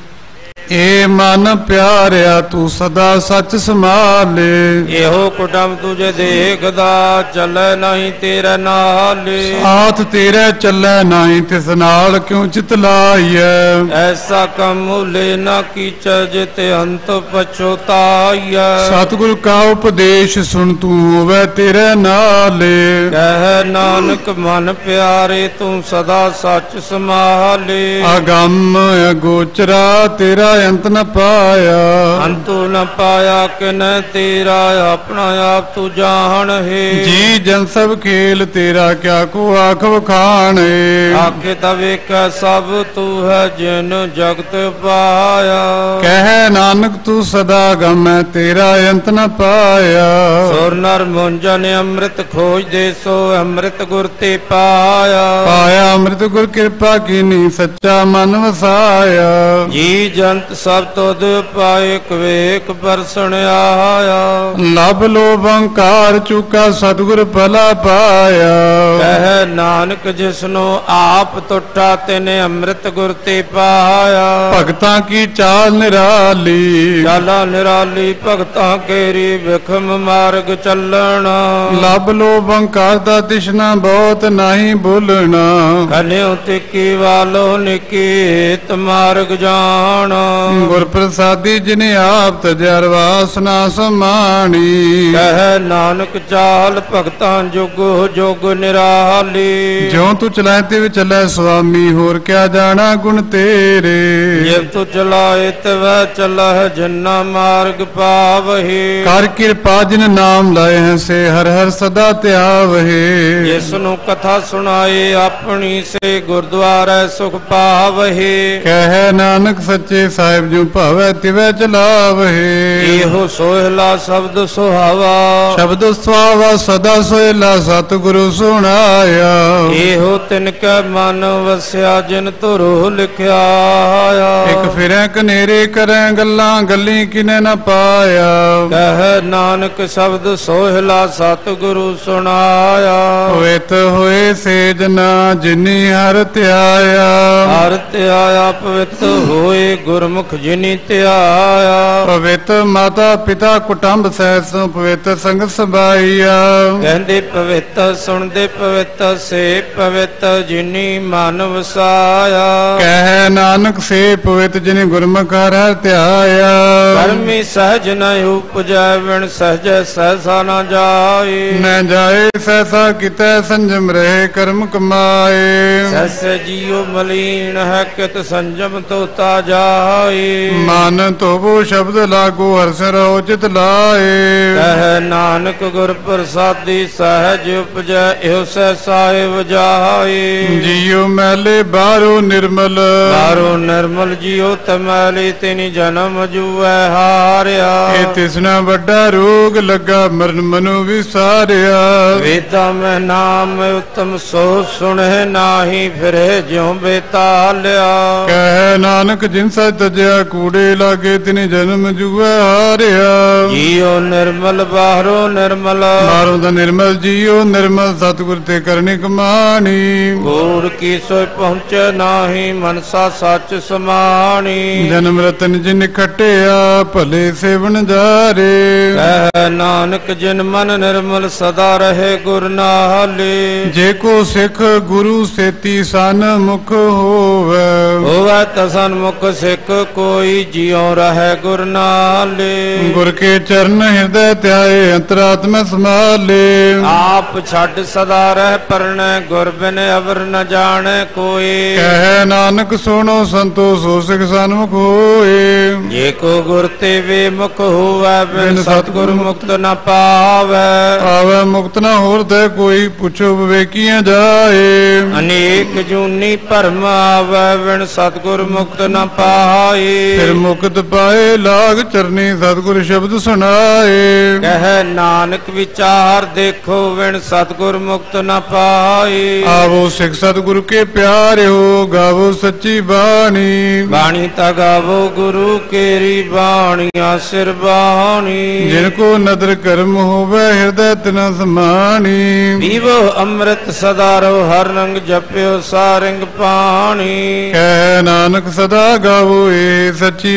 Speaker 1: ਏ ਮਨ ਪਿਆਰਿਆ ਤੂੰ ਸਦਾ ਸੱਚ ਸੰਭਾਲੇ।
Speaker 2: ਇਹੋ ਕੁਟਮ ਤੁਝੇ ਦੇਖਦਾ ਚੱਲੈ ਨਹੀਂ ਤੇਰੇ ਨਾਲੇ।
Speaker 1: ਸਾਥ ਤੇਰੇ ਚੱਲੈ ਨਾਹੀ ਤਿਸ ਨਾਲ ਕਿਉ ਚਿਤ ਲਾਈਐ।
Speaker 2: ਐਸਾ ਕੰਮ ਭੁਲੇ ਨਾ ਕੀਚੈ ਜਿਤੇ ਅੰਤ ਪਛੋਤਾਈਐ।
Speaker 1: ਸਤਿਗੁਰ ਕਾ ਉਪਦੇਸ਼ ਸੁਣ ਤੂੰ ਹੋਵੇ ਤੇਰੇ ਨਾਲੇ।
Speaker 2: ਕਹਿ ਨਾਨਕ ਮਨ ਪਿਆਰੇ ਤੂੰ ਸਦਾ ਸੱਚ ਸੰਭਾਲੇ।
Speaker 1: ਅਗੰਮ ਅਗੋਚਰਾ ਤੇਰਾ ਅੰਤ ਨ ਪਾਇਆ।
Speaker 2: ਅੰਤੁ ਨ ਪਾਇਆ ਕਿਨੈ ਤੇਰਾ ਆਪਣਾ ਆਪ ਤੂੰ ਜਾਣ ਹੈ।
Speaker 1: ਜੀ ਜਨ ਸਭ ਖੇਲ ਤੇਰਾ ਕਿਆ ਕੋ ਆਖ ਵਖਾਣੇ।
Speaker 2: ਆਖੇ ਤਾ ਵੇਖੈ ਸਭ ਤੂੰ ਹੈ ਜਿਨ ਜਗਤ ਪਾਇਆ।
Speaker 1: ਕਹਿ ਨਾਨਕ ਤੂੰ ਸਦਾ ਗਮੈ ਤੇਰਾ ਅੰਤ ਨ ਪਾਇਆ।
Speaker 2: ਸੁਰ ਨਰ ਮੁੰਜਨ ਅੰਮ੍ਰਿਤ ਖੋਜ ਦੇ ਸੋ ਅੰਮ੍ਰਿਤ ਗੁਰ ਤੇ ਪਾਇਆ।
Speaker 1: ਪਾਇਆ ਅੰਮ੍ਰਿਤ ਗੁਰ ਕਿਰਪਾ ਕੀਨੀ ਸੱਚਾ ਮਨ ਵਸਾਇਆ।
Speaker 2: ਜੀ ਜੰਤ ਸਭ ਤੁਧ ਪਾਏ ਕਵੇਕ ਪਰਸਣ ਆਇਆ।
Speaker 1: ਲਭ ਲੋਭ ਅਹੰਕਾਰ ਚੁਕਾ ਸਤਿਗੁਰ ਭਲਾ ਪਾਇਆ।
Speaker 2: ਕਹਿ ਨਾਨਕ ਜਿਸਨੂੰ ਆਪ ਟੁੱਟਾ ਤਿਨੇ ਅੰਮ੍ਰਿਤ ਗੁਰ ਤੇ ਪਾਇਆ।
Speaker 1: ਭਗਤਾਂ ਕੀ ਚਾਲ ਨਿਰਾਲੀ।
Speaker 2: ਚਾਲਾ ਨਿਰਾਲੀ ਭਗਤਾਂ ਕੇਰੀ ਵਿਖਮ ਮਾਰਗ ਚੱਲਣਾ।
Speaker 1: ਲਭ ਲੋਭ ਅਹੰਕਾਰ ਦਾ ਤਿਸ਼ਨਾ ਬਹੁਤ ਨਹੀਂ ਭੁੱਲਣਾ।
Speaker 2: ਖਲਿਓ ਤਿੱਕੀ ਵਾਲੋ ਨਿਕੀਤ ਮਾਰਗ ਜਾਣਾ।
Speaker 1: ਗੁਰ ਪ੍ਰਸਾਦੀ ਜਿਨੇ ਆਪ ਤਜਰ ਵਾਸਨਾ ਸਮਾਣੀ।
Speaker 2: ਕਹਿ ਨਾਨਕ ਚਾਲ ਭਗਤਾਂ ਜੁਗ ਜੁਗ ਨਿਰਾਲੀ।
Speaker 1: ਜਿਉ ਤੂੰ ਚਲਾਏ ਤੇ ਵੀ ਚੱਲੇ ਸੁਆਮੀ ਹੋਰ ਕਿਆ ਜਾਣਾ ਗੁਣ ਤੇਰੇ।
Speaker 2: ਜੇ ਤੂੰ ਚਲਾਏ ਤਵੈ ਚੱਲਹਿ ਜਿਨਾ ਮਾਰਗ ਪਾਵਹਿ।
Speaker 1: ਕਰ ਕਿਰਪਾ ਜਿਨ ਨਾਮ ਲਾਏ ਹੈ ਸੇ ਹਰ ਹਰ ਸਦਾ ਧਿਆਵਹਿ।
Speaker 2: ਜਿਸ ਨੂੰ ਕਥਾ ਸੁਣਾਏ ਆਪਣੀ ਸੇ ਗੁਰਦੁਆਰੇ ਸੁਖ ਪਾਵਹਿ।
Speaker 1: ਕਹਿ ਨਾਨਕ ਸੱਚੇ ਸਾਹਿਬ ਜੂ ਭਾਵੈ ਤਿਵੈ ਚਲਾਵਹਿ।
Speaker 2: ਇਹੋ ਸੋਹਿਲਾ ਸ਼ਬਦ ਸੁਹਾਵਾ।
Speaker 1: ਸ਼ਬਦ ਸੁਹਾਵਾ ਸਦਾ ਸੋਹਿਲਾ ਸਤਿਗੁਰੂ ਸੁਣਾਇਆ।
Speaker 2: ਇਹੋ ਤਿਨ ਕੈ ਮਨ ਵਸਿਆ ਜਿਨ ਧੁਰੁ ਲਿਖਿਆ।
Speaker 1: ਇੱਕ ਫਿਰੈ ਕਨੇਰੇ ਕਰੈ ਗੱਲਾਂ ਗੱਲੀ ਕਿਨੇ ਨ ਪਾਇਆ।
Speaker 2: ਕਹਿ ਨਾਨਕ ਸ਼ਬਦ ਸੋਹਿਲਾ ਸਤਿਗੁਰੂ ਸੁਣਾਇਆ।
Speaker 1: ਹੋਇਤ ਹੋਏ ਸੇ ਜਨਾ ਜਿਨੀ ਹਰ ਧਿਆਇਆ।
Speaker 2: ਹਰ ਧਿਆਇਆ ਪਵਿੱਤ ਹੋਏ ਗੁਰ ਗੁਰਮੁਖ ਜਿਨੀ ਧਿਆਇਆ।
Speaker 1: ਪਵਿੱਤ ਮਾਤਾ ਪਿਤਾ ਕੁਟੰਬ ਸਹਿਤ ਪਵਿੱਤ ਸੰਗਤ ਸਬਾਈਆ।
Speaker 2: ਕਹਿੰਦੇ ਪਵਿੱਤ ਸੁਣਦੇ ਪਵਿੱਤ ਸੇ ਪਵਿੱਤ ਜਿਨੀ ਮਨ ਵਸਾਇਆ।
Speaker 1: ਕਹਿ ਨਾਨਕ ਸੇ ਪਵਿੱਤ ਜਿਨੀ ਗੁਰਮੁਖ ਹਰਿ ਧਿਆਇਆ।
Speaker 2: ਕਰਮੀ ਸਹਿਜ ਨ ਉਪਜੈ ਵਿਣ ਸਹਿਜ ਸਹਿਸਾ ਨ ਜਾਏ।
Speaker 1: ਨ ਜਾਏ ਸਹਿਸਾ ਕਿਤੈ ਸੰਜਮ ਰਹੇ ਕਰਮ ਕਮਾਏ।
Speaker 2: ਸਹਿਸ ਜੀਉ ਮਲੀਨ ਹੈ ਕਿਤ ਸੰਜਮ ਤੋਤਾ ਜਾਏ।
Speaker 1: ਮਨ ਧੋਵੋ ਸ਼ਬਦ ਲਾਗੋ ਹਰਿ ਸਰਹੁ ਚਿਤ ਲਾਏ।
Speaker 2: ਕਹਿ ਨਾਨਕ ਗੁਰ ਪ੍ਰਸਾਦੀ ਸਹਿਜ ਉਪਜੈ ਇਹੋ ਸਹਿਸਾਏ ਵਜਾਏ।
Speaker 1: ਜੀਉ ਮੈਲੇ ਬਾਹਰੋ ਨਿਰਮਲ
Speaker 2: ਬਾਹਰੋ ਨਿਰਮਲ ਜੀਉ ਤਮੈਲੀ ਤਿਨੀ ਜਨਮ ਜੂਐ ਹਾਰਿਆ।
Speaker 1: ਇਹ ਤਿਸਨਾ ਵੱਡਾ ਰੋਗ ਲੱਗਾ ਮਰਨ ਮਨੁ ਵਿਸਾਰਿਆ।
Speaker 2: ਵੇਦਾਂ ਮੈਂ ਨਾਮ ਉਤਮ ਸੋ ਸੁਣੇ ਨਾਹੀ ਫਿਰੇ ਜਿਉ ਬੇਤਾਲਿਆ।
Speaker 1: ਕਹਿ ਨਾਨਕ ਜਿਨ ਸਚ ਤਜਿਆ ਕੂੜੇ ਲਾਗੇ ਤਿਨੀ ਜਨਮ ਜੂਐ ਹਾਰਿਆ।
Speaker 2: ਜੀਉ ਨਿਰਮਲ ਬਾਹਰੋ ਨਿਰਮਲ
Speaker 1: ਬਾਹਰੋਂ ਦਾ ਨਿਰਮਲ ਜੀਉ ਨਿਰਮਲ ਸਤਿਗੁਰ ਤੇ ਕਰਨੀ ਕਮਾਣੀ।
Speaker 2: ਗੂੜ ਕੀ ਸੋਇ ਪਹੁੰਚੈ ਨਾਹੀ ਮਨਸਾ ਸੱਚ ਸਮਾਣੀ।
Speaker 1: ਜਨਮ ਰਤਨ ਜਿਨ ਖਟਿਆ ਭਲੇ ਸੇਵਨ ਜਾਰੇ।
Speaker 2: ਕਹਿ ਨਾਨਕ ਜਿਨ ਮਨ ਨਿਰਮਲ ਸਦਾ ਰਹੇ ਗੁਰ ਨਾਲੇ।
Speaker 1: ਜੇ ਕੋ ਸਿੱਖ ਗੁਰੂ ਸੇਤੀ ਸਨ ਮੁਖ ਹੋਵੇ।
Speaker 2: ਹੋਵੈ ਤਸਨ ਮੁਖ ਸਿੱਖ ਕੋਈ ਜਿਉ ਰਹੈ ਗੁਰ ਨਾਲੇ।
Speaker 1: ਗੁਰ ਕੇ ਚਰਨ ਹਿਰਦੈ ਧਿਆਏ ਅੰਤਰਾਤਮਾ ਸਮਾਲੇ।
Speaker 2: ਆਪ ਛੱਡ ਸਦਾ ਰਹਿ ਪਰਣੈ ਗੁਰ ਬਿਨ ਅਵਰ ਨ ਜਾਣੈ ਕੋਏ।
Speaker 1: ਕਹਿ ਨਾਨਕ ਸੁਣੋ ਸੰਤੋ ਸੋ ਸਿੱਖ ਸਨਮੁਖ ਹੋਏ।
Speaker 2: ਜੇ ਕੋ ਗੁਰ ਤੇ ਵੇ ਮੁਖ ਹੋਵੈ ਬਿਨ ਸਤਿਗੁਰ ਮੁਕਤ ਨ ਪਾਵੈ।
Speaker 1: ਆਵੈ ਮੁਕਤ ਨਾ ਹੋਰ ਤੇ ਕੋਈ ਪੁੱਛੋ ਵਿਵੇਕੀਆਂ ਜਾਏ।
Speaker 2: ਅਨੇਕ ਜੂਨੀ ਭਰਮ ਆਵੈ ਬਿਨ ਸਤਿਗੁਰ ਮੁਕਤ ਨ ਪਾਏ।
Speaker 1: ਫਿਰ ਮੁਕਤ ਪਾਏ ਲਾਗ ਚਰਨੀ ਸਤਿਗੁਰ ਸ਼ਬਦ ਸੁਣਾਏ।
Speaker 2: ਕਹਿ ਨਾਨਕ ਵਿਚਾਰ ਦੇਖੋ ਬਿਨ ਸਤਿਗੁਰ ਮੁਕਤ ਨ ਪਾਏ।
Speaker 1: ਆਵੋ ਸਿੱਖ ਸਤਿਗੁਰ ਕੇ ਪਿਆਰਿਓ ਗਾਵੋ ਸੱਚੀ ਬਾਣੀ।
Speaker 2: ਬਾਣੀ ਤਾ ਗਾਵੋ ਗੁਰੂ ਕੇਰੀ ਬਾਣੀਆਂ ਸਿਰ ਬਾਣੀ।
Speaker 1: ਜਿਨ ਕੋ ਨਦਰ ਕਰਮ ਹੋਵੇ ਹਿਰਦੈ ਤਿਨਾ ਸਮਾਣੀ।
Speaker 2: ਪੀਵੋ ਅੰਮ੍ਰਿਤ ਸਦਾ ਰੋ ਹਰ ਰੰਗ ਜਪਿਓ ਸਾਰੰਗ ਪਾਣੀ।
Speaker 1: ਕਹਿ ਨਾਨਕ ਸਦਾ ਗਾਵੋ ਏ ਸੱਚੀ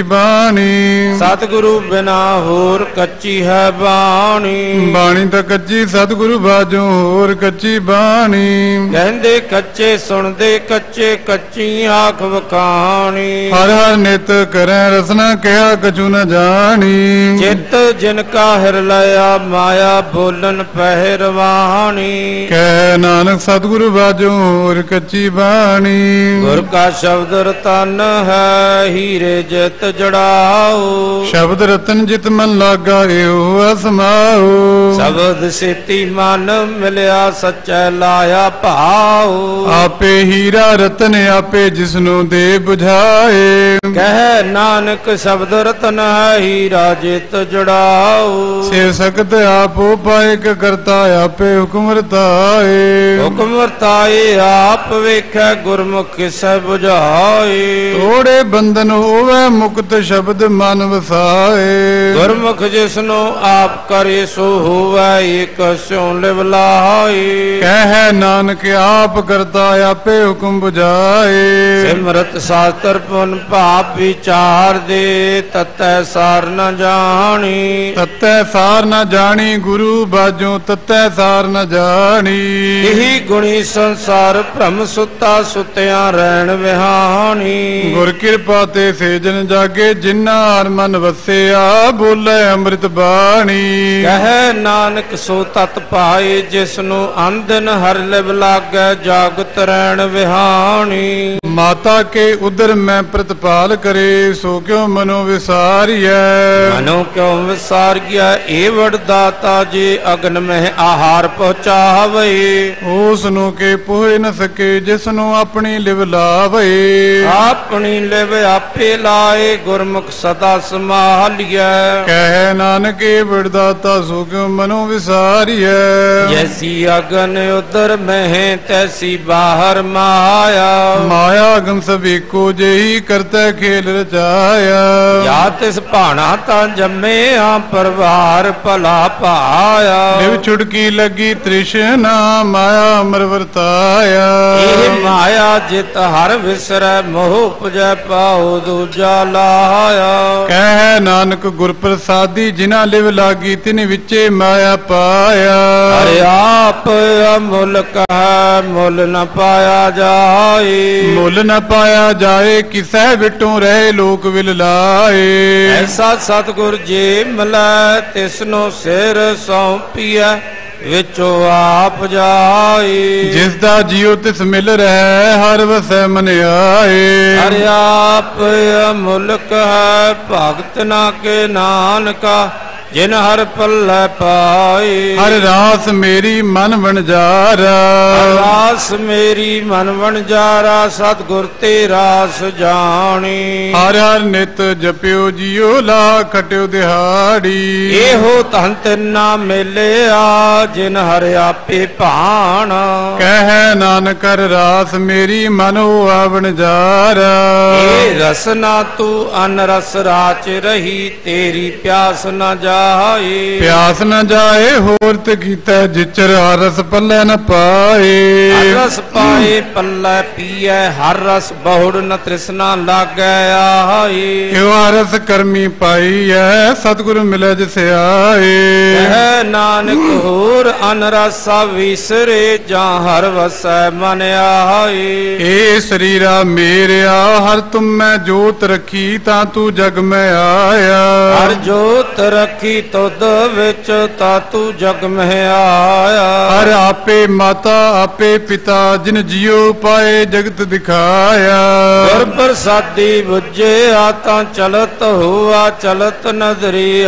Speaker 1: ਬਾਣੀ।
Speaker 2: ਸਤਿਗੁਰੂ ਬਿਨਾ ਹੋਰ ਕੱਚੀ ਹੈ ਬਾਣੀ।
Speaker 1: ਬਾਣੀ ਤਾਂ ਕੱਚੀ ਸਤਿਗੁਰੂ ਬਾਝੋਂ ਹੋਰ ਕੱਚੀ ਬਾਣੀ।
Speaker 2: ਕਹਿੰਦੇ ਕੱਚੇ ਸੁਣਦੇ ਕੱਚੇ ਕੱਚੀ ਆਖ ਵਖਾਣੀ।
Speaker 1: ਹਰ ਹਰ ਨਿਤ ਕਰੈ ਰਸਨਾ ਕਿਹਾ ਕਛੂ ਨ ਜਾਣੀ।
Speaker 2: ਚਿੱਤ ਜਿਨ ਕਾ ਹਿਰ ਲਿਆ ਮਾਇਆ ਬੋਲਨ ਪਹਿਰਵਾਣੀ।
Speaker 1: ਕਹਿ ਨਾਨਕ ਸਤਿਗੁਰੂ ਬਾਝੋਂ ਹੋਰ ਕੱਚੀ ਬਾਣੀ।
Speaker 2: ਗੁਰ ਕਾ ਸ਼ਬਦ ਰਤਨ ਹੈ ਹੀਰੇ ਜਿਤ ਜੜਾਓ।
Speaker 1: ਸ਼ਬਦ ਰਤਨ ਜਿਤ ਮਨ ਲਾਗਾ ਇਹੋ ਅਸਮਾਓ।
Speaker 2: ਸ਼ਬਦ ਸੇਤੀ ਮਨ ਮਿਲਿਆ ਸੱਚੈ ਲਾਇਆ ਭਾਉ।
Speaker 1: ਆਪੇ ਹੀਰਾ ਰਤਨ ਆਪੇ ਜਿਸਨੂੰ ਦੇ ਬੁਝਾਏ।
Speaker 2: ਕਹਿ ਨਾਨਕ ਸ਼ਬਦ ਰਤਨ ਹੈ ਹੀਰਾ ਜਿਤ ਜੜਾਓ।
Speaker 1: ਸਿਵ ਸਕਤ ਆਪੋ ਪਾਇਕ ਕਰਤਾ ਆਪੇ ਹੁਕਮ ਰਤਾਏ।
Speaker 2: ਹੁਕਮ ਵਰਤਾਏ ਆਪ ਵੇਖੈ ਗੁਰਮੁਖ ਕਿਸੈ ਬੁਝਾਏ।
Speaker 1: ਥੋੜੇ ਬੰਧਨ ਹੋਵੇ ਮੁਕਤ ਸ਼ਬਦ ਮਨ ਵਸਾਏ।
Speaker 2: ਗੁਰਮੁਖ ਜਿਸਨੂੰ ਆਪ ਕਰੇ ਸੋ ਹੋਵੈ ਏਕ ਸਿਉ ਲਿਵ ਲਾਏ।
Speaker 1: ਕਹਿ ਨਾਨਕ ਆਪ ਕਰਤਾ ਆਪੇ ਹੁਕਮ ਬੁਝਾਏ।
Speaker 2: ਸਿਮਰਤ ਸ਼ਾਸਤਰ ਪੁਨ ਭਾਪ ਵਿਚਾਰ ਦੇ ਤਤੈ ਸਾਰ ਨ ਜਾਣੀ।
Speaker 1: ਤਤੈ ਸਾਰ ਨ ਜਾਣੀ ਗੁਰੂ ਬਾਝੋਂ ਤਤੈ ਸਾਰ ਨ ਜਾਣੀ।
Speaker 2: ਇਹੀ ਗੁਣੀ ਸੰਸਾਰ ਭ੍ਰਮ ਸੁੱਤਾ ਸੁਤਿਆਂ ਰਹਿਣ ਵਿਹਾਣੀ।
Speaker 1: ਗੁਰ ਕਿਰਪਾ ਤੇ ਸੇਜਨ ਜਾਗੇ ਜਿਨ੍ਹਾਂ ਹਰ ਮਨ ਵਸਿਆ ਬੋਲੇ ਅੰਮ੍ਰਿਤ ਬਾਣੀ।
Speaker 2: ਕਹਿ ਨਾਨਕ ਸੋ ਤਤ ਪਾਏ ਜਿਸਨੂੰ ਅੰਧਨ ਹਰ ਲਿਵ ਲਾਗੈ ਜਾਗਤ ਰਹਿਣ ਵਿਹਾਣੀ।
Speaker 1: ਮਾਤਾ ਕੇ ਉਦਰ ਮੈਂ ਪ੍ਰਤਪਾਲ ਕਰੇ ਸੋ ਕਿਉ ਮਨੋ ਵਿਸਾਰੀਐ।
Speaker 2: ਮਨੋ ਕਿਉ ਵਿਸਾਰ ਗਿਆ ਏ ਵਡ ਦਾਤਾ ਜੇ ਅਗਨ ਮਹਿ ਆਹਾਰ ਪਹੁੰਚਾਵੇ।
Speaker 1: ਉਸ ਨੂੰ ਕੇ ਪੋਹਿ ਨ ਸਕੇ ਜਿਸ ਨੂੰ ਆਪਣੀ ਲਿਵ ਲਾਵੇ।
Speaker 2: ਆਪਣੀ ਲਿਵ ਆਪੇ ਲਾਏ ਗੁਰਮੁਖ ਸਦਾ ਸੰਭਾਲੀਐ।
Speaker 1: ਕਹਿ ਨਾਨਕ ਏ ਵਡ ਦਾਤਾ ਸੋ ਕਿਉ ਮਨੋ ਵਿਸਾਰੀਐ।
Speaker 2: ਜੈਸੀ ਅਗਨ ਉਦਰ ਮਹਿ ਤੈਸੀ ਬਾਹਰ ਮਾਇਆ।
Speaker 1: ਮਾਇਆ ਆਗਮ ਸਭ ਏਕੋ ਜਿਹੀ ਕਰਤਾ ਖੇਲ ਰਚਾਇਆ।
Speaker 2: ਜਾਂ ਤਿਸ ਭਾਣਾ ਤਾਂ ਜੰਮਿਆ ਪਰਵਾਰ ਭਲਾ ਪਾਇਆ।
Speaker 1: ਨਿਵ ਛੁੜਕੀ ਲੱਗੀ ਤ੍ਰਿਸ਼ਨਾ ਮਾਇਆ ਅਮਰ ਵਰਤਾਇਆ।
Speaker 2: ਇਹ ਮਾਇਆ ਜਿਤ ਹਰ ਵਿਸਰੈ ਮੋਹ ਉਪਜੈ ਪਾਉ ਦੂਜਾ ਲਾਇਆ।
Speaker 1: ਕਹਿ ਨਾਨਕ ਗੁਰ ਪ੍ਰਸਾਦੀ ਜਿਨਾ ਲਿਵ ਲਾਗੀ ਤਿਨ ਵਿੱਚੇ ਮਾਇਆ ਪਾਇਆ।
Speaker 2: ਹਰਿ ਆਪ ਅਮੁੱਲਕ ਹੈ ਮੁੱਲ ਨ ਪਾਇਆ ਜਾਏ।
Speaker 1: ਮੁੱਲ ਨ ਪਾਇਆ ਜਾਏ ਕਿਸੈ ਵਿਟੋਂ ਰਹੇ ਲੋਕ ਵਿਲ ਲਾਏ।
Speaker 2: ਐਸਾ ਸਤਿਗੁਰ ਜੇ ਮਿਲੈ ਤਿਸਨੂੰ ਸਿਰ ਸੌਂਪੀਐ ਵਿੱਚੋਂ ਆਪ ਜਾਏ।
Speaker 1: ਜਿਸ ਦਾ ਜੀਉ ਤਿਸ ਮਿਲ ਰਹਿ ਹਰ ਵਸੈ ਮਨ ਆਏ।
Speaker 2: ਹਰਿ ਆਪ ਅਮੁੱਲਕ ਹੈ ਭਗਤ ਨਾ ਕੇ ਨਾਨਕਾ ਜਿਨ ਹਰ ਪੱਲੇ ਪਾਏ।
Speaker 1: ਹਰ ਰਾਸ ਮੇਰੀ ਮਨ ਵਣਜਾਰਾ।
Speaker 2: ਰਾਸ ਮੇਰੀ ਮਨ ਵਣਜਾਰਾ ਸਤਿਗੁਰ ਤੇ ਰਾਸ ਜਾਣੀ।
Speaker 1: ਹਰ ਹਰ ਨਿਤ ਜਪਿਓ ਜੀਉ ਲਾ ਖਟਿਓ ਦਿਹਾੜੀ।
Speaker 2: ਇਹੋ ਧਨ ਤਿੰਨਾ ਮਿਲਿਆ ਜਿਨ ਹਰਿ ਆਪੇ ਭਾਣ।
Speaker 1: ਕਹਿ ਨਾਨਕ ਕਰ ਰਾਸ ਮੇਰੀ ਮਨ ਹੋਆ ਵਣਜਾਰਾ।
Speaker 2: ਇਹ ਰਸਨਾ ਤੂੰ ਅਨ ਰਸ ਰਾਚ ਰਹੀ ਤੇਰੀ ਪਿਆਸ ਨਾ ਜਾਏ।
Speaker 1: ਪਿਆਸ ਨ ਜਾਏ ਹੋਰ ਤੇ ਕੀਤਾ ਜਿਚਰ ਹਰ ਰਸ ਪੱਲੇ ਨ ਪਾਏ।
Speaker 2: ਹਰ ਰਸ ਪਾਏ ਪੱਲੇ ਪੀਐ ਹਰ ਰਸ ਬਹੁੜ ਨ ਤ੍ਰਿਸ਼ਨਾ ਲਾਗੈ ਆਏ।
Speaker 1: ਕਿਉ ਰਸ ਕਰਮੀ ਪਾਈ ਐ ਸਤਿਗੁਰ ਮਿਲੇ ਜਿਸ ਆਏ।
Speaker 2: ਕਹਿ ਨਾਨਕ ਹੋਰ ਅਨ ਰਸਾ ਵਿਸਰੇ ਜਾਂ ਹਰ ਵਸੈ ਮਨ ਆਏ।
Speaker 1: ਏ ਸਰੀਰਾ ਮੇਰਿਆ ਹਰ ਤੁਮ ਮੈਂ ਜੋਤ ਰੱਖੀ ਤਾਂ ਤੂੰ ਜਗ ਮੈਂ ਆਇਆ।
Speaker 2: ਹਰ ਜੋਤ ਰੱਖੀ ਤੁਧ ਵਿੱਚ ਤਾ ਤੂੰ ਜਗ ਮਹਿ ਆਇਆ।
Speaker 1: ਹਰ ਆਪੇ ਮਾਤਾ ਆਪੇ ਪਿਤਾ ਜਿਨ ਜਿਉ ਪਾਏ ਜਗਤ ਦਿਖਾਇਆ।
Speaker 2: ਗੁਰ ਪ੍ਰਸਾਦੀ ਬੁਝਿਆ ਤਾਂ ਚਲਤ ਹੋਆ ਚਲਤ ਨਦਰੀ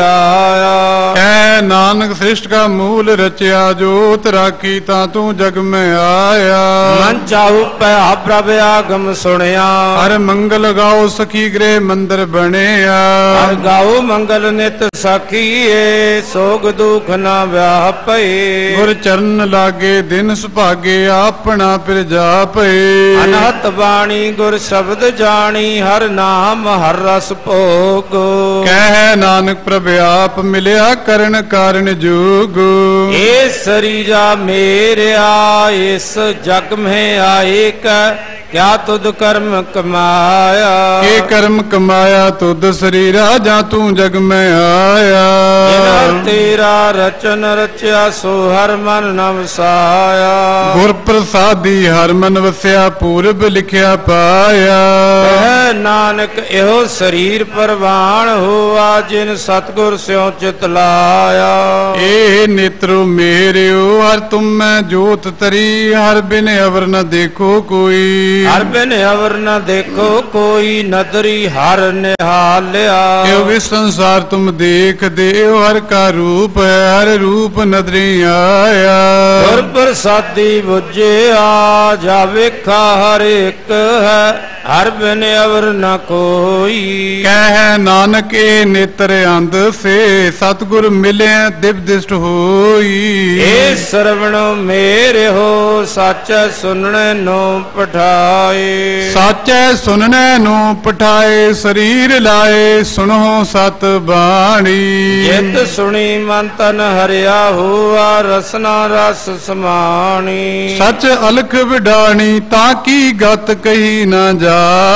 Speaker 2: ਆਇਆ।
Speaker 1: ਕਹਿ ਨਾਨਕ ਸ੍ਰਿਸ਼ਟ ਕਾ ਮੂਲ ਰਚਿਆ ਜੋਤ ਰਾਖੀ ਤਾਂ ਤੂੰ ਜਗ ਮੈਂ ਆਇਆ।
Speaker 2: ਮਨ ਚਾਹੂ ਪਿਆ ਪ੍ਰਭ ਆਗਮ ਸੁਣਿਆ।
Speaker 1: ਹਰ ਮੰਗਲ ਗਾਓ ਸਖੀ ਗ੍ਰਹਿ ਮੰਦਰ ਬਣਿਆ।
Speaker 2: ਹਰ ਗਾਓ ਮੰਗਲ ਨਿਤ ਸਖੀਏ ਸੋਗ ਦੁਖ ਨਾ ਵਿਆਪੇ।
Speaker 1: ਗੁਰ ਚਰਨ ਲਾਗੇ ਦਿਨ ਸੁਭਾਗੇ ਆਪਣਾ ਪਿਰ ਜਾਪੇ।
Speaker 2: ਅਨਹਤ ਬਾਣੀ ਗੁਰ ਸ਼ਬਦ ਜਾਣੀ ਹਰ ਨਾਮ ਹਰ ਰਸ ਭੋਗ।
Speaker 1: ਕਹਿ ਨਾਨਕ ਪ੍ਰਭ ਆਪ ਮਿਲਿਆ ਕਰਨ ਕਾਰਨ ਜੋਗ।
Speaker 2: ਇਹ ਸਰੀਰਾ ਮੇਰਿਆ ਇਸ ਜਗ ਮਹਿ ਆਏ ਕੈ ਕਿਆ ਤੁਧ ਕਰਮ ਕਮਾਇਆ।
Speaker 1: ਇਹ ਕਰਮ ਕਮਾਇਆ ਤੁਧ ਸਰੀਰਾ ਜਾਂ ਤੂੰ ਜਗ ਮੈਂ ਆਇਆ।
Speaker 2: ਜਿਨ ਤੇਰਾ ਰਚਨ ਰਚਿਆ ਸੋ ਹਰ ਮਨ ਨ ਵਸਾਇਆ।
Speaker 1: ਗੁਰ ਪ੍ਰਸਾਦੀ ਹਰ ਮਨ ਵਸਿਆ ਪੂਰਬ ਲਿਖਿਆ ਪਾਇਆ।
Speaker 2: ਕਹਿ ਨਾਨਕ ਇਹੋ ਸਰੀਰ ਪਰਵਾਨ ਹੋਆ ਜਿਨ ਸਤਿਗੁਰ ਸਿਉ ਚਿਤ ਲਾਇਆ।
Speaker 1: ਇਹ ਨੇਤਰੋ ਮੇਰਿਓ ਹਰ ਤੁਮ ਮੈਂ ਜੋਤ ਤਰੀ ਹਰ ਬਿਨ ਅਵਰ ਨ ਦੇਖੋ ਕੋਈ।
Speaker 2: ਹਰ ਬਿਨ ਅਵਰ ਨ ਦੇਖੋ ਕੋਈ ਨਦਰੀ ਹਰ ਨਿਹਾਲਿਆ।
Speaker 1: ਇਹ ਵੀ ਸੰਸਾਰ ਤੁਮ ਦੇਖ ਦੇਓ ਹਰ ਕਾ ਰੂਪ ਹੈ ਹਰ ਰੂਪ ਨਦਰੀ ਆਇਆ।
Speaker 2: ਗੁਰ ਪ੍ਰਸਾਦੀ ਬੁਝਿਆ ਜਾ ਵੇਖਾ ਹਰ ਇੱਕ ਹੈ ਹਰ ਬਿਨ ਅਵਰ ਨ ਕੋਈ।
Speaker 1: ਕਹਿ ਨਾਨਕ ਇਹ ਨੇਤਰ ਅੰਧ ਸੇ ਸਤਿਗੁਰ ਮਿਲਿਆ ਦਿਵ ਦਿਸ਼ਟ ਹੋਈ।
Speaker 2: ਇਹ ਸਰਵਣ ਮੇਰੇ ਹੋ ਸੱਚ ਸੁਣਨੇ ਨੂੰ ਪਠਾਏ।
Speaker 1: ਸਾਚੈ ਸੁਨਣੇ ਨੂੰ ਪਠਾਏ ਸਰੀਰ ਲਾਏ ਸੁਣੋ ਸਤ ਬਾਣੀ।
Speaker 2: ਜਿਤ ਸੁਣੀ ਮਨ ਤਨ ਹਰਿਆ ਹੋਆ ਰਸਨਾ ਰਸ ਸਮਾਣੀ।
Speaker 1: ਸੱਚ ਅਲਖ ਵਿਡਾਣੀ ਤਾਂ ਕੀ ਗਤ ਕਹੀ ਨਾ ਜਾਏ।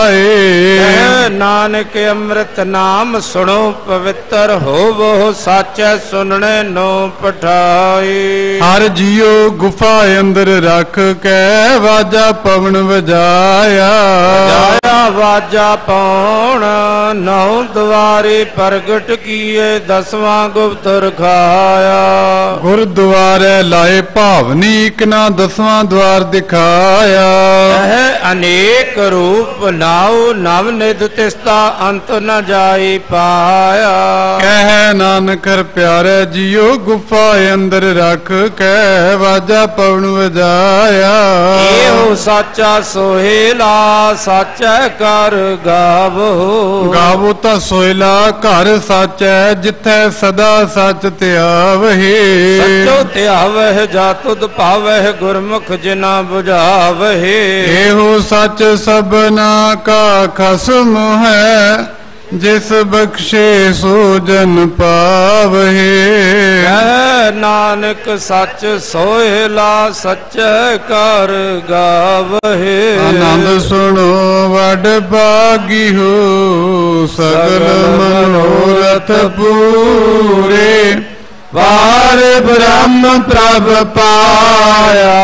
Speaker 2: ਕਹਿ ਨਾਨਕ ਅੰਮ੍ਰਿਤ ਨਾਮ ਸੁਣੋ ਪਵਿੱਤਰ ਹੋਵੋ ਸੱਚੈ ਸੁਣਨੇ ਨੂੰ ਪਠਾਏ।
Speaker 1: ਹਰ ਜੀਉ ਗੁਫਾ ਅੰਦਰ ਰੱਖ ਕੇ ਵਾਜਾ ਪਵਨ ਵਜਾਇਆ।
Speaker 2: ਵਜਾਇਆ ਵਾਜਾ ਪਾਉਣ ਨੌ ਦੁਆਰੇ ਪ੍ਰਗਟ ਕੀਏ ਦਸਵਾਂ ਗੁਪਤ ਰਖਾਇਆ।
Speaker 1: ਗੁਰਦੁਆਰੇ ਲਾਏ ਭਾਵਨੀ ਇਕ ਨਾ ਦਸਵਾਂ ਦਵਾਰ ਦਿਖਾਇਆ।
Speaker 2: ਇਹ ਅਨੇਕ ਰੂਪ ਨਾਉ ਨਵ ਨਿਧ ਤਿਸਤਾ ਅੰਤ ਨ ਜਾਈ ਪਾਇਆ।
Speaker 1: ਕਹਿ ਨਾਨਕ ਹਰ ਪਿਆਰੇ ਜੀਉ ਗੁਫਾ ਅੰਦਰ ਰੱਖ ਕੇ ਵਾਜਾ ਪਵਨ ਵਜਾਇਆ।
Speaker 2: ਇਹੋ ਸਾਚਾ ਸੋਹੇਲਾ ਸਾਚਾ ਕਰ ਗਾਵੋ।
Speaker 1: ਗਾਵੋ ਤਾਂ ਸੋਇਲਾ ਘਰ ਸਾਚੈ, ਜਿੱਥੈ ਸਦਾ ਸਚ ਧਿਆਵਹਿ।
Speaker 2: ਸਚੋ ਧਿਆਵਹਿ ਜਾ ਤੁਧ ਪਾਵਹਿ, ਗੁਰਮੁਖ ਜਿਨਾ ਬੁਝਾਵਹਿ।
Speaker 1: ਇਹੋ ਸਚ ਸਭਨਾ ਕਾ ਖਸਮ ਹੈ, ਜਿਸ ਬਖਸ਼ੇ ਸੋ ਜਨ ਪਾਵਹਿ।
Speaker 2: ਕਹਿ ਨਾਨਕ ਸੱਚ ਸੋਹਿਲਾ, ਸਚੈ ਕਰ ਗਾਵਹਿ।
Speaker 1: ਆਨੰਦ ਸੁਣੋ ਵਡ ਭਾਗਿਓ, ਸਗਲ ਮਨੋਰਥ ਪੂਰੇ। ਵਾਰ ਬ੍ਰਹਮ ਪ੍ਰਭ ਪਾਇਆ,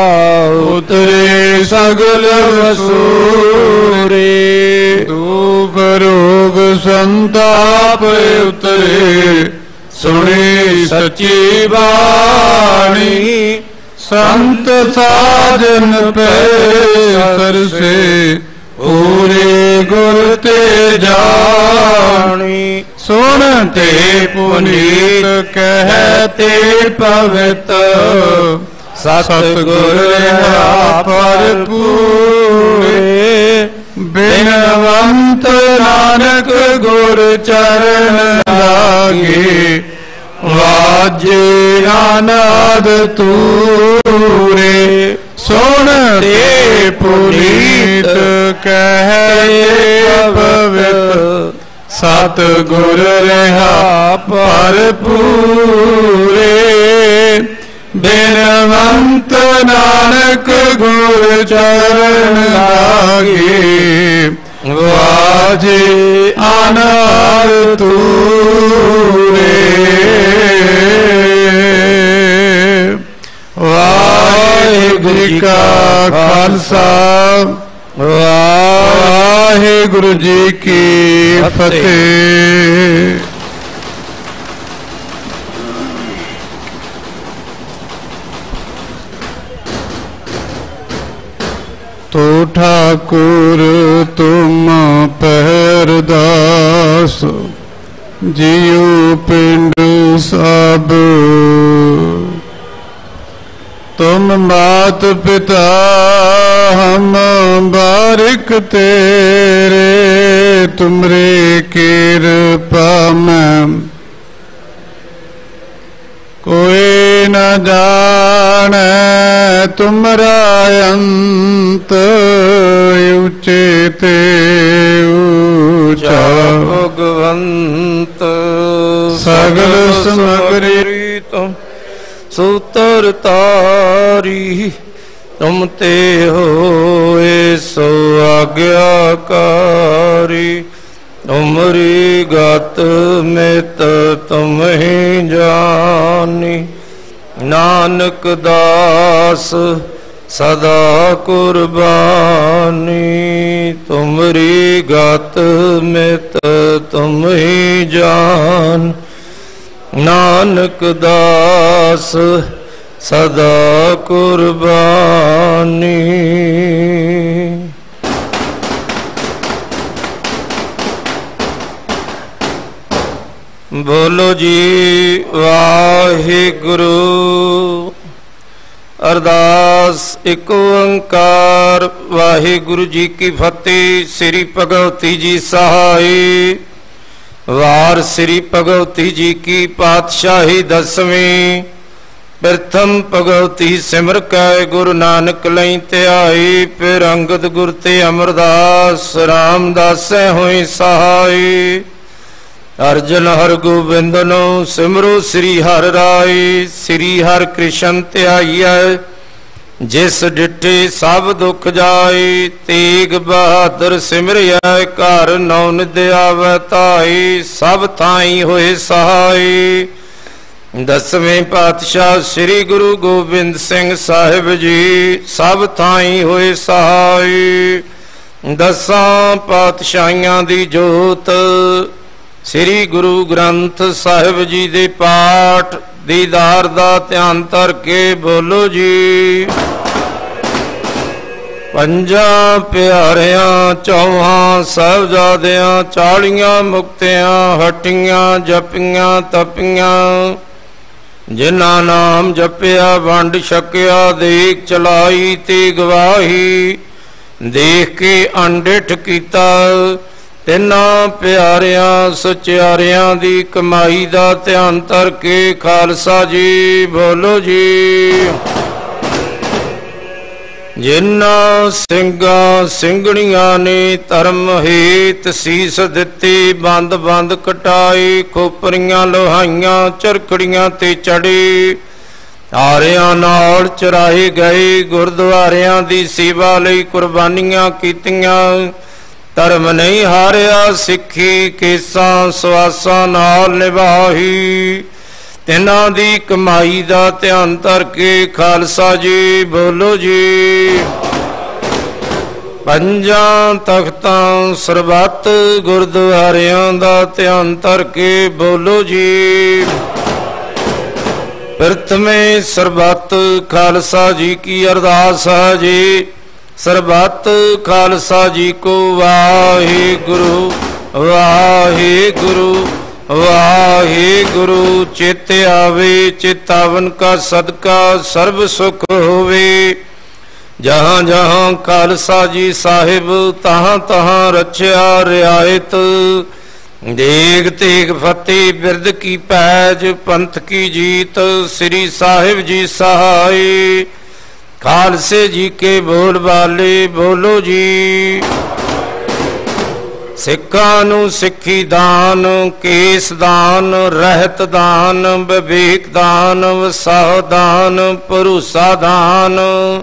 Speaker 1: ਉਤਰੇ ਸਗਲ ਵਸੂਰੇ। ਦੁਖ ਰੋਗ ਸੰਤਾਪ ਉਤਰੇ, ਸੁਣੀ ਸੱਚੀ ਬਾਣੀ। ਸੰਤ ਸਾਜਨ ਪੈ ਸਰਸੇ, ਪੂਰੇ ਗੁਰ ਤੇ ਜਾਣੀ। ਸੁਣ ਤੇ ਪੁਨੀਤ ਕਹਤੇ ਪਵਿੱਤ, ਸਤਿਗੁਰ ਰਹਾ ਭਰਪੂਰੇ। ਬਿਨਵੰਤ ਨਾਨਕ ਗੁਰ ਚਰਨ ਲਾਗੇ, ਵਾਜੇ ਆਨੰਦ ਤੂਰੇ। ਸੁਣ ਤੇ ਪੁਨੀਤ ਕਹਤੇ ਪਵਿੱਤ, ਸਤਿਗੁਰ ਰਹਾ ਭਰਪੂਰੇ। ਬਿਨਵੰਤ ਨਾਨਕ ਗੁਰ ਚਰਨ ਲਾਗੇ, ਵਾਜੇ ਆਨੰਦ ਤੂਰੇ। ਵਾਹਿਗੁਰੂ ਜੀ ਕਾ ਖਾਲਸਾ, ਵਾਹਿਗੁਰੂ ਜੀ ਕੀ ਫਤਿਹ। ਤੋ ਠਾਕੁਰ ਤੁਮ ਪਹਿਰਦਾਸ, ਜੀਉ ਪਿੰਡ ਸਭ। ਤੁਮ ਮਾਤ ਪਿਤਾ ਹਮ ਬਾਰਿਕ ਤੇਰੇ, ਤੁਮਰੇ ਕਿਰਪਾ ਮੈਂ ਕੋਈ ਨ ਜਾਣੈ। ਤੁਮਰਾ ਅੰਤ ਉਚੇ ਤੇ ਊਚਾ,
Speaker 2: ਭਗਵੰਤ
Speaker 1: ਸਗਲ ਸਮਗਰੀ
Speaker 2: ਤੁਮ ਸੂਤਰ ਤਾਰੀ। ਤੁਮ ਤੇ ਹੋਏ ਸੋ ਆਗਿਆਕਾਰੀ, ਤੁਮਰੀ ਗਤ ਮਿਤ ਤੁਮ ਹੀ ਜਾਨੀ। ਨਾਨਕ ਦਾਸ ਸਦਾ ਕੁਰਬਾਨੀ, ਤੁਮਰੀ ਗਤ ਮਿਤ ਤੁਮ ਹੀ ਜਾਨ। ਨਾਨਕ ਦਾਸ ਸਦਾ ਕੁਰਬਾਨੀ। ਬੋਲੋ ਜੀ ਵਾਹਿਗੁਰੂ। ਅਰਦਾਸ ਇੱਕ ਓੰਕਾਰ ਵਾਹਿਗੁਰੂ ਜੀ ਕੀ ਫਤਿਹ। ਸ੍ਰੀ ਭਗਵਤੀ ਜੀ ਸਹਾਈ। ਵਾਰ ਸ੍ਰੀ ਭਗਵਤੀ ਜੀ ਕੀ ਪਾਤਸ਼ਾਹੀ ਦਸਵੀਂ। ਪ੍ਰਥਮ ਭਗਵਤੀ ਸਿਮਰ ਕੈ ਗੁਰੂ ਨਾਨਕ ਲਈ ਧਿਆਈ। ਫਿਰ ਅੰਗਦ ਗੁਰ ਤੇ ਅਮਰਦਾਸ ਰਾਮਦਾਸੈ ਹੋਈ ਸਹਾਈ। ਅਰਜਨ ਹਰ ਗੋਬਿੰਦ ਨੂੰ ਸਿਮਰੋ ਸ੍ਰੀ ਹਰਿ ਰਾਈ। ਸ੍ਰੀ ਹਰਿ ਕ੍ਰਿਸ਼ਨ ਧਿਆਈਐ, ਜਿਸ ਡਿਠੇ ਸਭ ਦੁੱਖ ਜਾਈ। ਤੇਗ ਬਹਾਦਰ ਸਿਮਰਿਐ, ਘਰ ਨੌ ਨਿਧ ਆਵੈ ਧਾਈ। ਸਭ ਥਾਈ ਹੋਏ ਸਹਾਈ। ਦਸਵੇਂ ਪਾਤਸ਼ਾਹ ਸ੍ਰੀ ਗੁਰੂ ਗੋਬਿੰਦ ਸਿੰਘ ਸਾਹਿਬ ਜੀ, ਸਭ ਥਾਈ ਹੋਏ ਸਹਾਈ। ਦਸਾਂ ਪਾਤਸ਼ਾਹੀਆਂ ਦੀ ਜੋਤ ਸ੍ਰੀ ਗੁਰੂ ਗ੍ਰੰਥ ਸਾਹਿਬ ਜੀ ਦੇ ਪਾਠ ਦੀਦਾਰ ਦਾ ਧਿਆਨ ਧਰ ਕੇ ਬੋਲੋ ਜੀ। ਪੰਜਾਂ ਪਿਆਰਿਆਂ ਚੌਹਾਂ ਸਾਹਿਬਜ਼ਾਦਿਆਂ, 40 ਮੁਕਤਿਆਂ ਹਟੀਆਂ ਜਪੀਆਂ ਤਪੀਆਂ। ਜਿਨ੍ਹਾਂ ਨਾਮ ਜਪਿਆ ਵੰਡ ਛਕਿਆ, ਦੇਖ ਚਲਾਈ ਤੇ ਗਵਾਹੀ। ਦੇਖ ਕੇ ਅਣਡਿੱਠ ਕੀਤਾ। ਤਿੰਨਾਂ ਪਿਆਰਿਆਂ ਸਚਿਆਰਿਆਂ ਦੀ ਕਮਾਈ ਦਾ ਧਿਆਨ ਧਰ ਕੇ ਖਾਲਸਾ ਜੀ ਬੋਲੋ ਜੀ। ਜਿਨ੍ਹਾਂ ਸਿੰਘਾਂ ਸਿੰਘਣੀਆਂ ਨੇ ਧਰਮ ਹੇਤ ਸੀਸ ਦਿੱਤੀ, ਬੰਦ ਬੰਦ ਕਟਾਏ, ਖੋਪਰੀਆਂ ਲੋਹਾਈਆਂ ਚਰਖੜੀਆਂ ਤੇ ਚੜੇ, ਆਰਿਆਂ ਨਾਲ ਚਰਾਏ ਗਏ, ਗੁਰਦੁਆਰਿਆਂ ਦੀ ਸੇਵਾ ਲਈ ਕੁਰਬਾਨੀਆਂ ਕੀਤੀਆਂ, ਧਰਮ ਨਹੀਂ ਹਾਰਿਆ, ਸਿੱਖੀ ਕੇਸਾਂ ਸਵਾਸਾਂ ਨਾਲ ਨਿਭਾਈ। ਤਿੰਨਾਂ ਦੀ ਕਮਾਈ ਦਾ ਧਿਆਨ ਧਰ ਕੇ ਖਾਲਸਾ ਜੀ ਬੋਲੋ ਜੀ। ਪੰਜਾਂ ਤਖਤਾਂ ਸਰਬੱਤ ਗੁਰਦੁਆਰਿਆਂ ਦਾ ਧਿਆਨ ਧਰ ਕੇ ਬੋਲੋ ਜੀ। ਪ੍ਰਥਮੇ ਸਰਬੱਤ ਖਾਲਸਾ ਜੀ ਕੀ ਅਰਦਾਸ ਹੈ ਜੀ। ਸਰਬੱਤ ਖਾਲਸਾ ਜੀ ਕੋ ਵਾਹਿਗੁਰੂ ਵਾਹਿਗੁਰੂ ਵਾਹਿਗੁਰੂ। ਚਿਤ ਆਵੇ ਚਿਤਾਵਨ ਕਾ ਸਦਕਾ ਸਰਬ ਸੁਖ ਹੋਵੇ। ਜਹਾਂ ਜਹਾਂ ਖਾਲਸਾ ਜੀ ਸਾਹਿਬ ਤਹਾਂ ਤਹਾਂ ਰਚਿਆ ਰਿਆਇਤ। ਦੇਗ ਤੇਗ ਫਤਿਹ ਬਿਰਦ ਕੀ ਪੈਜ, ਪੰਥ ਕੀ ਜੀਤ, ਸ੍ਰੀ ਸਾਹਿਬ ਜੀ ਸਹਾਈ। ਖਾਲਸੇ ਜੀ ਕੇ ਬੋਲ ਬਾਲੇ ਬੋਲੋ ਜੀ। ਸਿੱਖਾਂ ਨੂੰ ਸਿੱਖੀ ਦਾਨ, ਕੇਸ ਦਾਨ, ਰਹਿਤ ਦਾਨ, ਵਿਵੇਕ ਦਾਨ, ਵਸਾਹ ਦਾਨ, ਭਰੋਸਾ ਦਾਨ,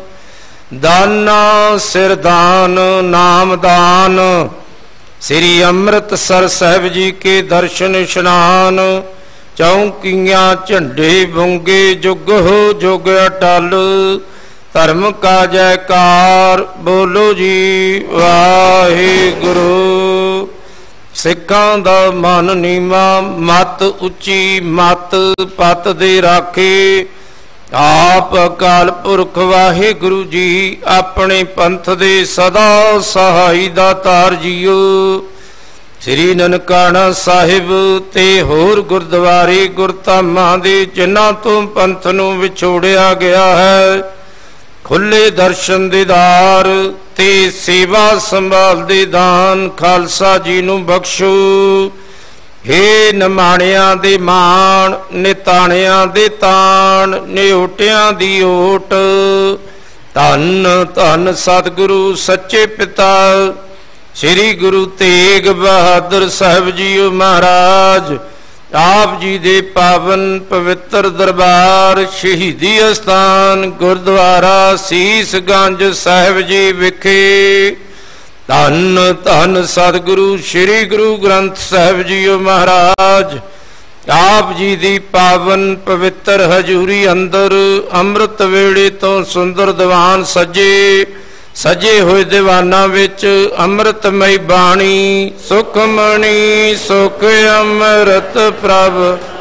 Speaker 2: ਦਾਨਾ ਸਿਰ ਦਾਨ, ਨਾਮ ਦਾਨ। ਸ੍ਰੀ ਅੰਮ੍ਰਿਤਸਰ ਸਾਹਿਬ ਜੀ ਕੇ ਦਰਸ਼ਨ ਇਸ਼ਨਾਨ। ਚੌਂਕੀਆਂ ਝੰਡੇ ਬੁੰਗੇ ਜੁਗ ਹੋ ਜੁਗ ਅਟਲ। ਧਰਮ ਕਾ ਜੈਕਾਰ ਬੋਲੋ ਜੀ ਵਾਹਿਗੁਰੂ। ਸਿੱਖਾਂ ਦਾ ਮਨ ਨੀਵਾਂ, ਮਤ ਉੱਚੀ, ਮਤ ਪਤ ਦੇ ਰਾਖੇ। ਆਪ ਅਕਾਲ ਪੁਰਖ ਵਾਹਿਗੁਰੂ ਜੀ ਆਪਣੇ ਪੰਥ ਦੇ ਸਦਾ ਸਹਾਈ ਦਾਤਾਰ ਜੀਓ। ਸ੍ਰੀ ਨਨਕਾਣਾ ਸਾਹਿਬ ਤੇ ਹੋਰ ਗੁਰਦੁਆਰੇ ਗੁਰਧਾਮਾਂ ਦੇ ਜਿਨ੍ਹਾਂ ਤੋਂ ਪੰਥ ਨੂੰ ਵਿਛੋੜਿਆ ਗਿਆ ਹੈ, ਖੁੱਲੇ ਦਰਸ਼ਨ ਦੀਦਾਰ ਤੇ ਸੇਵਾ ਸੰਭਾਲ ਦੇ ਦਾਨ ਖਾਲਸਾ ਜੀ ਨੂੰ ਬਖਸ਼ੋ। ਹੇ ਨਿਮਾਣਿਆਂ ਦੇ ਮਾਣ, ਨਿਤਾਣਿਆਂ ਦੇ ਤਾਣ, ਨਿਓਟਿਆਂ ਦੀ ਓਟ। ਧੰਨ ਧੰਨ ਸਤਿਗੁਰੂ ਸੱਚੇ ਪਿਤਾ ਸ੍ਰੀ ਗੁਰੂ ਤੇਗ ਬਹਾਦਰ ਸਾਹਿਬ ਜੀਓ ਮਹਾਰਾਜ। ਆਪ ਜੀ ਦੇ ਪਾਵਨ ਪਵਿੱਤਰ ਦਰਬਾਰ ਸ਼ਹੀਦੀ ਅਸਥਾਨ ਗੁਰਦੁਆਰਾ ਸੀਸ ਗੰਜ ਸਾਹਿਬ ਜੀ ਵਿਖੇ ਧੰਨ ਧੰਨ ਸਤਿਗੁਰੂ ਸ੍ਰੀ ਗੁਰੂ ਗ੍ਰੰਥ ਸਾਹਿਬ ਜੀਓ ਮਹਾਰਾਜ। ਆਪ ਜੀ ਦੀ ਪਾਵਨ ਪਵਿੱਤਰ ਹਜ਼ੂਰੀ ਅੰਦਰ ਅੰਮ੍ਰਿਤ ਵੇਲੇ ਤੋਂ ਸੁੰਦਰ ਦੀਵਾਨ ਸਜੇ ਹੋਏ ਦੀਵਾਨਾਂ ਵਿੱਚ ਅੰਮ੍ਰਿਤਮਈ ਬਾਣੀ, ਸੁਖਮਣੀ ਸੁਖ ਅੰਮ੍ਰਿਤ ਪ੍ਰਭ।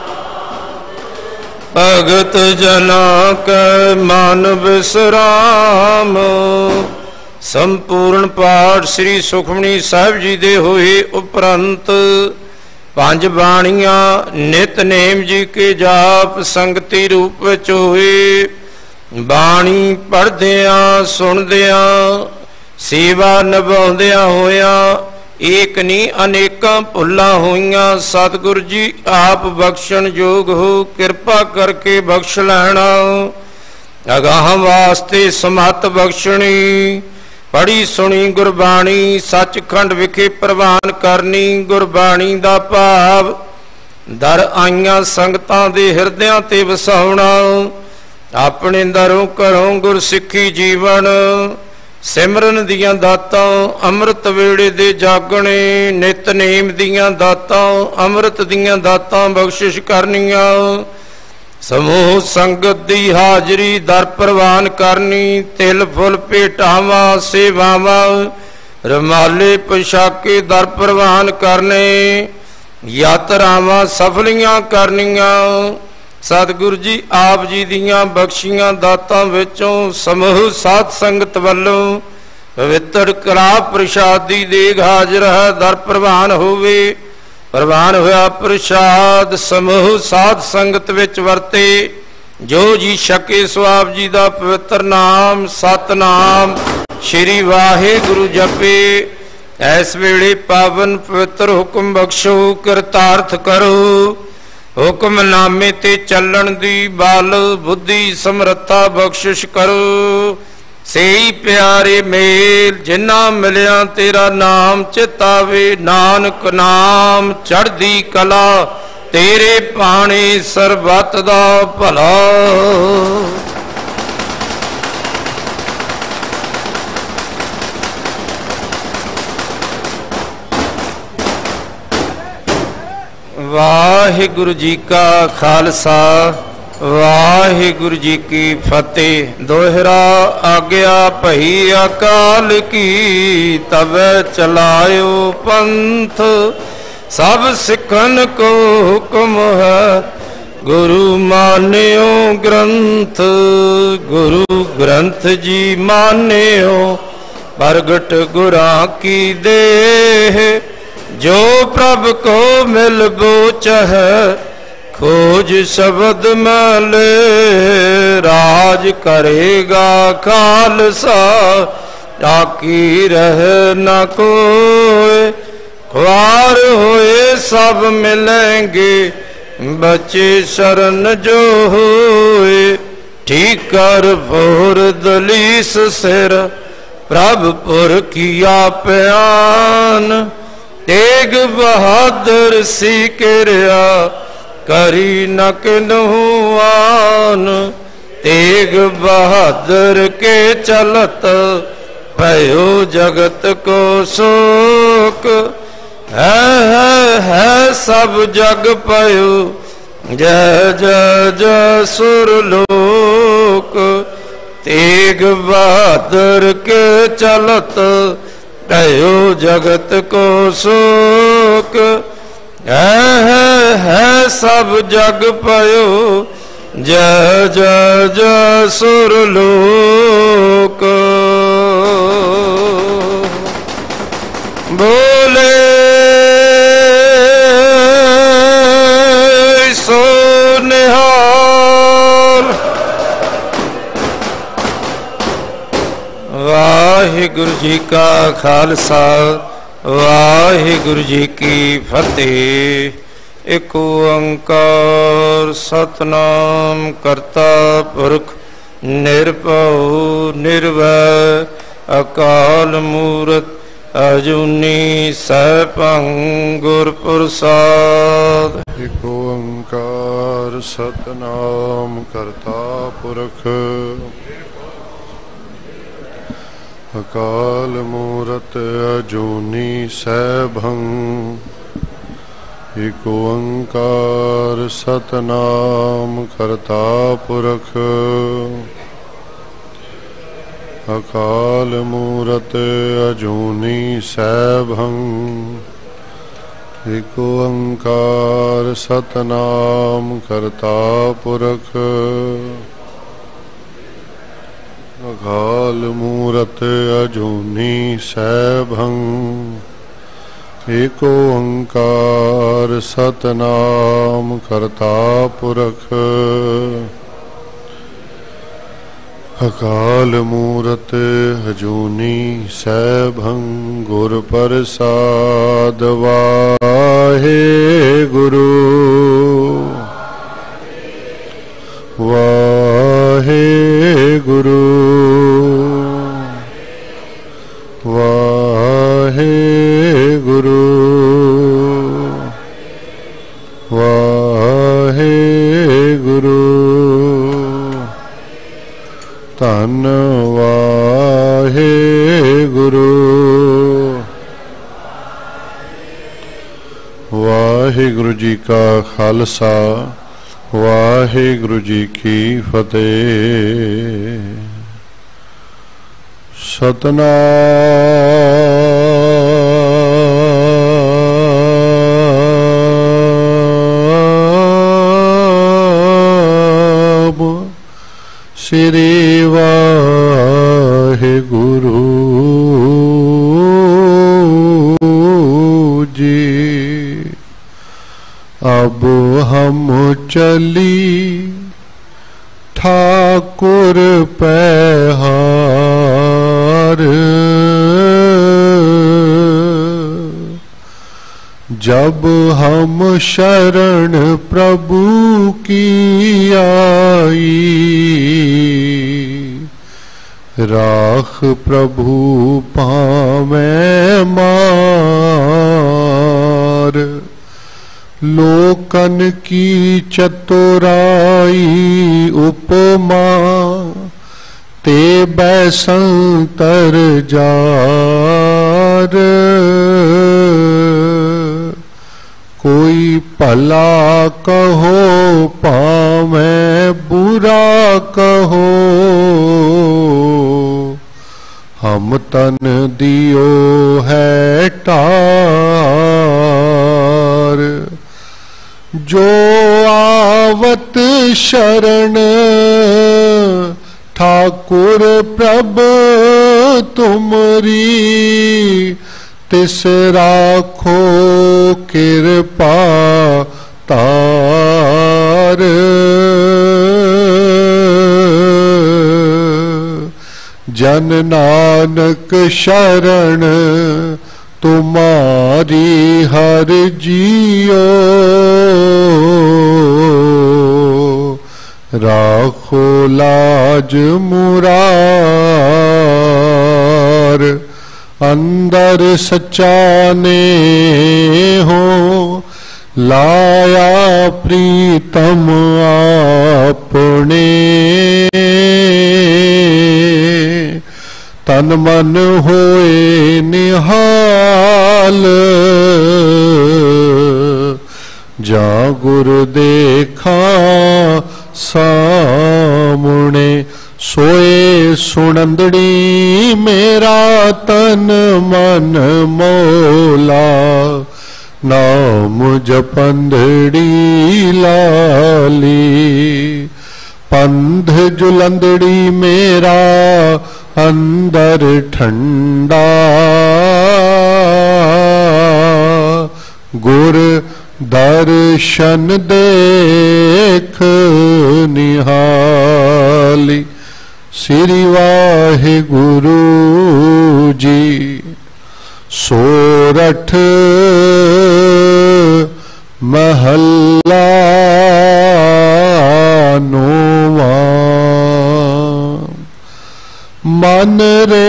Speaker 2: ਭਗਤ ਜਨਾ ਕੈ ਮਨ ਵਿਸਰਾਮ। ਸੰਪੂਰਨ ਪਾਠ ਸ੍ਰੀ ਸੁਖਮਨੀ ਸਾਹਿਬ ਜੀ ਦੇ ਹੋਏ ਉਪਰੰਤ ਪੰਜ ਬਾਣੀਆਂ ਨਿਤਨੇਮ ਜੀ ਕੇ ਜਾਪ ਸੰਗਤੀ ਰੂਪ ਵਿੱਚ ਹੋਏ। ਬਾਣੀ ਪੜ੍ਹਦਿਆਂ ਸੁਣਦਿਆਂ ਸੇਵਾ ਨਿਭਾਉਂਦਿਆਂ ਹੋਇਆਂ ਏਕ ਨਹੀਂ ਅਨੇਕਾਂ ਭੁੱਲਾਂ ਹੋਈਆਂ। ਸਤਿਗੁਰ ਜੀ ਆਪ ਬਖਸ਼ਣ ਯੋਗ ਹੋ, ਕਿਰਪਾ ਕਰਕੇ ਬਖਸ਼ ਲੈਣਾ। ਅਗਾਹਾਂ ਵਾਸਤੇ ਸਮਤ ਬਖਸ਼ਣੀ। ਪੜ੍ਹੀ ਸੁਣੀ ਗੁਰਬਾਣੀ ਸੱਚਖੰਡ ਵਿਖੇ ਪ੍ਰਵਾਨ ਕਰਨੀ। ਗੁਰਬਾਣੀ ਦਾ ਭਾਵ ਦਰ ਆਈਆਂ ਸੰਗਤਾਂ ਦੇ ਹਿਰਦਿਆਂ ਤੇ ਵਸਾਉਣਾ। ਆਪਣੇ ਦਰੋਂ ਘਰੋਂ ਗੁਰਸਿੱਖੀ ਜੀਵਨ ਸਿਮਰਨ ਦੀਆਂ ਦਾਤਾਂ, ਅੰਮ੍ਰਿਤ ਵੇਲੇ ਦੇ ਜਾਗਣੇ, ਨਿਤਨੇਮ ਦੀਆਂ ਦਾਤਾਂ, ਅੰਮ੍ਰਿਤ ਦੀਆਂ ਦਾਤਾਂ ਬਖਸ਼ਿਸ਼ ਕਰਨੀਆਂ। ਸਮੂਹ ਸੰਗਤ ਦੀ ਹਾਜ਼ਰੀ ਦਰ ਪ੍ਰਵਾਨ ਕਰਨੀ। ਤਿਲ ਫੁੱਲ ਭੇਟਾਵਾਂ ਸੇਵਾਵਾਂ ਰਮਾਲੇ ਪੁਸ਼ਾਕੇ ਦਰ ਪ੍ਰਵਾਨ ਕਰਨੇ। ਯਾਤਰਾਵਾਂ ਸਫਲੀਆਂ ਕਰਨੀਆਂ। ਸਤਿਗੁਰੂ ਜੀ ਆਪ ਜੀ ਦੀਆਂ ਬਖਸ਼ੀਆਂ ਦਾਤਾਂ ਵਿੱਚੋਂ ਸਮੂਹ ਸਾਧ ਸੰਗਤ ਵੱਲੋਂ ਪਵਿੱਤਰ ਕੜਾ ਪ੍ਰਸ਼ਾਦੀ ਦੇਗ ਹਾਜ਼ਰ ਹੈ, ਦਰ ਪ੍ਰਵਾਨ ਹੋਵੇ। ਪ੍ਰਵਾਨ ਹੋਇਆ ਪ੍ਰਸ਼ਾਦ ਸਮੂਹ ਸਾਧ ਸੰਗਤ ਵਿੱਚ ਵਰਤੇ। ਜੋ ਜੀ ਛਕੇ ਸੋ ਆਪ ਜੀ ਦਾ ਪਵਿੱਤਰ ਨਾਮ ਸਤਨਾਮ श्री वाहिगुरु जपे। ऐस वेले पावन पवित्र हुक्म बख्शो करतार्थ करो। हुक्म नामे ते चलन दी बाल बुद्धि समरथा बख्शिश करो। सेई प्यारे मेल जिन्ना मिलिया तेरा नाम चितावे। नानक नाम चढ़दी कला तेरे पाने सरबत दा भला। वाहिगुरु जी का खालसा वाहिगुरु जी की फतेह। दोहरा आज्ञा भई अकाल की तब चलायो पंथ। सब सिखन को हुक्म है गुरु मान्यो ग्रंथ। गुरु ग्रंथ जी मान्यो प्रगट गुरा की देह। जो प्रभ को मिलबो चह खोज शब्द मले। राज करेगा खालसा ताकि रह न कोय। ख्वार होए सब मिलेंगे बचे शरण जो होए। ठीक कर भोर दलीस सिर प्रभुपुर किया प्यान। तेग बहादुर सी किरिया करी न किन्हुआन। तेग बहादुर के चलत भयो जगत को शोक। है सब जग पयो जय जय जय सुरलोक। तेग बहादुर के चलत भयो जगत को शोक। है सब जग पयो जय जय जय सुरलोक। बोले सो निहाल। वाहिगुरु जी का खालसा वाहिगुरु जी की फतेह। एक ओंकार सतनाम करता पुरख निरभउ निर्वैर अकाल मूरत अजूनी सैभं गुर प्रसाद।
Speaker 3: एक ओंकार सतनाम करता पुरख अकाल मूरत अजूनी सैभं। एक ओंकार सतनाम करता पुरख अकाल मूरत अजूनी सैभं। एक ओंकार सतनाम करता पुरख अकाल मूरत अजूनी सैभं। एक ओंकार सतनाम करता पुरख अकाल मूरत अजूनी सैभं। गुर प्रसाद वाहे गुरु वाहे गुरु वाहे गुरु वाहे गुरु। धन वाहे गुरु वाहिगुरु जी का खालसा वाहिगुरु जी की फतेह। सतनाम श्री वाहिगुरु जी। अब हम चली ठाकुर पैहार जब हम शरण प्रभु की आई राख प्रभु पावै मार लोकन की चतुराई उपमा ते बैसंतर जार कोई भला कहो पावै बुरा कहो हम तन दियो है टार जो आवत शरण ठाकुर प्रभ तुमरी तिस राखो कृपा तार जन नानक शरण तुम्हारी हर जियो राखो लाज मुरार अंदर सच्चा ने हो लाया प्रीतम आपने तन मन होए निहाल जा गुरु देखा सामने सोए सुनंदड़ी मेरा तन मन मौला नाम जपंदड़ी लाली पंध जुलंदड़ी मेरा अंदर ठंडा गुर दर्शन देख निहाली श्री वाहिगुरु जी सोरठ महला नौवां मन रे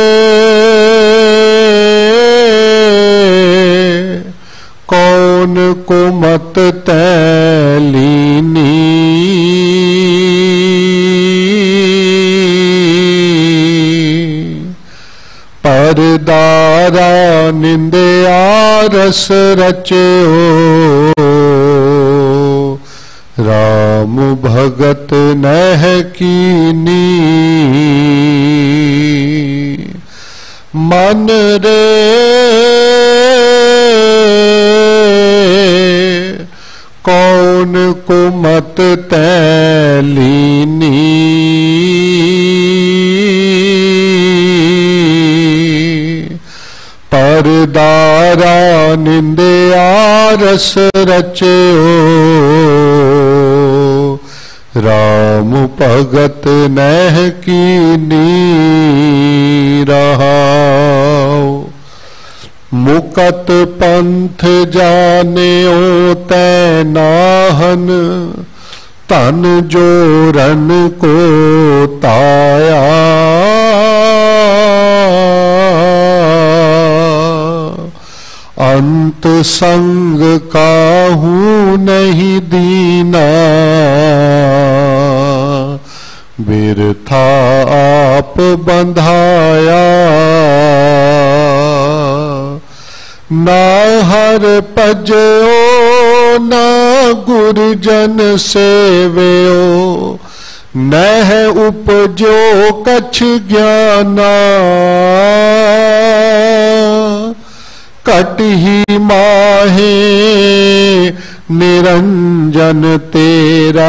Speaker 3: कौन को मत तैलीनी परदारा निंदया रस रचयो राम भगत नह कीनी मन रे कौन को मत तैलीनी परदारा निंदया रस रचयो राम भगत नह कीनी रहाओ मुकत पंथ जान्यो तै नाहन तन जोरन को ताया अंत संग काहू नहीं दीना बिरथा आप बंधाया ना हर पजयो ना गुरजन सेवयो नह उपजो कछ ज्ञाना कट ही माहे निरंजन तेरा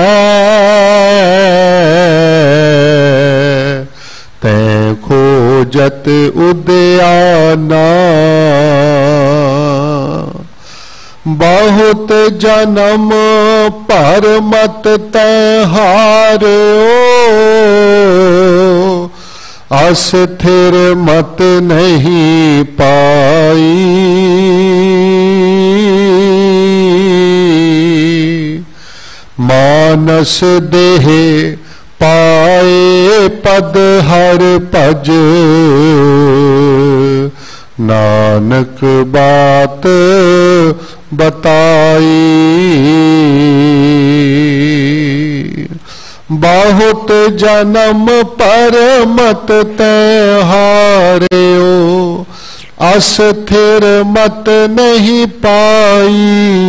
Speaker 3: तै खोजत उद्याना बहुत जन्म पर मत तै हार्यो अस्थिर मत नहीं पाई मानस देह पाए पद हर भज नानक बात बताई बहुत जन्म पर मत तै हार्यो अस्थिर मत नहीं पाई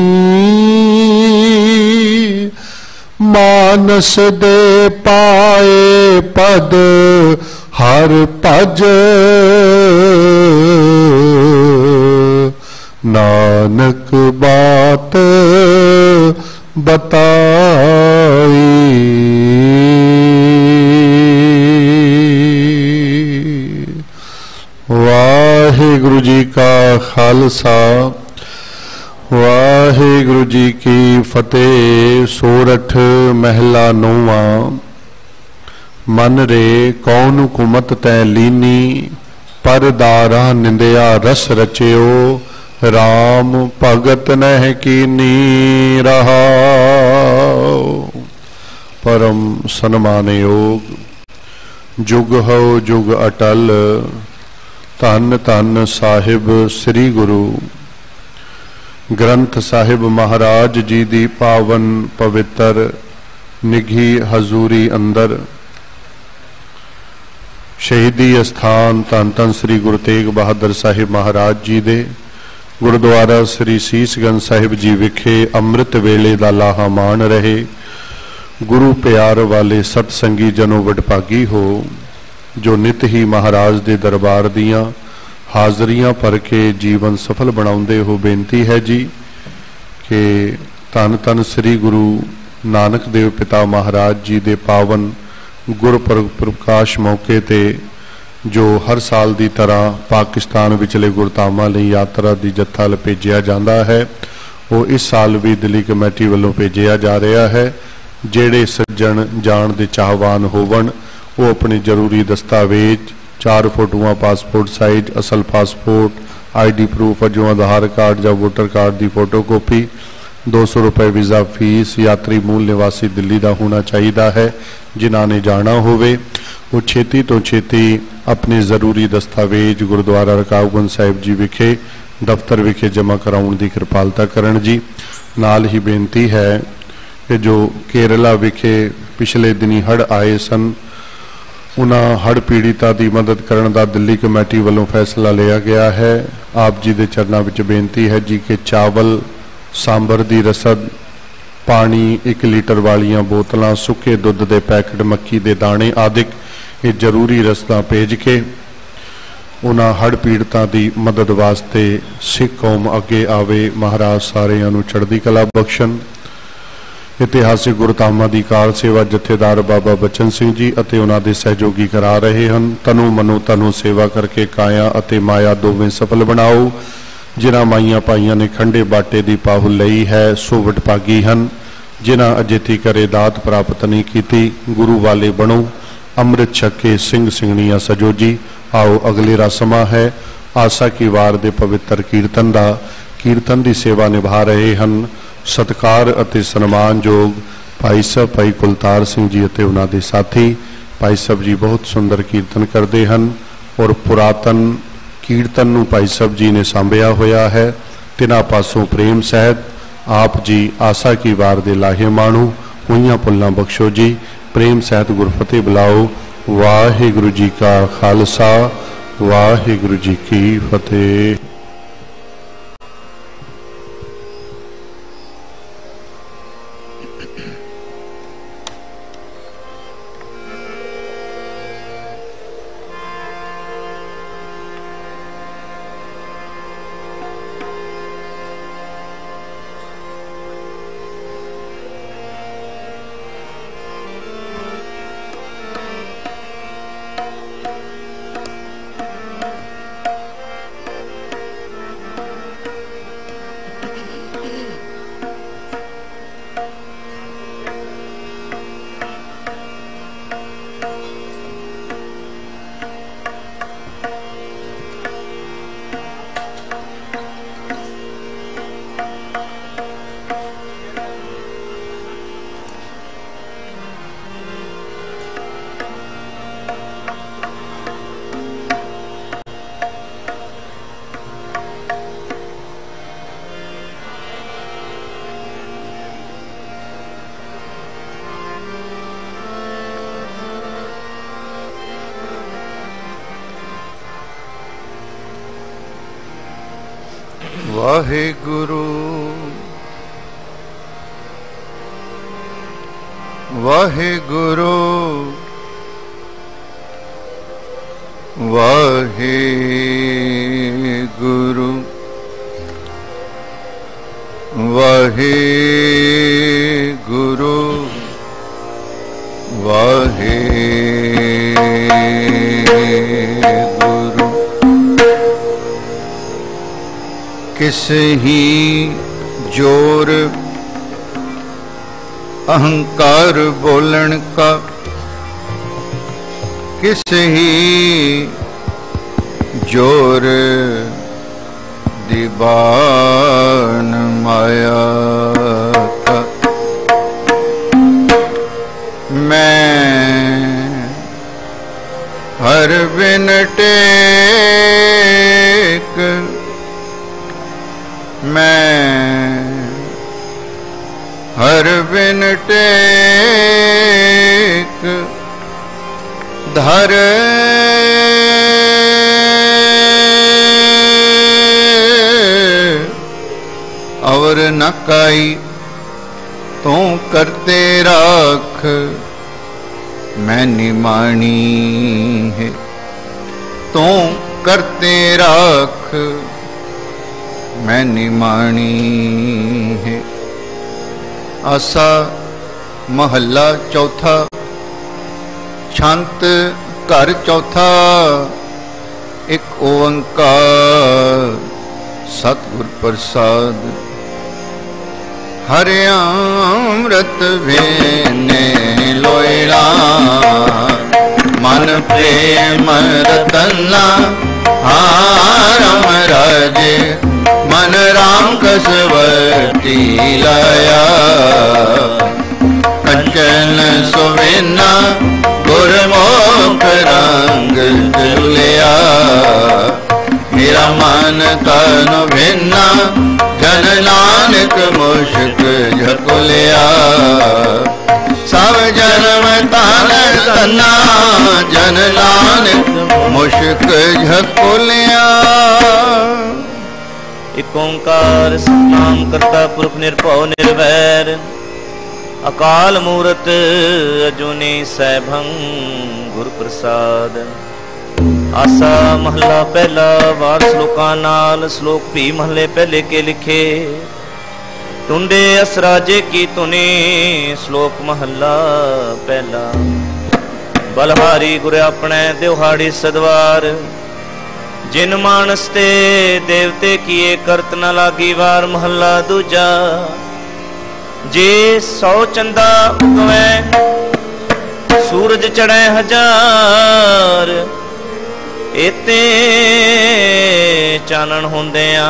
Speaker 3: मानस दे पाए पद हर भज नानक बात बताई। वाहिगुरु जी का खालसा वाहिगुरु जी की फतेह। सोरठ महला नौवा। मन रे कौन कुमत तै लीनी पर दारा निंदिया रस रचियो राम भगत नह कीनी रहा। परम सन्मान योग जुग हो जुग अटल धन धन साहिब श्री गुरु ग्रंथ साहिब महाराज जी दी पावन पवित्र निघी हजूरी अंदर शहीदी अस्थान धन धन श्री गुरु तेग बहादुर साहिब महाराज जी दे गुरुद्वारा श्री सीसगंज साहिब जी विखे अमृत वेले दा लाहा मान रहे गुरु प्यार वाले सतसंगी जनों वडभागी हो जो नित ही महाराज दे दरबार दियां हाजरियां भर के जीवन सफल बनाउंदे हो। बेनती है जी कि धन धन श्री गुरु नानक देव पिता महाराज जी दे पावन गुरपुरब प्रकाश मौके ते जो हर साल की तरह पाकिस्तान विचले गुरधामां लई यात्रा की जत्था भेजिया जाता है वो इस साल भी दिल्ली कमेटी वालों भेजिया जा रहा है। जेड़े सज्जन जाण दे चाहवान होवन वो अपने जरूरी दस्तावेज 4 फोटोआं पासपोर्ट साइज असल पासपोर्ट ID प्रूफ अजों आधार कार्ड या वोटर कार्ड की फोटोकॉपी 200 रुपए वीज़ा फीस यात्री मूल निवासी दिल्ली का होना चाहिए है। जिन्हों ने जाना होवे वो छेती तो छेती अपने जरूरी दस्तावेज गुरुद्वारा रकाबगंज साहिब जी विखे दफ्तर विखे जमा कराउण की कृपालता करन जी। नाल ही बेनती है कि जो केरला विखे पिछले दिनी हड़ आए सन उन्हां हड़ पीड़िता की मदद करने का दिल्ली कमेटी वालों फैसला लिया गया है। आप जी के चरणों में बेनती है जी कि चावल सांबर की रसद पानी 1 लीटर वालियां बोतलां सुके दुध के पैकेट मक्की के दाने आदि ये जरूरी रसदां भेज के उन्हां हड़ पीड़ितां की मदद वास्ते सिख कौम अगे आवे। महाराज सारिआं नूं चढ़दी कला बख्शण। इतिहासिक गुरधामां दी कार सेवा जथेदार बाबा बचन सिंह जी अते उन्हां दे सहयोगी करा रहे हैं। तनु मनो तनु सेवा करके काया अते माया दोवें सफल बनाओ। जिन्हां माइयां भाइयां ने खंडे बाटे की पाहुल लई है सो वडभागी हन। जिन्हां अजे तक दात प्राप्त नहीं की गुरु वाले बनो। अमृत छक के सिंह सिंगणियां सजो जी। आओ अगलेरा समा है आसा की वार दे पवित्र कीर्तन की सेवा निभा रहे हैं। सत्कार अते सन्मानयोग भाई साहब भाई कुलतार सिंह जी अते उन्हां दे साथी भाई साहब जी बहुत सुंदर कीर्तन करते हैं और पुरातन कीर्तन नूं भाई साहब जी ने सांभिया होया है। तिन्हां पासों प्रेम सहित आप जी आसा की वार दे लाहे माणो होइयां पुल्लां बख्शो जी। प्रेम सहित गुरफतेह बुलाओ। वाहिगुरु जी का खालसा वाहिगुरु जी की फतेह।
Speaker 4: ਵਾਹਿਗੁਰੂ ਵਾਹਿਗੁਰੂ ਵਾਹਿਗੁਰੂ ਵਾਹਿਗੁਰੂ ਵਾਹਿਗੁਰੂ। किस ही जोर अहंकार बोलन का, किस ही जोर दीवान माया का। मैं हर बिन टेक, मैं हर बिन टेक धर और न काई तू करते राख, मैं निमानी है तू करते राख, मैं निमानी है। आसा महला चौथा, छंत घर चौथा, एक ओंकार सतगुर प्रसाद। हरि अमृत वेने लोयला, मन प्रेम रतना हारम राजे, मन राम कसवती लाया। कंचन सुवेना गुरमुख रंग चलिया, मेरा मन तन भिन्ना जन नानक मुश्क झकुलिया। सब जन्म तान तना जन नानक मुश्क झकुलिया।
Speaker 5: एक ओंकार सतनाम करता पुरख निरभउ निर्वैर, अकाल मूरत अजूनी सैभं गुर प्रसाद। आसा महला पहला वार श्लोकां नाल, श्लोक भी महले पहले के लिखे। टुंडे असराजे की तुनी, श्लोक महला पहला। बलहारी गुर अपने दिहाड़ी सदवार, जिन मानस ते देवते किए करत न लागी वार। महला दूजा। जे 100 चंदा उगवै सूरज चढ़े 1000, एते चानण होंदियां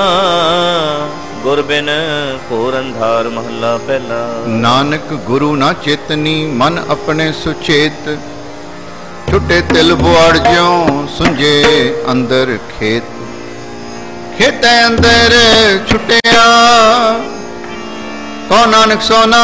Speaker 5: गुर बिन घोर अंधार। महला पहला।
Speaker 4: नानक गुरु ना चेतनी, मन अपने सुचेत। छुटे तिल बुआड़ ज्यों सुंजे अंदर खेत, खेते अंदर छुटिया तो नानक सोना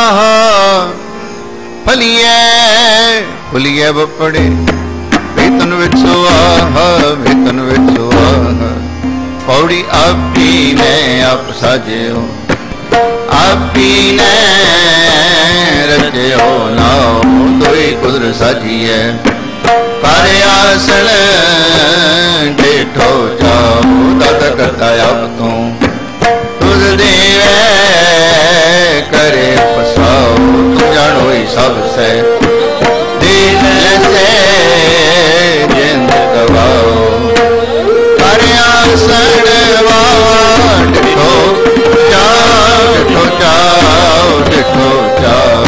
Speaker 4: फलिए फुलिए बपड़े। वेतन विच सुआहा, वेतन विच सुआहा। पौड़ी आपी ने आप साजियो, आपी ने रचियो नाओ। दोई कुदर साजिए कर आसन डेठो जाओ। दादा करता अब तू तुझ देवे करे पसाओ। तू जानो ही सबसे दिल से जिंद दबाओ। कर आसन डेठो जाओ, डेठो जाओ, डेठो जाओ।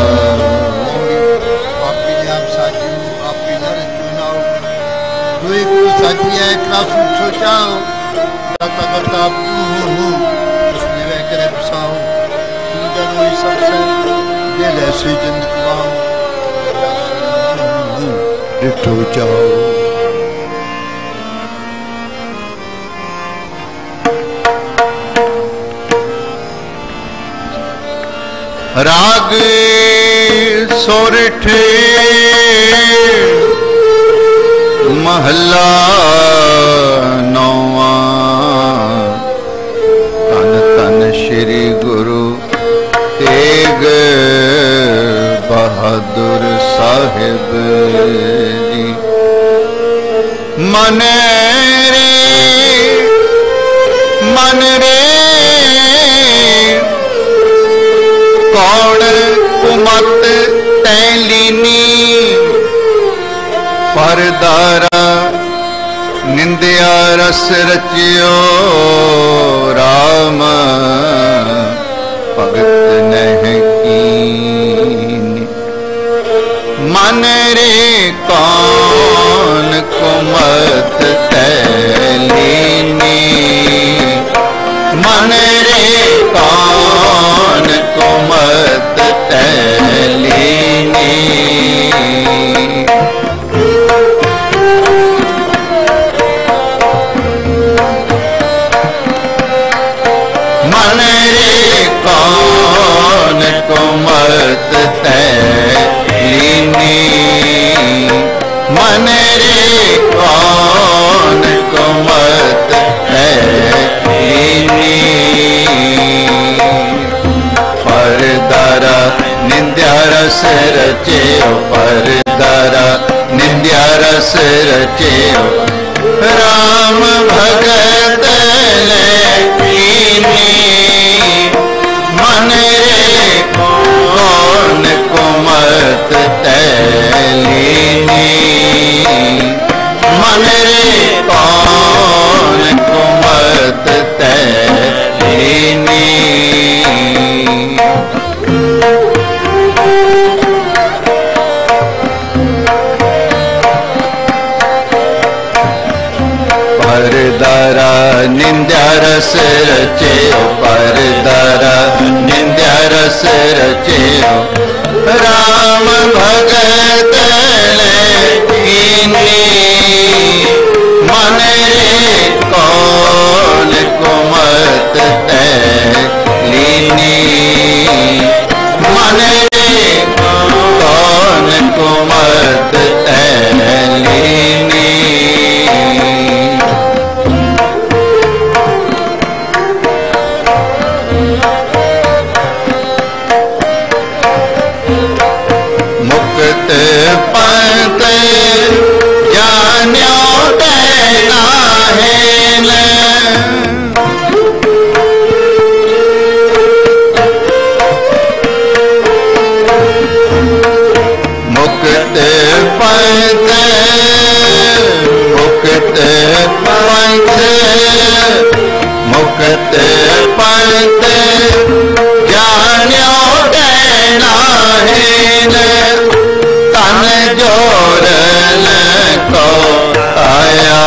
Speaker 4: राग सोरठ महला नौवां। मन रे कौन कुमत तैलीनी परदारा निंदिया रस रचियो राम भगत नह कीनी। मन रे कौन कुमत तैलीनी मन रे कौन कुमत तैलीनी। मन रे कौन कुमत तैलीनी मन रे कौन कुमत तैलीनी। परदारा निंद्या रस रचेयो परदारा निंद्या रस रचेयो राम भगत लेकीनी। मन रे कौन कुमत तैलीनी मन रे कौन कुमत तैलीनी। परदारा निंद्या रस रचेयो परदारा निंद्या रस रचेयो राम भगत लेकीनी। मन रे कौन कुमत तैलीनी मन रे कौन कुमत तैलीनी। मुक्त पंथ जान्यो देना है न मुक्त पंथ मुक्त पंथ मुक्त पंथ जान्यो देना है न तन जोरन को आया।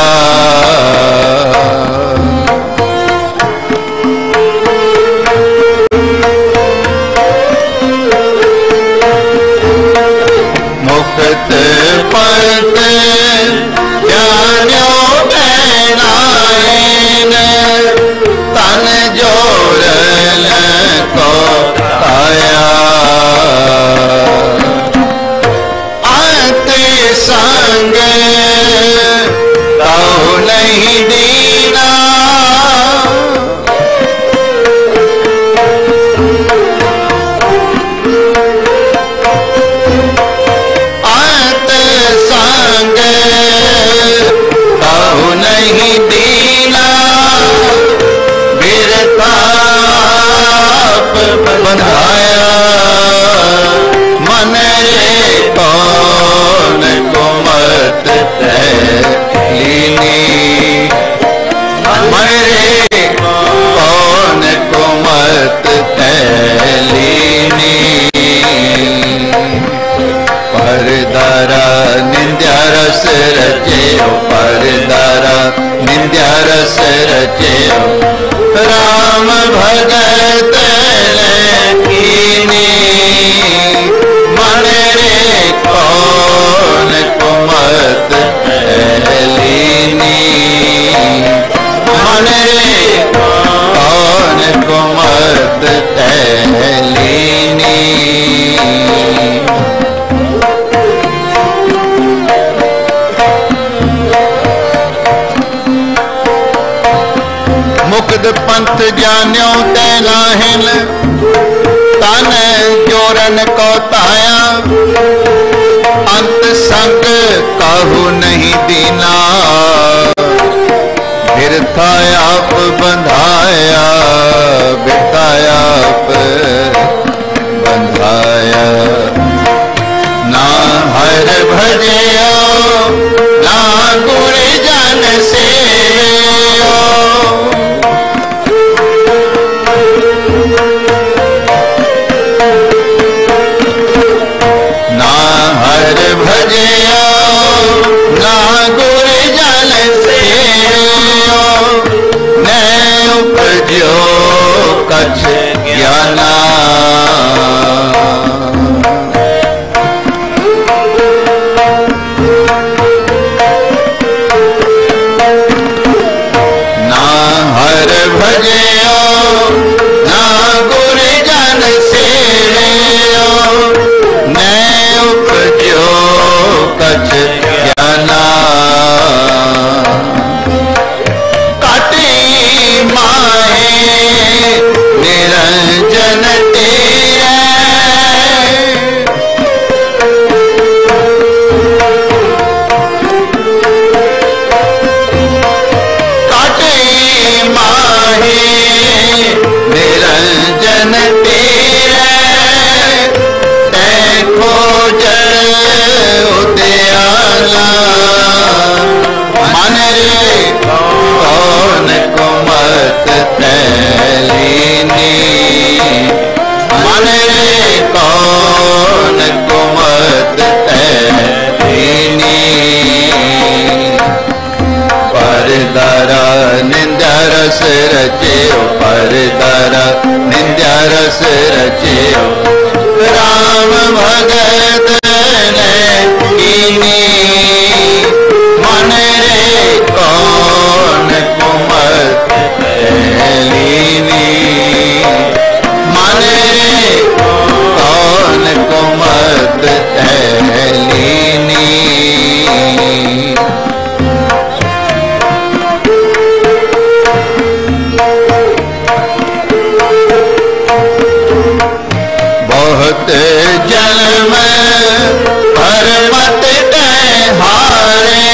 Speaker 4: मुक्त पंथ जान्यो देना है न तन जोरन को आया। संग कहो नहीं दीना आत संग कहो नहीं दीना बिरताप बंधाया। मन रे कौन कुमत तैलीनी मन रे कौन कुमत तैलीनी। परदारा निंद्या रस रचेयो परदारा निंद्या रस रचेयो राम भगत लेकीनी। मन रे कौन कुमत तैलीनी मन रे कौन कुमत तैलीनी। मुक्त पंथ जान्यो तैना हिन तन जोरन को ताया। अंत संग कहू नहीं दीना बिरथा आप बंधाया, बिरथा आप बंधाया। ना हर भजयो ना गुण जन सेवयो, ना हर भजयो ना गुण जन सेवयो। न उपजो कछ ज्ञाना, भजयो ना गुण जन सेवयो। न उपजो कछ ज्ञाना, काटी माहे निरंजन तेरे। निरंजन तेरे तै खोज उद्याना। मन रे कौन कुमत तैलीनी, मन रे कौन कुमत तैलीनी। परदरा निंदा रस रचियो, परदरा निंदा रस रचियो। राम भगत ने कीनी, मन रे कौन कुमत तैलीनी। मन रे कौन कुमत तैलीनी। बहुत जन्म पर मत हारे,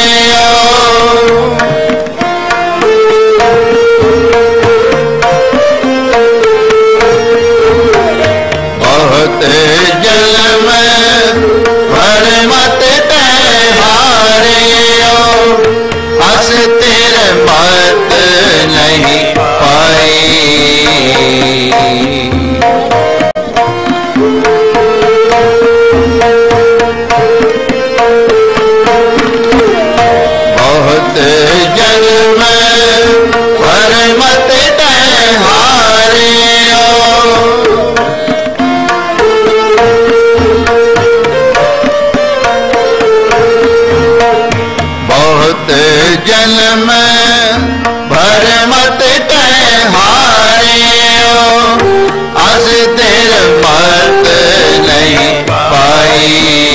Speaker 4: बहुत जन्म पर मत हारे। अस तेरे मत नहीं पाई, बहुत जन्म पर मत हारे। बहुत जन्म भर मत हारे। अस तेरे मत नहीं पाई।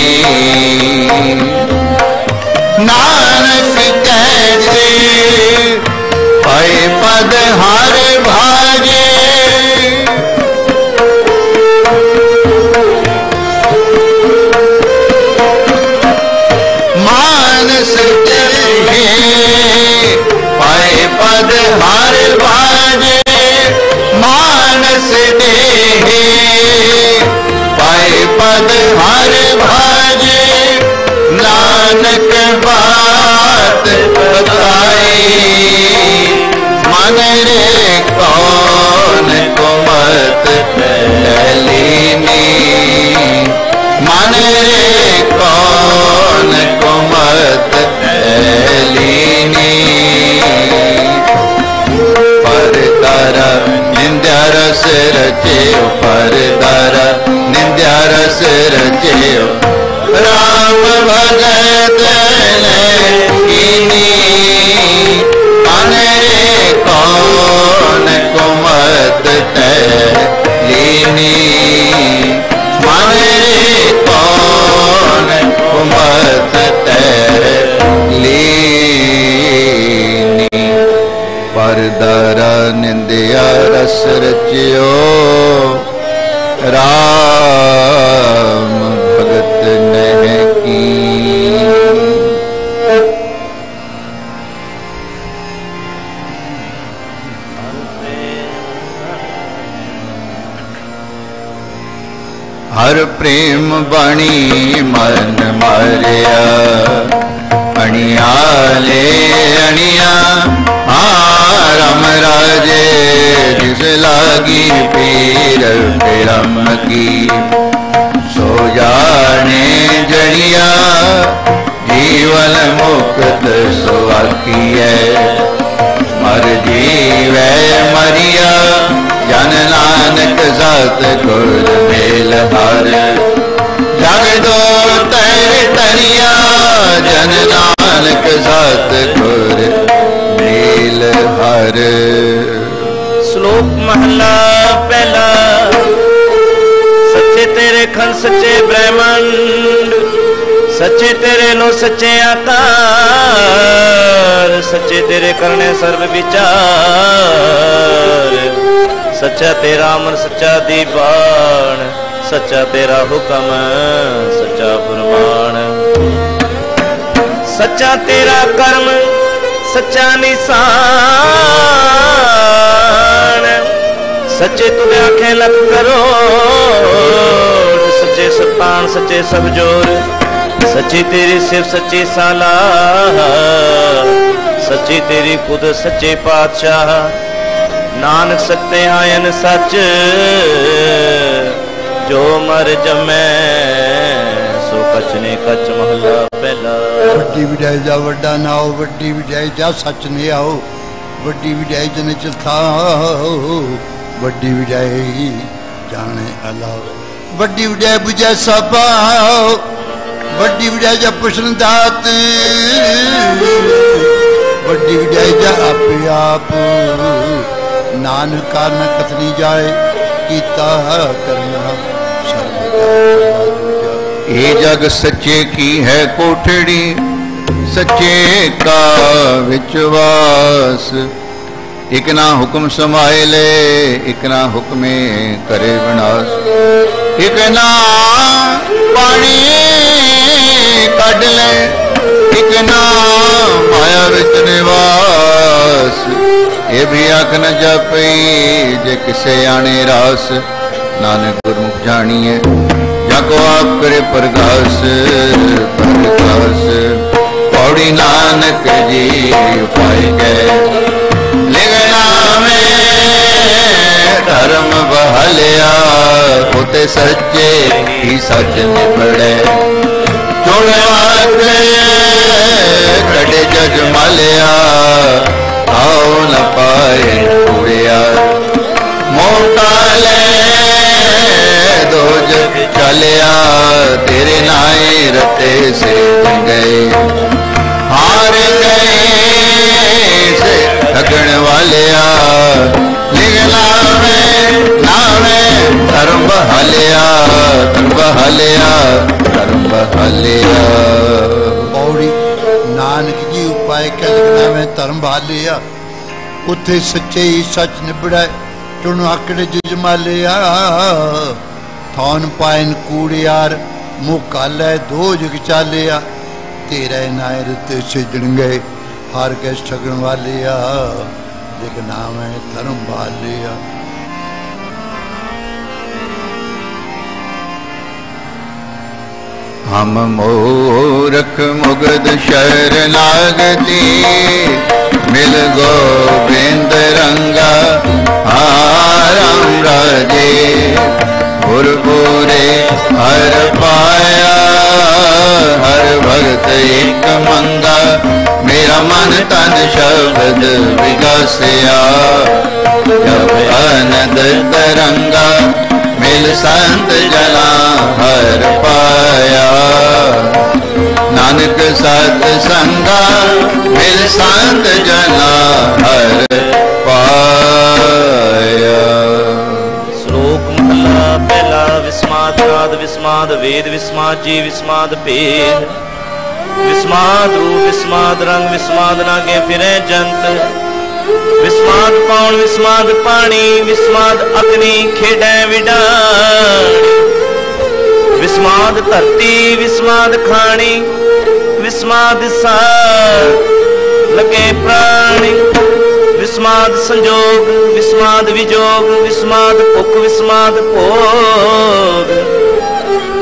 Speaker 4: नानक कैसे पाए पद हर भागे, मानस चढ़े पाए पद हर भागे। मानस देहे पाए पद हर भागे। नानक बात बताई, मन रे कौन कुमत तैलीनी। मन रे कौन कुमत तैलीनी। परदरा निंदा रस रचियो, परदरा निंदा रस रचियो। राम भगत ने कीनी, मन रे कौन कुमत तैलीनी। मन रे कौन कुमत तैलीनी। परदरा निंदिया रस रचियो। राम भगत ने की। हर प्रेम बाणी मन मारिया अणियाले अणिया राम राजे जिस लागी पीर फिरम की सो जाने जड़िया जीवन मुक्त सुआखिए मर जीवै मरिया जन नानक सत गुर मेल हर जग दो तर तरिया जन नानक सत गुर मेल हर।
Speaker 5: श्लोक महला पहला। सच्चे तेरे खन सच्चे ब्रह्मंड सच्चे तेरे लो सच्चे आकार सच्चे तेरे करने सर्व विचार सच्चा तेरा अमर सच्चा दीवान सच्चा तेरा हुक्म सच्चा फरमान सच्चा तेरा कर्म सच्चा निशान सच्चे तुझे आंखें लग करो सच्चे सतान सच्चे सब जोर सच्ची तेरी सिर्फ सच्ची साला सच्ची तेरी खुद सच्चे पातशाह नानक सत्य आयन सच जो मर जमै सो कछ ने कछ महला पहला।
Speaker 6: वड्डी विदाई जा वड्डा नाओ वड्डी विदाई जा सच ने आओ वड्डी विदाई जन चथा वड्डी विदाई जाने अलाओ वड्डी विदाई बुझे सपाओ वड्डी विदाई जा पुछन दात वड्डी विदाई जा आपे आप नानक कारण कथनी जाए कीता करना
Speaker 4: ये जग सच्चे की है कोठड़ी सच्चे का विश्वास एक ना हुक्म समाए ले एक ना हुक्मे करे विनाश एक ना पानी कढ़ ले एक ना माया विच निवास ये भी आख न जपई जे किसे आने रास नानक गुरमुख जानिए जाको आप करे प्रकाश पौड़ी नानक जी उपाय गए लिखना में धर्म बहालिया होते सच्चे ही सच निपड़े कड़े जज मालिया आओ न पाए पूरिया मोटा ले दो जग चलिया तेरे नाए रते से गए हार गए से ठगण वालिया लिखना में नावे धर्म बहालिया
Speaker 6: पौड़ी नानक जी उपाय के लिखना में धर्म बहालिया उथे सच्चे ही सच निबड़ा टुन आकड़े जजमालिया थौन पायन कूड़ियार मुकाल दो जग चालिया तेरा नायर ते सिजन गए हार के ठगण वालिया लेकिन नाम है धर्म बहालिया।
Speaker 4: हम मूर्ख मुगद शरणागति मिल गोविंद रंगा राम राजे गुरपुरे हर पाया हर भगत एक मंगा मेरा मन तन शब्द विकासिया जब आनंद तरंगा मिल संत जना हर पाया नानक सत संगा मिल संत जना हर पाया।
Speaker 5: श्लोक महला पहला। विस्माद नाद विस्माद वेद विस्माद जी विस्माद भेद विस्माद रूप विस्माद रंग विस्माद नागे फिरे जंत विस्माद पौन विस्माद पानी विस्माद अग्नि खेडे विडान विस्माद धरती विस्माद खानी विस्माद सार लगे प्राणी विस्माद संजोग विस्माद विजोग विस्माद भुख विस्माद भोग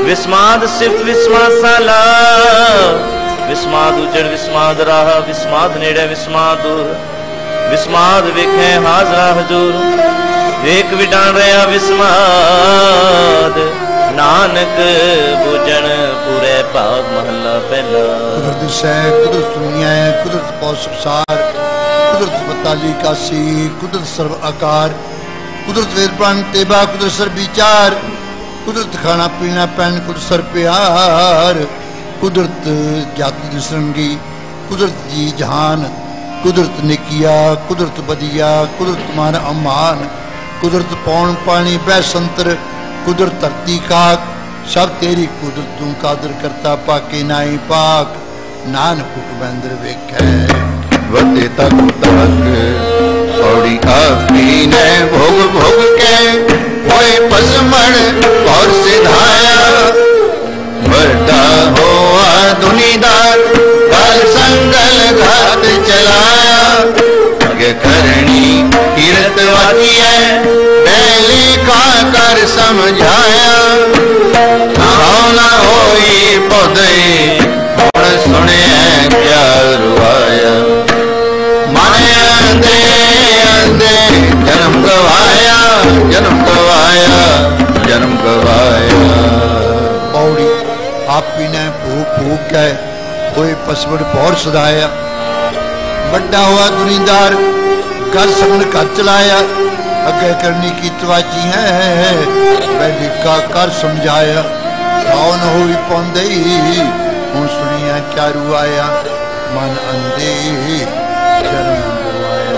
Speaker 5: विस्माद सिफ्त विस्माद साला विस्माद उजड़ विस्माद राह विस्माद नेड़े विस्माद दूर विस्माद वेखे हाजरा हजूर वेख विडान रहा विस्माद नानक बुझण पूरे भाग महला पहला।
Speaker 6: कुदरत सै कुदरत सुनिया कुदरत पौसार कुदरत बताली काशी कुदरत सर्व आकार कुदरत वेद प्राण तेबा कुदरत सर विचार कुदरत खाना पीना पैन कुदरत सर प्यार कुदरत जाति निसरंगी कुदरत जी जहान कुदरत निकिया कुदरत बदिया कुदरत मान अमान कुदरत पौन पानी बैसंतर कुदरत धरती खाक सब तेरी कुदरत तू कादर करता पाके नाई पाक नानक हुक्मंदर वेखै
Speaker 4: वते तक पौड़ी आपी ने भोग भोग के होए पसमण और सिधाया बड़ा होआ दुनीदार गल संगल घात चलाया आगे करनी कीरत वाकी है पहले का कर समझाया ना होई पौधे और सुने क्या रुआया माने अंधे अंधे जन्म गवाया जन्म गवाया जन्म गवाया।
Speaker 6: पौड़ी आपी ने भूख भूख के कोई पसवड़ पौर सदाया बड़ा हुआ दुनीदार कर समन कर चलाया अगे करनी की तवाजी है पहले का कर समझाया कौन हुई पौंदे हूँ सुनिया क्या रुआया मन अंधे जन्म गवाया।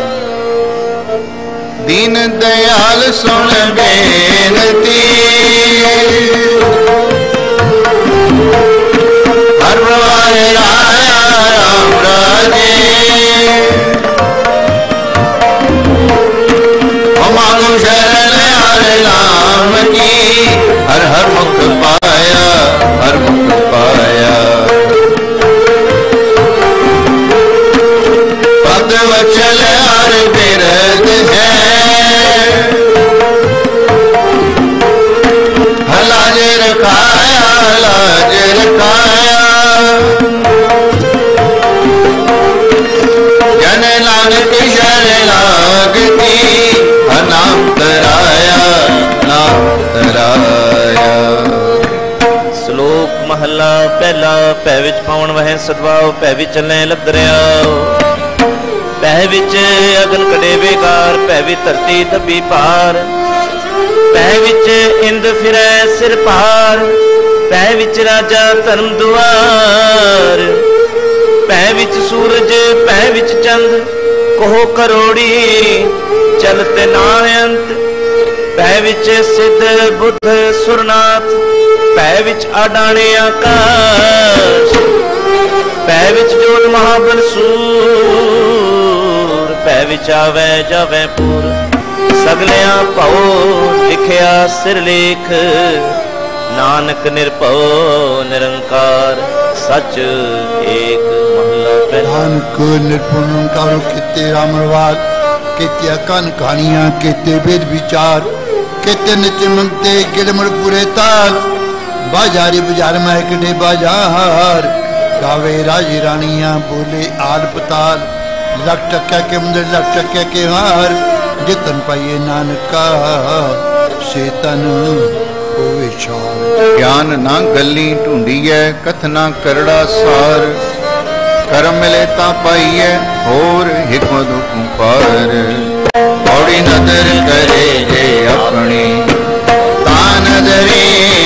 Speaker 4: दीन दयाल सुन बेनती हर प्रवाहे आया राम राजे मानो शरण हर नाम की हर हर मुख पाया हर मुख पाया पद वचल हर बिरद है लाज रखाया लाज रखाया जन नानक शरण लागती नाम तराया नाम तराया।
Speaker 5: श्लोक महला पहला पै विच पाउन वह सदवाओ पै विच चले लग दरिया पै विच अगन कड़े बेकार पै विच धरती दबी पार पै विच इंद फिरै सिर पार पै विच राजा धर्म दुआर पै विच सूरज पै विच चंद कोह करोड़ी चलते नायंत पै विच सिद्ध बुद्ध सुरनाथ पै विच आडाणे आकाश पै विच जोत महाबल सूर पै विच आवे जावे पूर सगलियां भौ लिखिया सिरलेख नानक निर्भव निरंकार सच एक महला पहला।
Speaker 6: नानक निर्भव निरंकार किते रामरवाल केते अकान कहानियां केते वेद विचार केते निच मंगते गिड़मड़ पूरे ताल बाजारी बाजार में कड़े बाजार गावे राजी रानियां बोले आल पताल लख टक्या के मंदिर लख टक्या के हार जितन पाइए नानका सेतन होवे शार।
Speaker 4: ज्ञान ना गली ढूंढीए कथना करड़ा सार करम मिले ता पाइए होर हिकमत हुकुम पार बड़ी नजर करे जे अपनी ता नजरे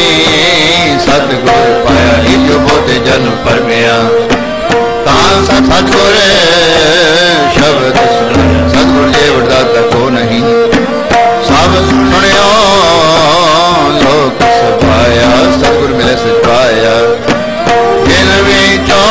Speaker 4: सतगुर पाया निज बोते जन परमिया ता सतगुर शब्द सुन सतगुर जे वरदाता को नहीं सब सुनियो लोक सभाया सतगुर मिले सचाया दिल विचों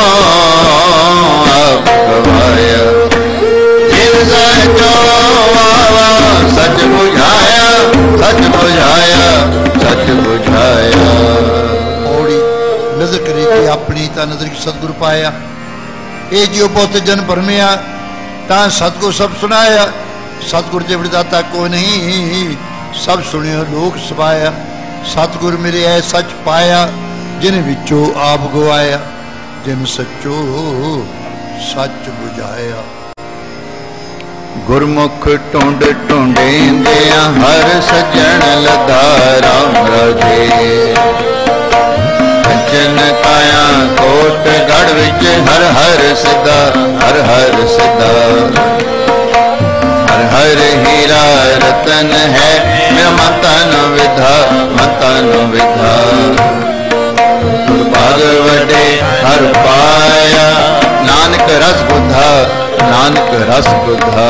Speaker 4: आप गवाया दिल सचो आवा सच बुझाया सच बुझाया सच बुझाया।
Speaker 6: औड़ी नजर करे कि अपनी ता नजर की सतगुर पाया ए जियो बहुत जन भरमिया ता सतगुर सब सुनाया सतगुर जे विदाता को नहीं सब सुनियो लोक सभाया सतगुर मेरे ऐ सच पाया जिन विचों आप गवाया जिन सचो सच बुझाया।
Speaker 4: गुरमुख ढूंढ ढूंढेंदिया हर सजन लदा राम राजे। कंचन काया कोट गढ़ विच हर हर सिदा हर हर सिदा। हर हर हीरा रतन है मेरा मतन विधा मतन विधा। भाग वडे हर पाया नानक रस बुधा नानक रस बुधा।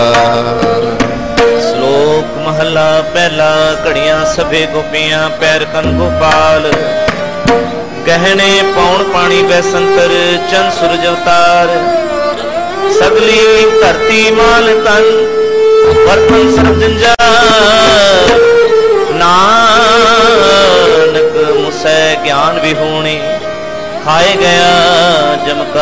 Speaker 5: श्लोक महला पहला। घड़ियां सभे गोपियां पैर कन गोपाल। गहने पौन पानी बैसंतर चंद सूरज अवतार। सगली धरती माल तन बर्तन सर्व जंजार। नानक मुसै ज्ञान विहूणी खाए गया जमका।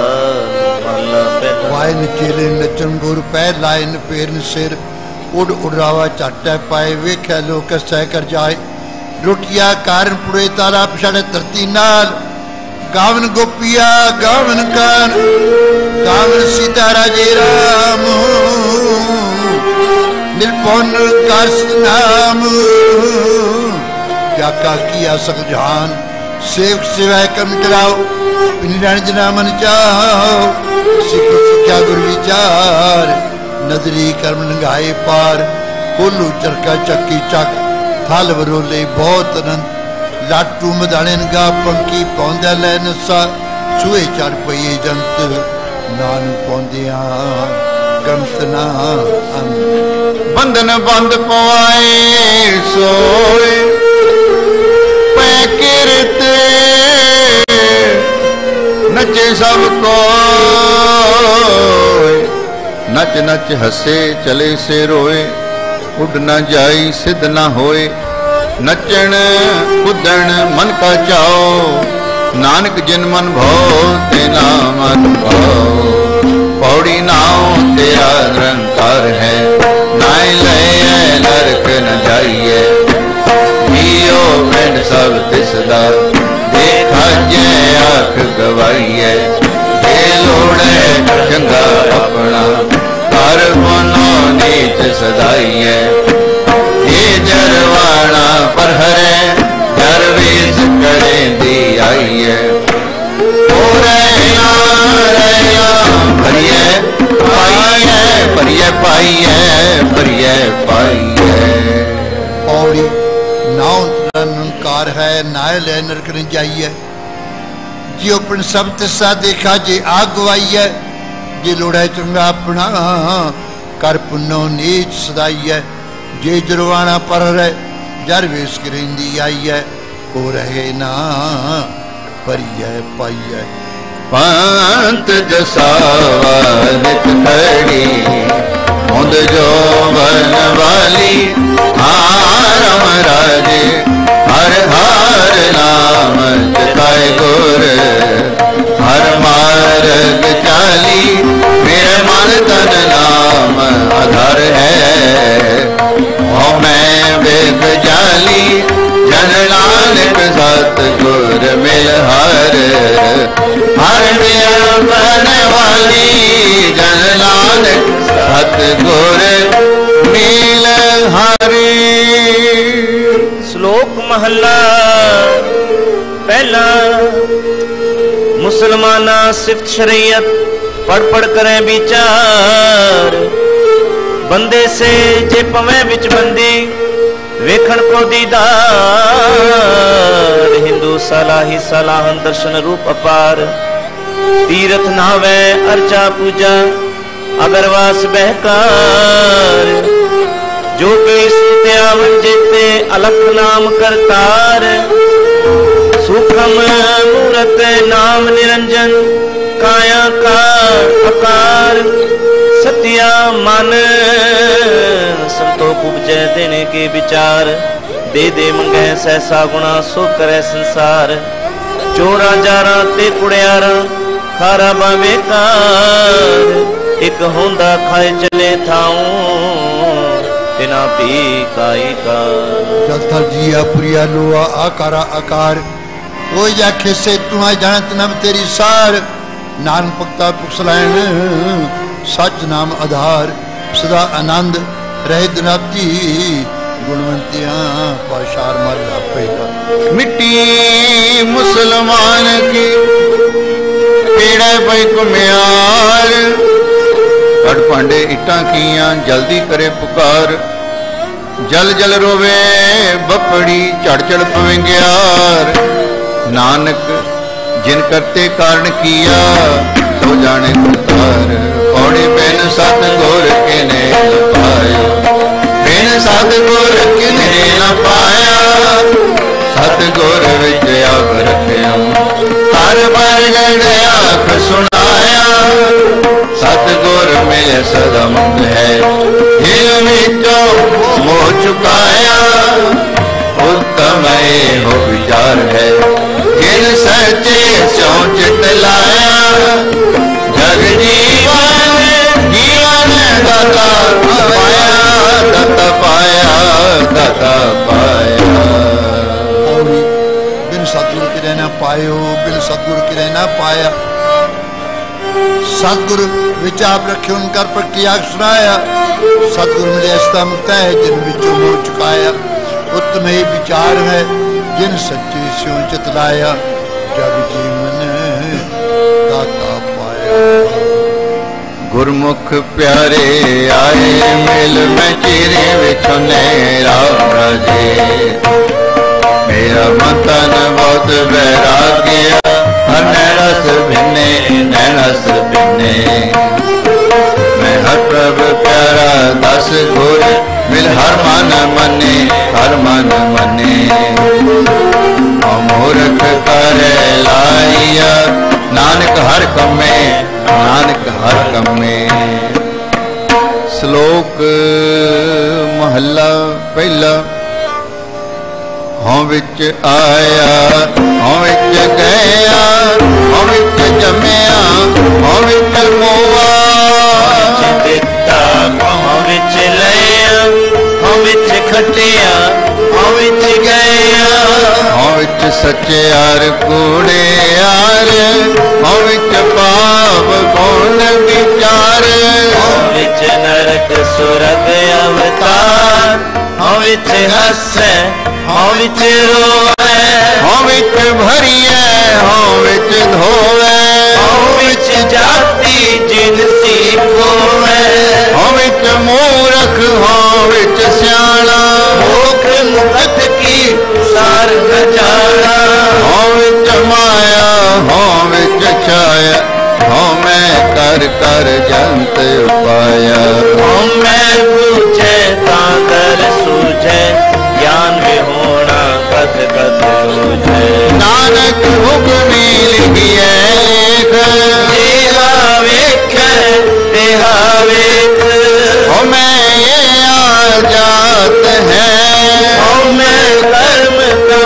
Speaker 6: वायन चेले नचन गुर पै लाइन पेरन सिर। उड़ उड़ावा झाटा पाए वेख्या लोक सह कर जाए। रोटिया कारण पुड़े तारा पिछाड़े धरती नाल। गावन गोपिया गावन कान गावन सीता राजे राम। निर्पौन कर नाम जाका किया सक जहान। सेवक सेवाए कर्म कराओ निरंजन जना मन चाहो। सिख सिख्या गुर विचार नदरी कर्म लंघाए पार। कोलू चरका चक्की चक थल वरोले बहुत अनंत। लाटू मदाने गा पंकी पौंदा लै नसा। सूए चढ़ पई जंत नान पौंदिया गंत ना अंत।
Speaker 4: बंधन बंद पवाए सोए पै किरत। नचे सब को नच नच हसे चले से रोए। उड़ न जाई सिद्ध न होए। नचन कुदन मन का चाओ। नानक जिन मन भाओ तेना मन भाओ। पौड़ी नाव तेरा निरंकार है। नाय ले नरक न जाइए। जियो पिंड सब तिसदा देखा जे आख गवाइए। जे लोड़े चंगा अपना कर मनो नीच सदाइए। ये जरवाना पर हरे जरवेश करे दी आइए। भरिए पाइए भरिए पाइए भरिए पाइए।
Speaker 6: पौड़ी नाव निरंकार है नाय ले नरक न जाइए। जियो पिंड सब तिसा देखा जे आग गवाइए। जे लोड़ा चंगा अपना कर पुन्नो नीच सदाइए। जे जुर्वाना पर रहे जर वेश करेंदी आइए। हो रहे ना परिय पाइए।
Speaker 4: पंत जसावा नित खड़ी मुंद जो बन वाली। हारम राजे हर हर नाम जताए गुर। हर मार्ग चाली मेरे मन तन नाम आधार है। ओ मैं वेद जाली जन नानक सतगुर मिल हर। हर बन वाली जन नानक सतगुर मिल हरि।
Speaker 5: श्लोक महला पहला। मुसलमाना सिफत शरीयत पढ़ पढ़ करें विचार। बंदे से जे पवे बिच बंदी वेखण को दीदार। हिंदू सलाही सलाहन दर्शन रूप अपार। तीरथ नावे अर्चा पूजा अगरवास बहकार। जो कि सुत्यावन जेते अलख नाम करतार। सूखम मूरत नाम निरंजन काया का आकार। सत्या मन संतोख उपजै देने के विचार। दे दे मंगै सहसा गुणा सो करे संसार। चोरा जारा ते कुड़ियारा खारा बेकार। एक होंदा खाए चले थाऊं बिना पी काई का।
Speaker 6: जल थल जिया पुरिया लोआ आकारा आकार ओ जाखे से तुआ जानत नब तेरी सार नानक भक्ता पुखसलैन सच नाम आधार सदा आनंद रहे दिनाती गुणवंतियां पाशार मर पहला।
Speaker 4: मिट्टी मुसलमान की पेड़ा पई कुम्यार कड़ पांडे इटा किया जल्दी करे पुकार जल जल रोवे बपड़ी चढ़ चढ़ पवेंग्यार नानक जिन करते कारण किया सो जाने उतार पौड़ी बेन सत गोर के ने पाया बेन सत गोर के ने न पाया सत गोर विच आप रखिया हर बार आख सुनाया सत गोर मिले सदा मुक्त है हिल विचों मोह चुकाया उत्तम हो विचार है जिन सच्चे सोच तलाया जग जीवन जीवन दाता पाया दाता पाया दाता पाया।
Speaker 6: बिन सतगुरु के रहना पायो बिन सतगुरु के रहना पाया सतगुरु विचार रखे उनकर प्रक्रिया सुनाया सतगुरु मिले अस्ता मुक्त है जिन विचों मोह चुकाया उत्तम ही विचार है जिन सच्चे स्यों चितलाया जग जीवन दाता पाया।
Speaker 4: गुरमुख प्यारे आए मिल में चेरे विचों राम राजे मेरा मन तन बहुत वैराग्य हर नैनस भिन्ने नैनस भिन्ने मैं हर प्रभ प्यारा दस गुर मिल हर मन मने हर मन मने अमूर्ख करे लाइया नानक हर कमे नानक हर कमे। श्लोक महला पहला हों विच आया हों विच गया हों विच जमया हों विच मोआ
Speaker 5: दिता हों विच लया हों विच खटिया हों विच गया
Speaker 4: हों विच सच्चे यार कूड़े यार हों विच पाप कौन विचार
Speaker 5: हों विच नरक सुरग अवतार हों विच हसे हों विच रोवे
Speaker 4: हों विच भरिए हों विच धोवे
Speaker 5: हों विच जाति जिनसी खोवे
Speaker 4: हों विच मूरख हों विच स्याणा
Speaker 5: भूख मुगत की सार न जाना
Speaker 4: हों विच माया हों विच छाया हों मैं कर कर जंत पाया
Speaker 5: हों मैं पूछे ताकर सूझे ज्ञान विहोणा कथ कथ लूझे
Speaker 4: नानक हुक्मी लिखिए
Speaker 5: देहा वेख देहा वेख
Speaker 4: हो मैं ये आजात है
Speaker 5: हो मैं कर्म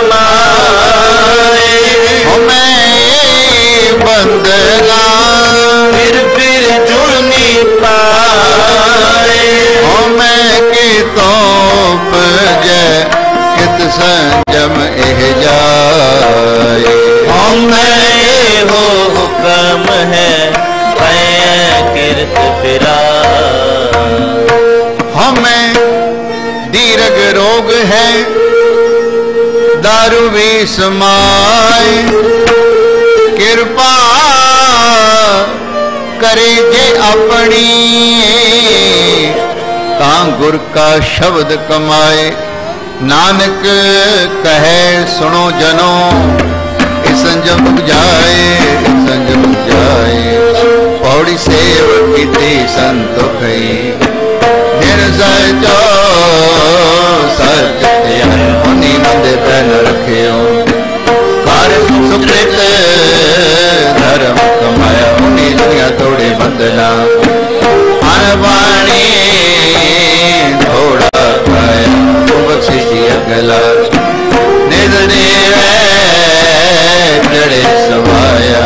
Speaker 5: कमाए
Speaker 4: हो मैं ये बंदना
Speaker 5: फिर जुड़नी पाए
Speaker 4: हो मैं की तोप जय कित संजम एह जाए
Speaker 5: हो मैं हो हुक्म है कीर्त फिरा
Speaker 4: हमें दीर्घ रोग है दारू भी समाए कृपा करे जे अपनी तां गुर का शब्द कमाए नानक कहे सुनो जनो संजम जाए संजम जाए पौड़ी सेव की संतोख निर्सजो सच उन्हीं मंदे पहन रखे कर सुकृत धर्म कमाया उन्हीं दुनिया तोड़े बंदना अनवाणी थोड़ा पाया बख्शी जी अगला निर्देव जड़े समाया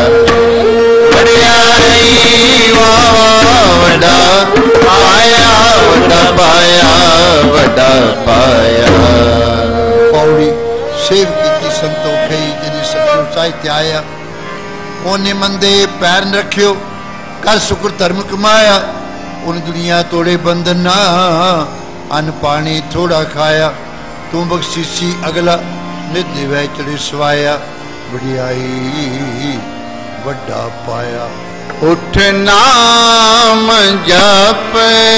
Speaker 4: वड्डा आया वड्डा पाया
Speaker 6: मोने मंदे पैर न रखियो, कर शुक्र धर्म कमाया, उन दुनिया तोड़े बंधना, अन्न पानी थोड़ा खाया, तू बख्शीसी अगला नित दिवै चढ़ी सवाया, वडियाई वड्डा पाया।
Speaker 4: उठ नाम जप,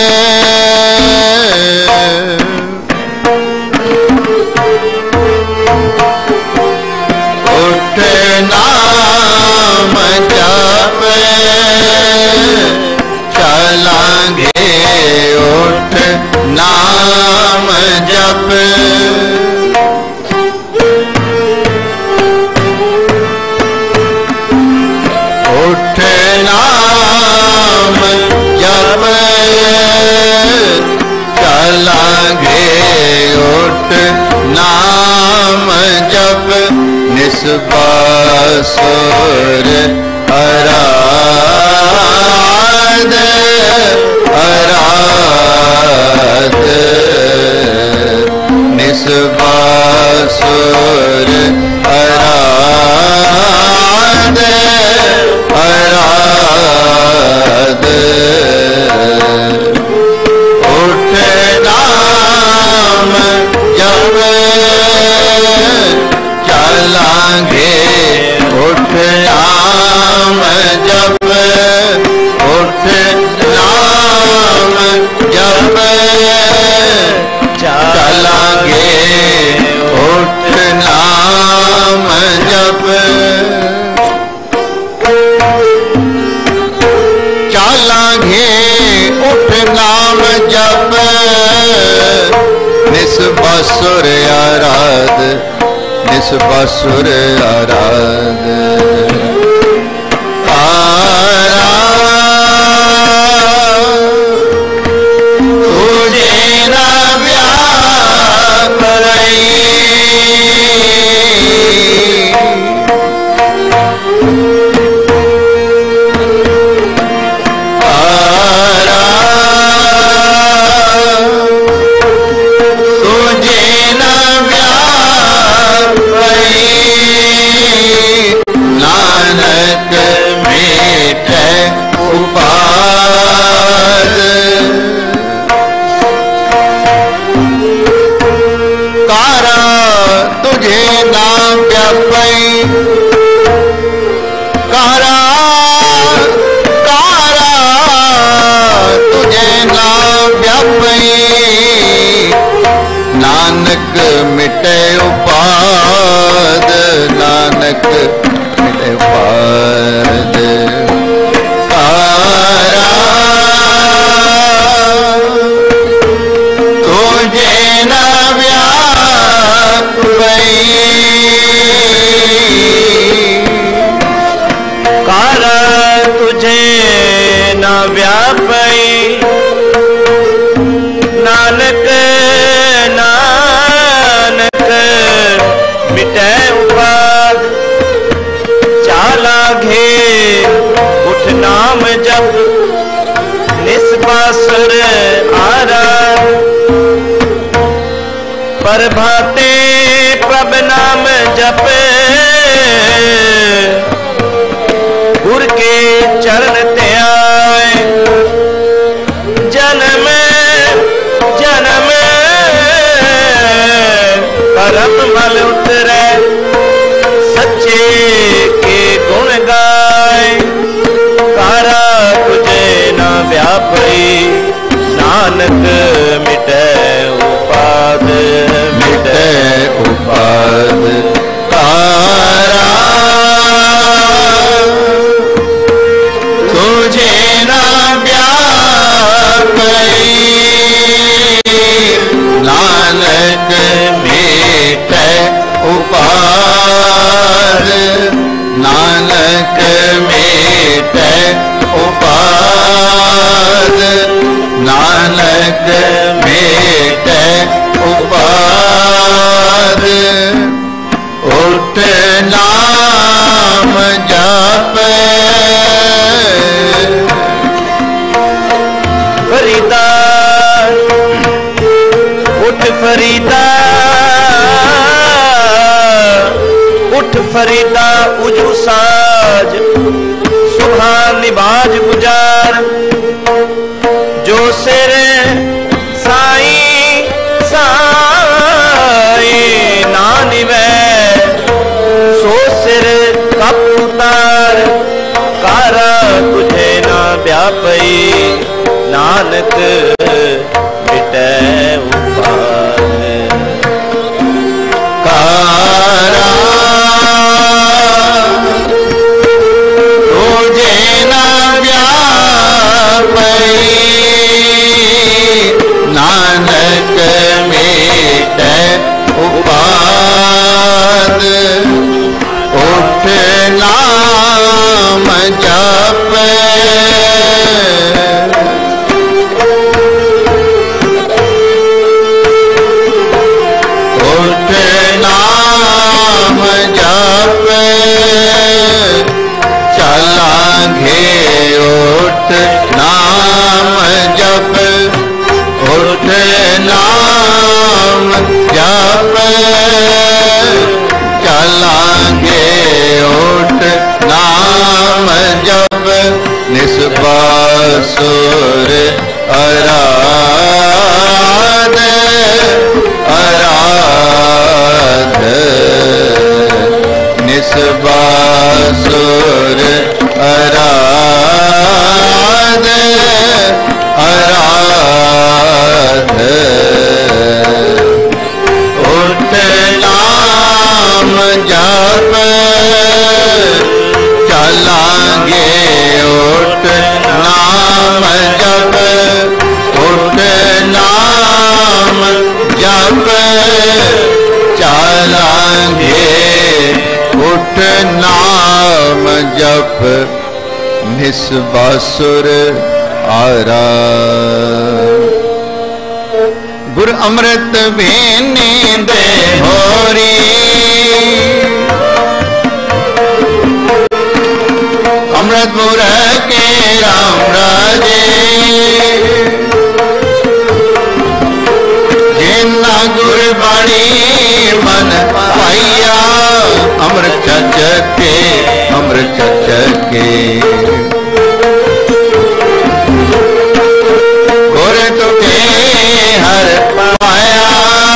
Speaker 4: उठ नाम जप, चलांगे उठ नाम जप, उठ नाम जप, चलांगे उठ नाम जप, निस्बासुर आराध आराध, निस्बासुर आराध आराध, उठ नाम जप, चलांगे उठ नाम जप, उठ नाम जप, चलांगे उठ नाम जप, चलांगे उठ नाम जप, निस्बासुर आराध निस्बासुर आराध, तुझे न व्याकुलई, नानक मेटे उपाद, कारा तुझे नाम व्यापई, कारा कारा तुझे नाम व्यापई, नानक मिटे उपाद, नानक मिटे उपाद, कारा तुझे न व्यापई,
Speaker 5: कारा तुझे न व्यापई, नानक नानक मिटे उपाद, चाला घे उठ नाम जप, निस्बासुर आराध, प्रभाते प्रभ नाम जप, गुर के चरण त्याय, जन्म जन्म परम मल उतरे, सच्चे के गुण गाय, कारा तुझे न व्यापई, नानक मिटे उपाद
Speaker 4: मिटे उपाद, कारा तुझे न व्यापई, नानक मिटे उपाद, नानक मिटे उपाद, नानक मिटे उपाद, उठ नाम जप,
Speaker 5: फरीदा उठ फरीदा, उठ फरीदा उजू साज सुभा निबाज गुजार जो सिर साई साई ना निवै सो सिर कप उतार कारा तुझे ना व्यापई नानक मिटै उपार कारा तुझे ना व्यापई नानक मिटै उपाद उठ नाम जप उठ नाम जप चलांगे उठ नाम जप उठ नाम जप चलांगे उठ नाम जप निस्बासुर आराध आराध निस्बासुर आराध आराध उठ नाम जप चलांगे उठ नाम जप उठ नाम जप चलांगे उठ नाम जप निस्बासुर आरा गुर अमृत बेने दे होरी अमृत मुर के राम राजे जिन्ना गुर बाणी मन पाइया अमृत चके अमृत चके गुर तुके हर पाया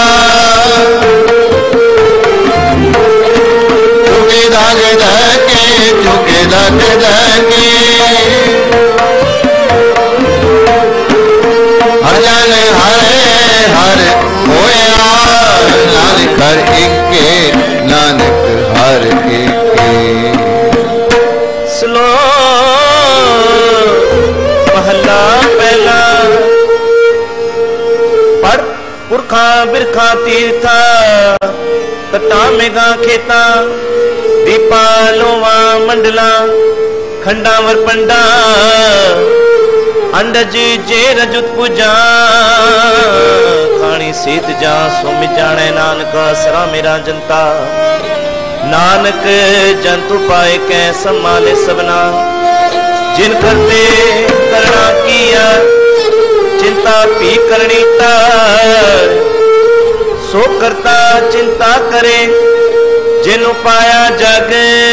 Speaker 5: चुके दाग धके चुके दाग धके हर जन हरे हर होया नानक हर एके नानक हर एके श्लोक महला पहला पढ़ पुरखा बिरखा तीर्था तटा मेघा खेता दीपा लोवा मंडला खंडावर पंडा अंडज जे रजुत पूजा खानी सीत जा सुम जाने नानक सरा मेरा जनता नानक जंतु पाए कै संभाले सबना जिन करते करना किया चिंता भी करनी तार सो करता चिंता करे जिनु पाया जग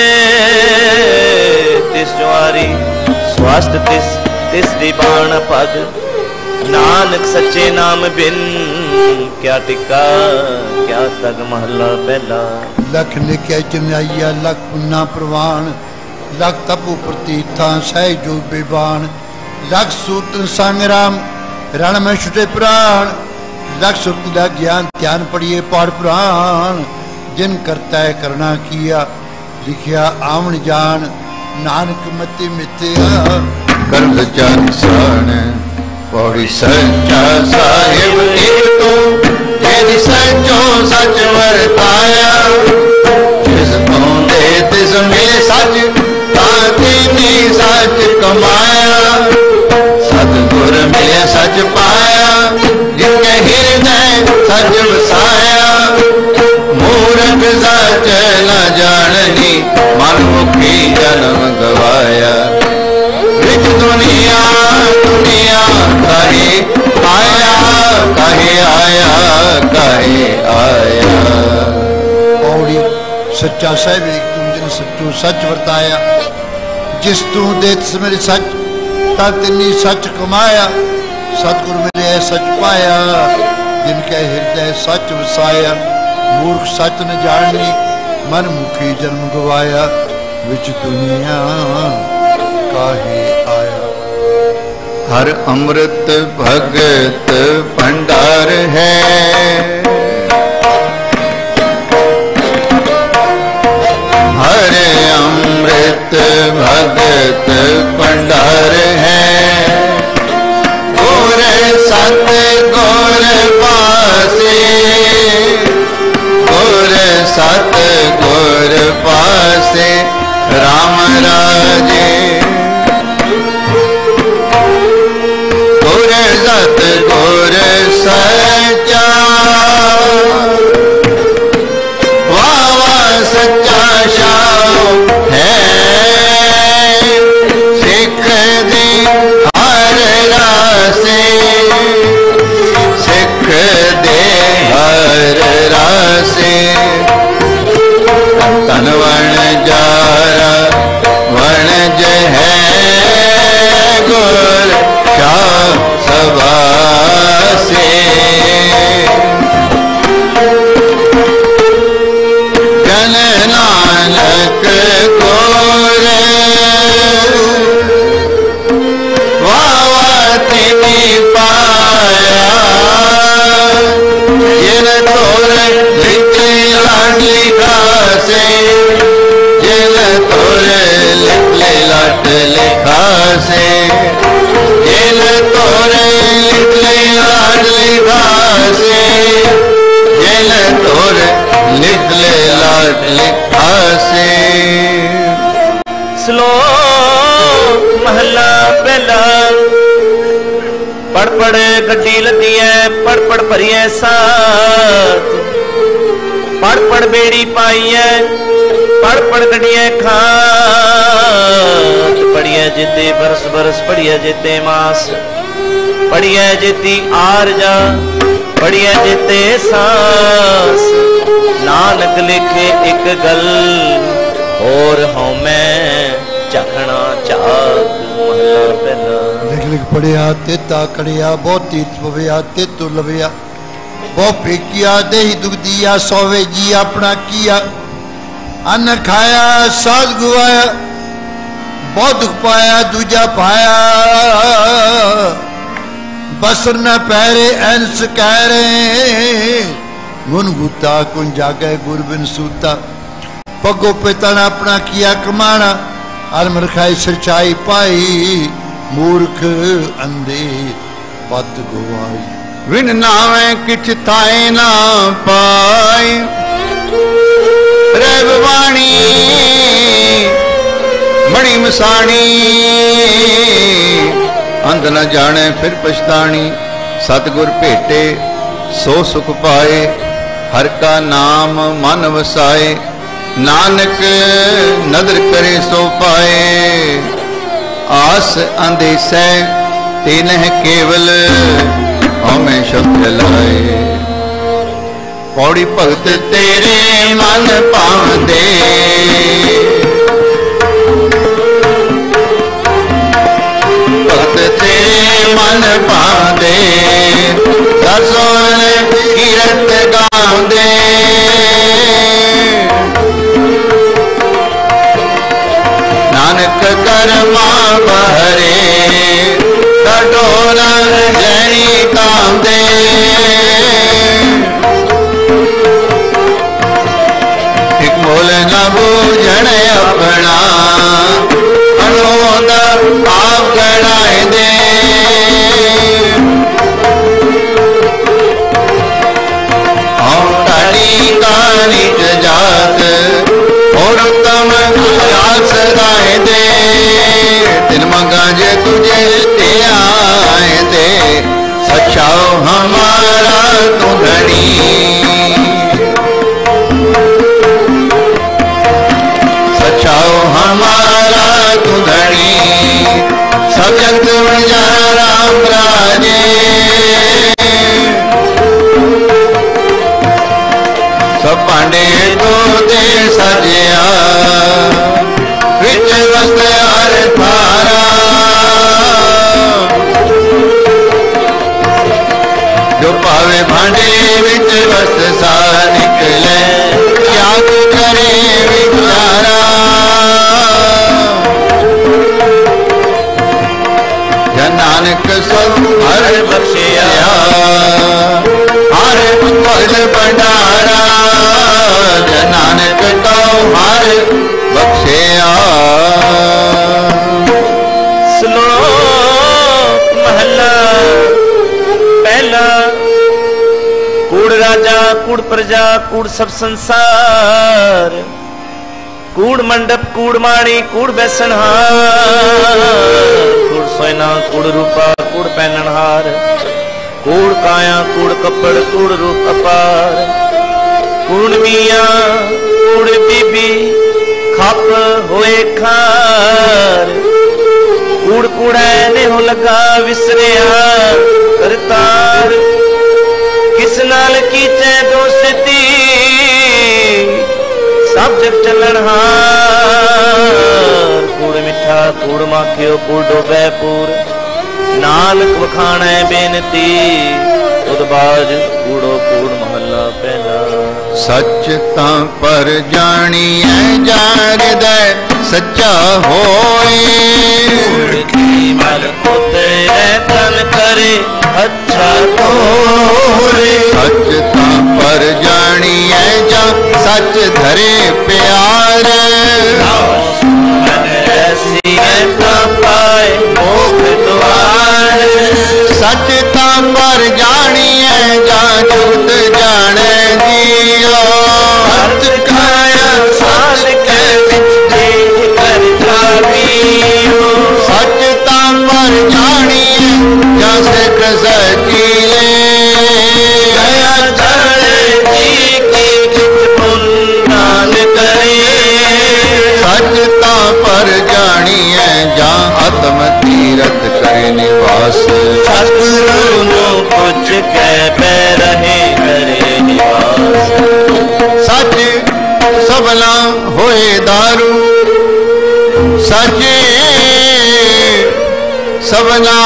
Speaker 5: तिस ज्वारी स्वास्थ्य तिस तिस दीवान पग नानक सच्चे नाम बिन क्या टिका क्या तग महला पहला
Speaker 6: लख लिखे चनाइया लख पुन्ना प्रवान लख तपु प्रतीथा सह जो बेबान लख सूत्र संग्राम रण में छुटे प्राण लख सुरत का ज्ञान ध्यान पढ़िए पाठ पुराण जिन करता है करना किया लिखिया आवन जान नानक मति मिथ्या
Speaker 4: कर्म जन सन पौड़ी सच्चा साहिब एक तो जेदी सचो सच वरताया जिस पाउंदे तिस मिले सच तातीनी सच कमाया सतगुर मिले सच पाया जिनके हृदय सच वसाया मूर्ख सच न जाननी मनमुखी जन्म गवाया विच दुनिया दुनिया कहे आया कहे आया कहे आया
Speaker 6: पौड़ी सच्चा साहिब एक सच वरताया। जिस तू देत मेरे सच ता तिन्नी सच कमाया। सतगुर मिले सच पाया जिनके हृदय सच वसाया। मूर्ख सच न जाननी मन मुखी जन्म गवाया। विच दुनिया काहे आया।
Speaker 4: हर अमृत भगत भंडार है। हर अमृत भगत भंडार है। गुर सत गुर पासे। गुर सत गुर पासे राम राजे। गुर सत गुर सच्चा वावा सच्चा शाह है। सिख दे हर रासे। सिख दे हर रासे। तन वण जारा वणज है। गुर शाह सभा से। जन नानक गोर वावा तिनी पाया। जिन तोर लिखे लाडली खासे। जिन तोर लिखे लाट लिखा से। जिन तोर लिखे लाडली खासे। जिन तोर लिखे लाट लिखा से।
Speaker 5: श्लोक महला पहला। पढ़ पढ़ गड्डी लदी है। पढ़ पढ़ भरी है साथ। पढ़ पढ़ बेड़ी पाई है। पढ़ पढ़ गड्डियां खात। पढ़िया जिते बरस बरस। पढ़िया जिते मास। पढ़िया जिती आरजा। पढ़िया जिते सांस। नानक लिखे एक गल और हों मैं चखना चाक। महला पहला।
Speaker 6: लिख लिख पढ़िया तेता कड़िया बहुत तीत पविया तेतु लविया। बहु फेकिया देही दुख दिया। सोवे जी अपना किया। अन्न खाया साध गुआया। बहुत दुख पाया दूजा पाया। बसर न पैरे अंस कह रहे। गुन गुता कुन जागे गुर बिन सूता। पगो पिता ने अपना किया कमाना। अरम रखाई सच्चाई पाई। मूर्ख अंधे पत गुआई।
Speaker 4: विन नावे किछ थाए ना पाए। रैब वाणी मणि मसाणी। अंध न जाने फिर पछतानी। सतगुर भेटे सो सुख पाए। हर का नाम मन वसाए। नानक नदर करे सो पाए। आस अंदेसै तेनह केवल हमें शब्द लाए। पौड़ी भगत तेरे मन पावदे। भगत तेरे मन पावदे। दसोन कीरत गावदे। नानक कर्मा बहरे। कटोरा जनी कामदे। एक मोल न बूझण अपना। अनोद आप गणाए दे। निज जात और उत्तम रास गाए दे। दिन मंगा जे तुझे ते आए दे। सचाओ हमारा तू धनी। सचाओ हमारा तू धनी। सब जगत में जा राम राजे। सब पांडे तो दे सजिया। पावे भांडे विच वस्त सा निकले क्या करे विचारा नानक सब हर बख्शिया हर फल भंडारा नानक तो हर बख्शिया।
Speaker 5: श्लोक महला पहला। कूड़ राजा कूड़ प्रजा कूड़ सब संसार कूड़ मंडप कूड़ माणी कूड़ बैसनहार कूड़ सोयना कूड़ रूपा कूड़ पहननहार कूड़ काया कूड़ कपड़ कूड़ रूप अपार कूड़ मियाँ कूड़ बीबी खप होए खार कूड़ कूड़ैने हो लगा विसरिया करतार किस नाल कीचे दोस्ती सब जग चलन हार कूड़ मिठा कूड़ माखियो कूड़ डोबे पूर नानक वखाणे बेनती उदबाज कूड़ो कूड़ महला पहला।
Speaker 4: सच तां पर जानिए जागद सच्चा होए
Speaker 5: मल उतरे तन करे अच्छा तोरे
Speaker 4: सच तां पर जानिए जा सच धरे प्यार
Speaker 5: ऐसी पाए मोख द्वार
Speaker 4: सच तां पर जानिए जा जुत जाने दियो अर्थ खाया साल के विच कर जाबियो सच तां पर जानिए जा सिख सकीले गया जाने जी की किच पुन्नान करे सच तां पर जानिए जा आत्म तीरथ करे निवास
Speaker 5: सतगुरु नो कुछ कह पै रहे करे निवास
Speaker 4: सच सबला होए दारू सच सबला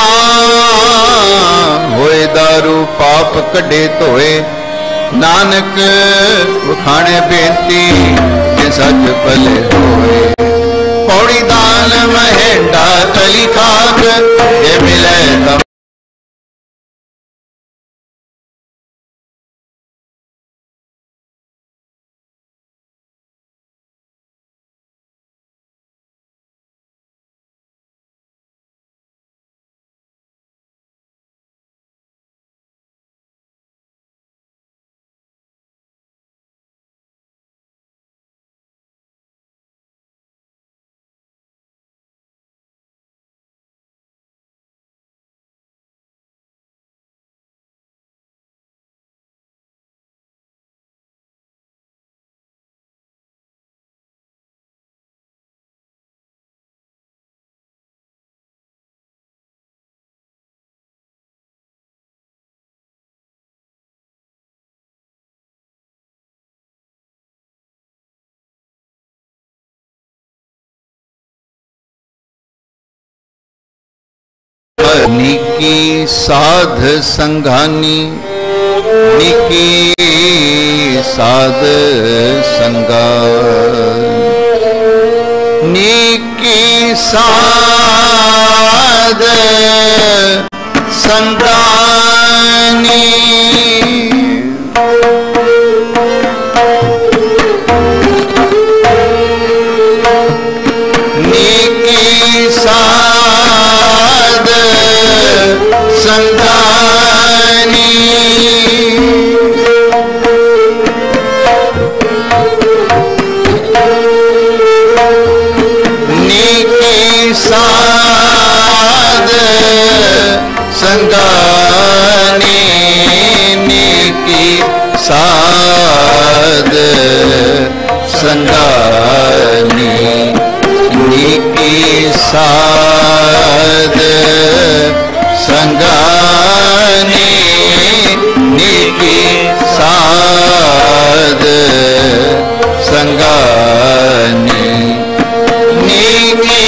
Speaker 4: होए दारू पाप कढ़े धोए नानक वखाणे बेनती जे सच भले होए पौड़ी दान महेंडा कली खाक जे मिले तम निकी साध संघानी निकी साध संगा निकी साध संगानी निकी साध संगानी निकी साध संगानी निकी साध संगानी निकी साध संगानी निकी साध संगानी निकी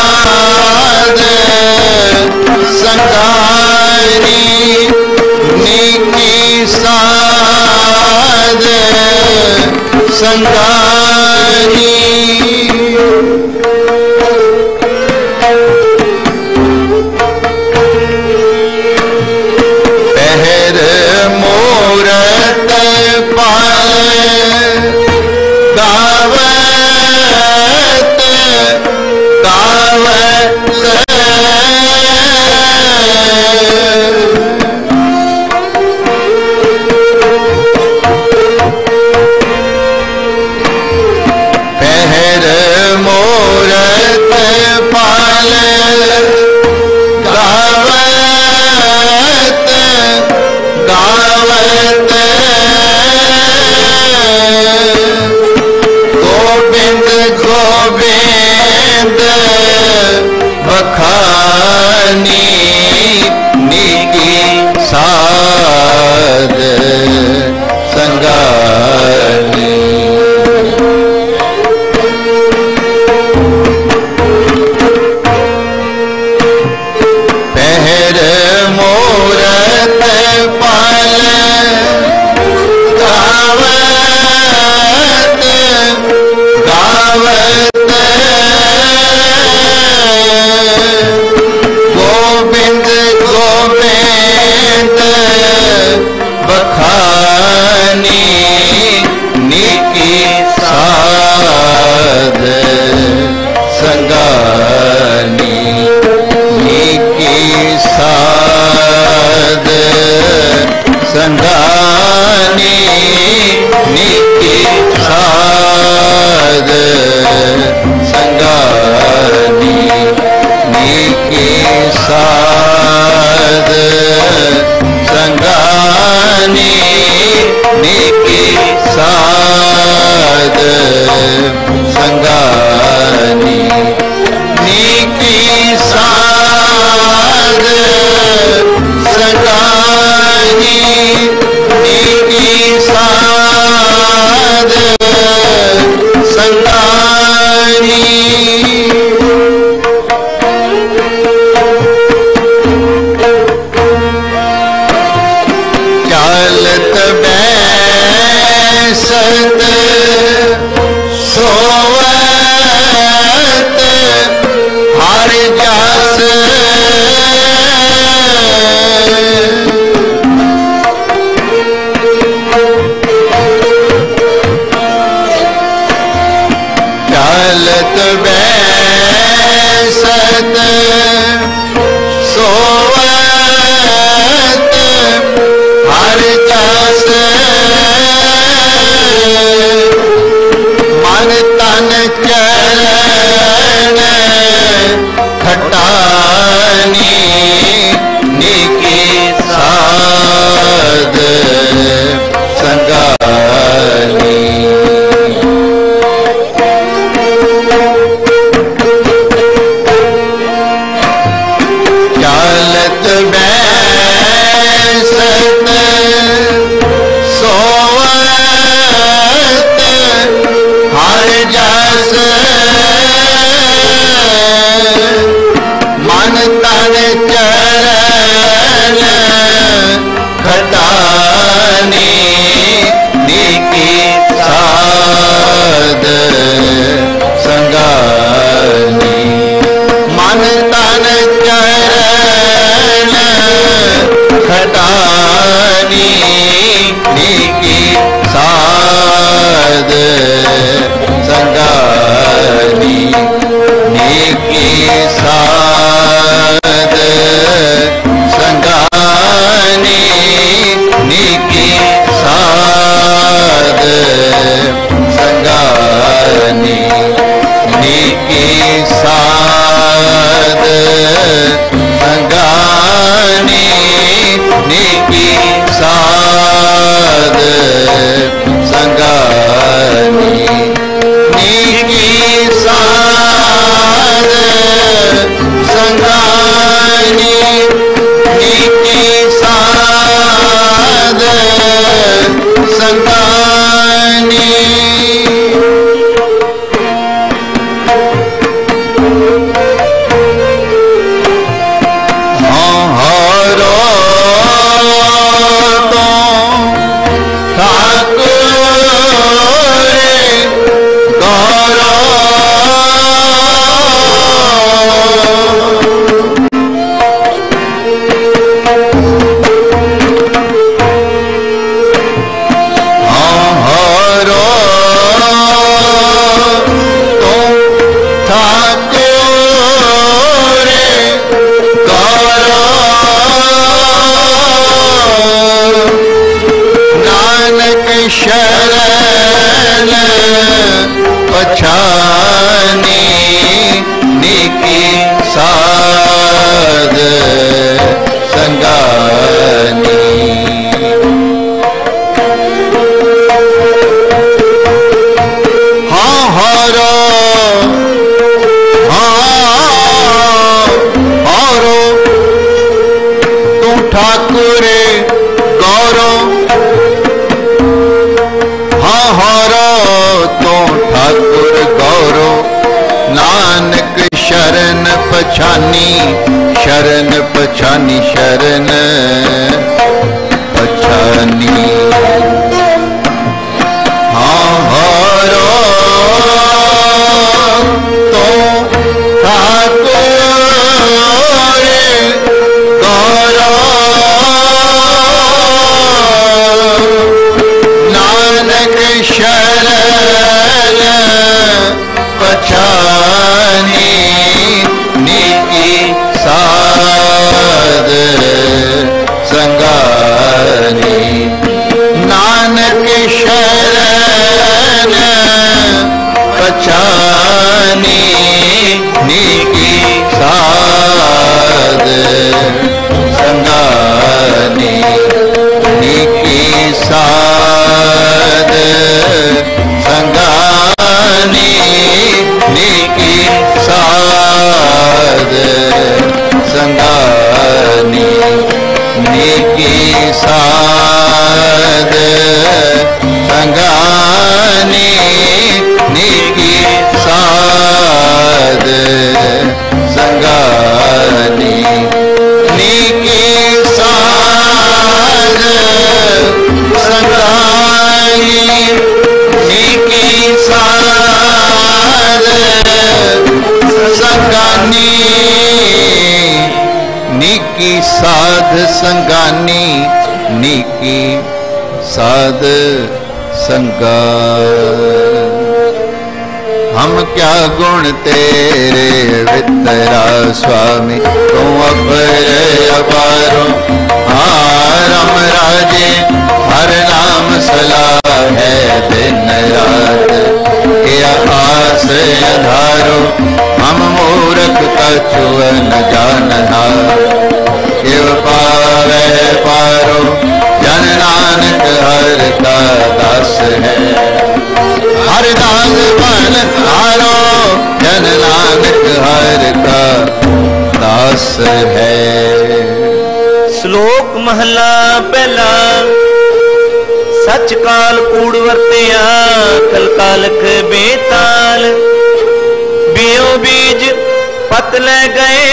Speaker 4: साध संगानी साध संगानी पहर मूरत पाए गावत गावत पहर मूरत पाल गावत गावत गोविंद गोविंद बखानी नीकी साध संगानी पहर मूरत पाल गावत गावत गोविंद गोविंद बखानी नीकी साध संगानी नीकी साध संगानी नीकी साध संगानी नीकी साध संगानी नीकी साध संगानी नीकी साध संगानी नीकी साध संगानी चालत बैसत सोवत हर जस चालत बैसत सोवत हर जस मन तन चरण खटानी नीकी साध संगानी चालत बैसत सोवत हर जस मन तन चरण खटानी नीकी साध संगानी मन तन चरण खटानी नीकी साध संगानी नीकी साध संगानी नीकी साध संगानी नीकी साध संगानी नीकी साध संगानी नीकी साध संगानी नीकी साध संगानी हरो तो ठाकुर गौरव हाँ हरो तो ठाकुर गौरव नानक शरण पछानी शरण पछानी शरण पछानी हाँ हरो तो ठाकुर गौरव नानक शरण पछानी नीकी साध संगानी नानक शरण पछानी नीकी साध संगानी नीकी साध संगानी नीकी साध संगानी नीकी साध संगानी नीकी साध संगानी नीकी साध संगानी नीकी साध संगानी नीकी साध संगानी नीकी साध संगा हम क्या गुण तेरे वितरा स्वामी तू अपर अपारो रम राजे हर नाम सलाह है दिन रात क्या आस अधारो हम मूर्ख कछु न जानना शिव पावे पारो जन नानक हर का दास है हर दास मन हारो जन नानक हर का दास है।
Speaker 5: श्लोक महला पहला सच काल कूड़ वर्तिया कल कालख बेताल बियो बीज पत ले गए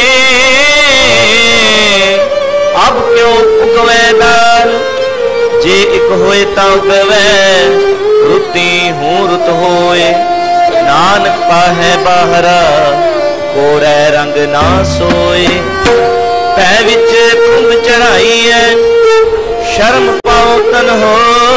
Speaker 5: अब क्यों उगवे दाल जे एक होए ता उगवे रुती हूँ रुत होए नानक पाहे बाहरा कोरे रंग ना सोए पै विच कुंभ चढ़ाई है शर्म पाओ तन हो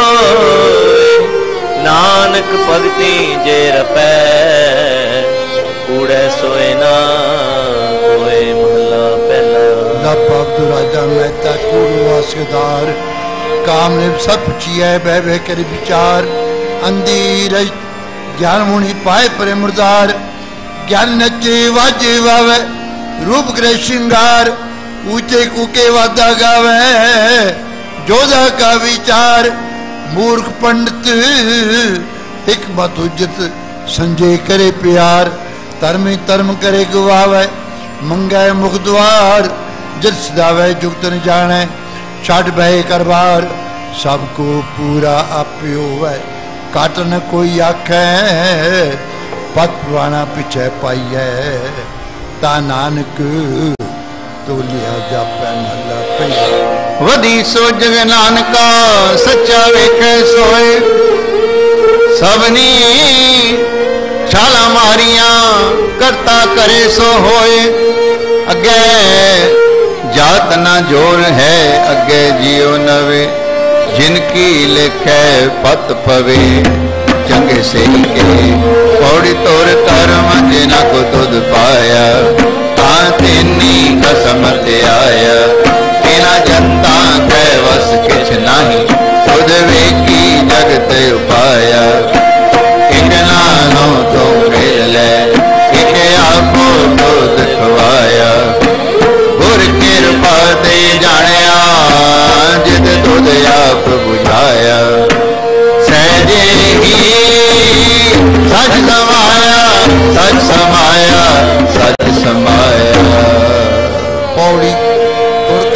Speaker 5: नानक भगती जे रपै कूड़े सोए ना कोए महला पहला
Speaker 6: अब्दुल राजा मेहता कूड़ वासेदार काम ने सब पूछिए बह बह कर विचार अंधीर ज्ञान मुनि पाए परे मुर्दार ज्ञान नचे वाजे वावे रूप ग्रह श्रृंगार ऊंचे कूके वादा गावे जोधा का विचार मूर्ख पंडित हिकमत उज्जत संजय करे प्यार धर्म धर्म करे गवावे मंगे मुख द्वार जस दावे जुगत न जाने छाट बहे करबार सबको पूरा आप्यो है काट न कोई आखे पत पुराना पीछे पाई है ता नानक तो लिया जापै महला पहला
Speaker 4: वधी सो जग नानका सच्चा वेखे सोए सबनी छाला मारिया करता करे सो होए अगे जात ना जोर है अगे जियो नवे जिनकी लिखे पत पवे चंगे से के पौड़ी तोर कर्म जिना को तुद पाया तेनी कसमत आया तेना जनता कै वस किछ नहीं खुद वे की जगत उपाया एक नानो तो मिल ले एक आपो तो दिखवाया गुर कृपा दे जानिया जिद तुद आप बुझाया सहजे ही सच समाया सच समाया सच समाया
Speaker 6: पौड़ी और कर्म जना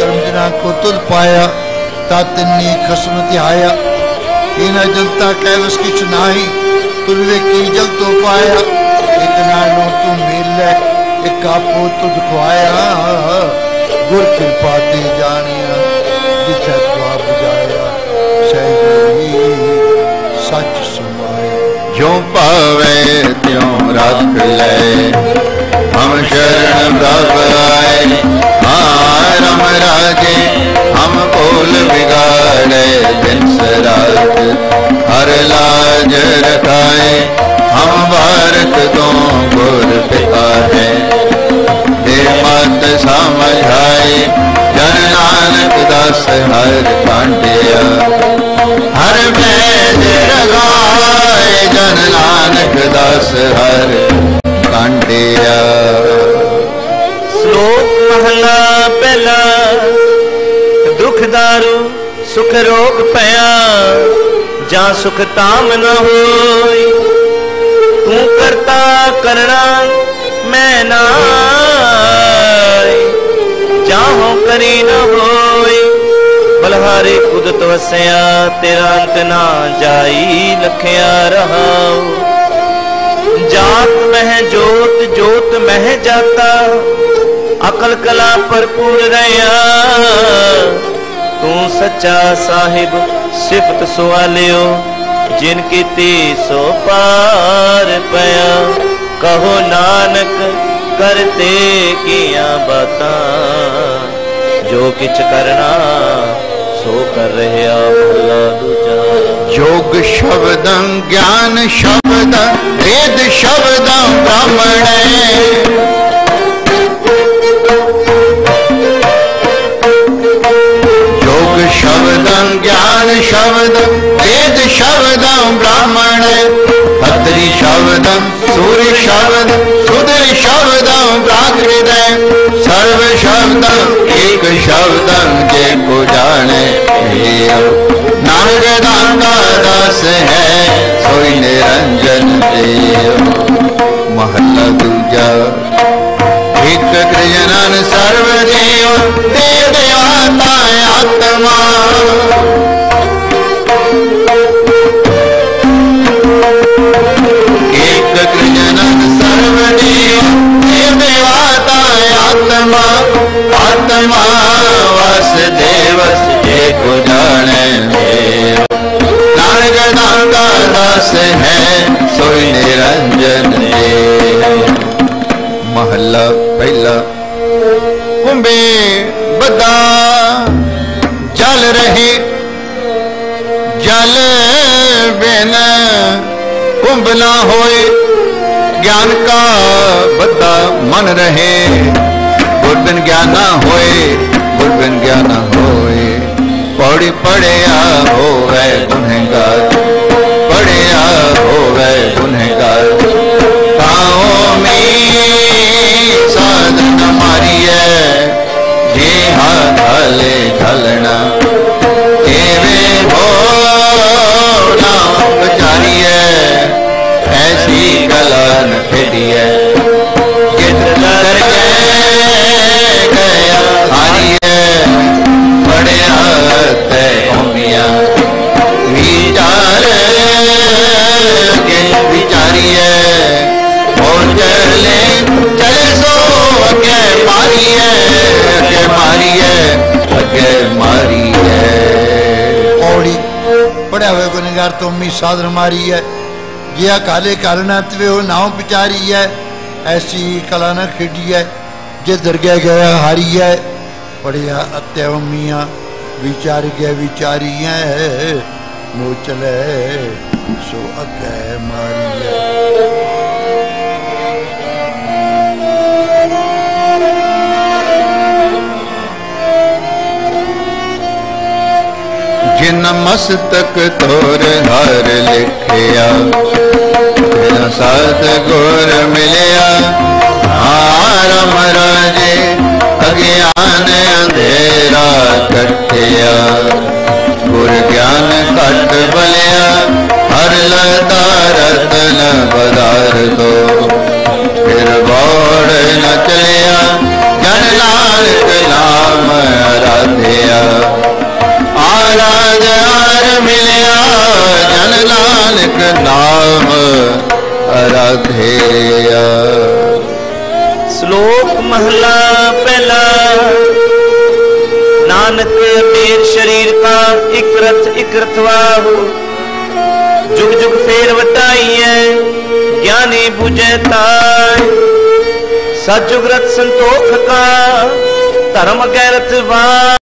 Speaker 6: को तुल पाया ता तिन्नी खसम ध्याया इना जनता कैवस किछ नाही तुल वे की जल तो पाया एक नानो तू मिले एक आपो तुझ खुआया गुर कृपा ते जानिया जिथे खुआ बुझाया सही सच समाया
Speaker 4: जो पावे त्यों रख ले हम शरण प्रभ आए रम राजे हम बोल बिगाड़े दिन रात हर लाज रखाए हम भारत को गुर पिता है दे मत समझाए जन नानक दास हर कांडिया हर बैद रगाए जन नानक दास हर कांडिया।
Speaker 5: श्लोक महला पहला दुख दारू सुख रोग पया जा सुख ताम न होई तू करता करना मैं नाई जाहो करी न होई बलहारे कुदत वसया तेरा अंत ना जाई लखया रहाओ जात मह जोत जोत मह जाता अकल कला भरपूर रहा तू सच्चा साहिब सिफत सुआलियो जिनकी ती सो पार पया कहो नानक करते किया बाता जो किछ करना सो कर रहे भला दूजा
Speaker 4: योग शब्दं ज्ञान शब्दं वेद शब्दं ब्राह्मणे योग शब्दं ज्ञान शब्दं वेद शब्दं ब्राह्मणे अत्रि शब्दं सूर्य शब्दं सुदर शब्दं प्राकृत सर्व शब्दं एक शब्दं जे को जाने नानक दाता दास है सोई निरंजन देव। महला दूजा एक कृष्णन सर्वदेव देव देवता आत्मा एक कृष्णन सर्वदेव देव देवता आत्मा आत्मा वासुदेव जे को जाने नानक दाता दास है सोई निरंजन देव। महला पहला कुंभे बदा जल रहे जल बिन कुंभ ना होए ज्ञान का बदा मन रहे गुर बिन ज्ञान ना होए गुर बिन ज्ञान ना होए पौड़ी पढ़िया होवे गुनहगार पढ़िया होवे गुनहगार पाओ में साधन मारी है जे हाथ हले ढलना एवे हो ना बेचारी है ऐसी कला न खेदी है गया हारी है बड़िया विचार के विचारी है और चले चले सो अगे मारी है अगे मारी है
Speaker 6: औड़ी पढ़ा हुए गुनहगार तो मी साधन मारी है जिया काले कारण तवे हो नाव पिचारी है ऐसी कला न खेडी है जे दरगाह गया हारी है पढ़िया अत्य मियाँ विचार गया विचारी है मो चले सो अगे मारी है।
Speaker 4: जिन मस्तक तोर हर लिखिया सत गुर मिलिया आरम राजे अज्ञान अंधेरा कटिया गुर ज्ञान कट बलिया हर लता रतन बदार दो फिर बौड़ न चलिया जन नानक नाम आराध्या नाम आराधेया।
Speaker 5: श्लोक महला पहला। नानक मेर शरीर का इक रथवाहु, जुग जुग फेर वटाई है ज्ञानी बुझे ताय। सतजुग रथ संतोख का धर्म गैरत वा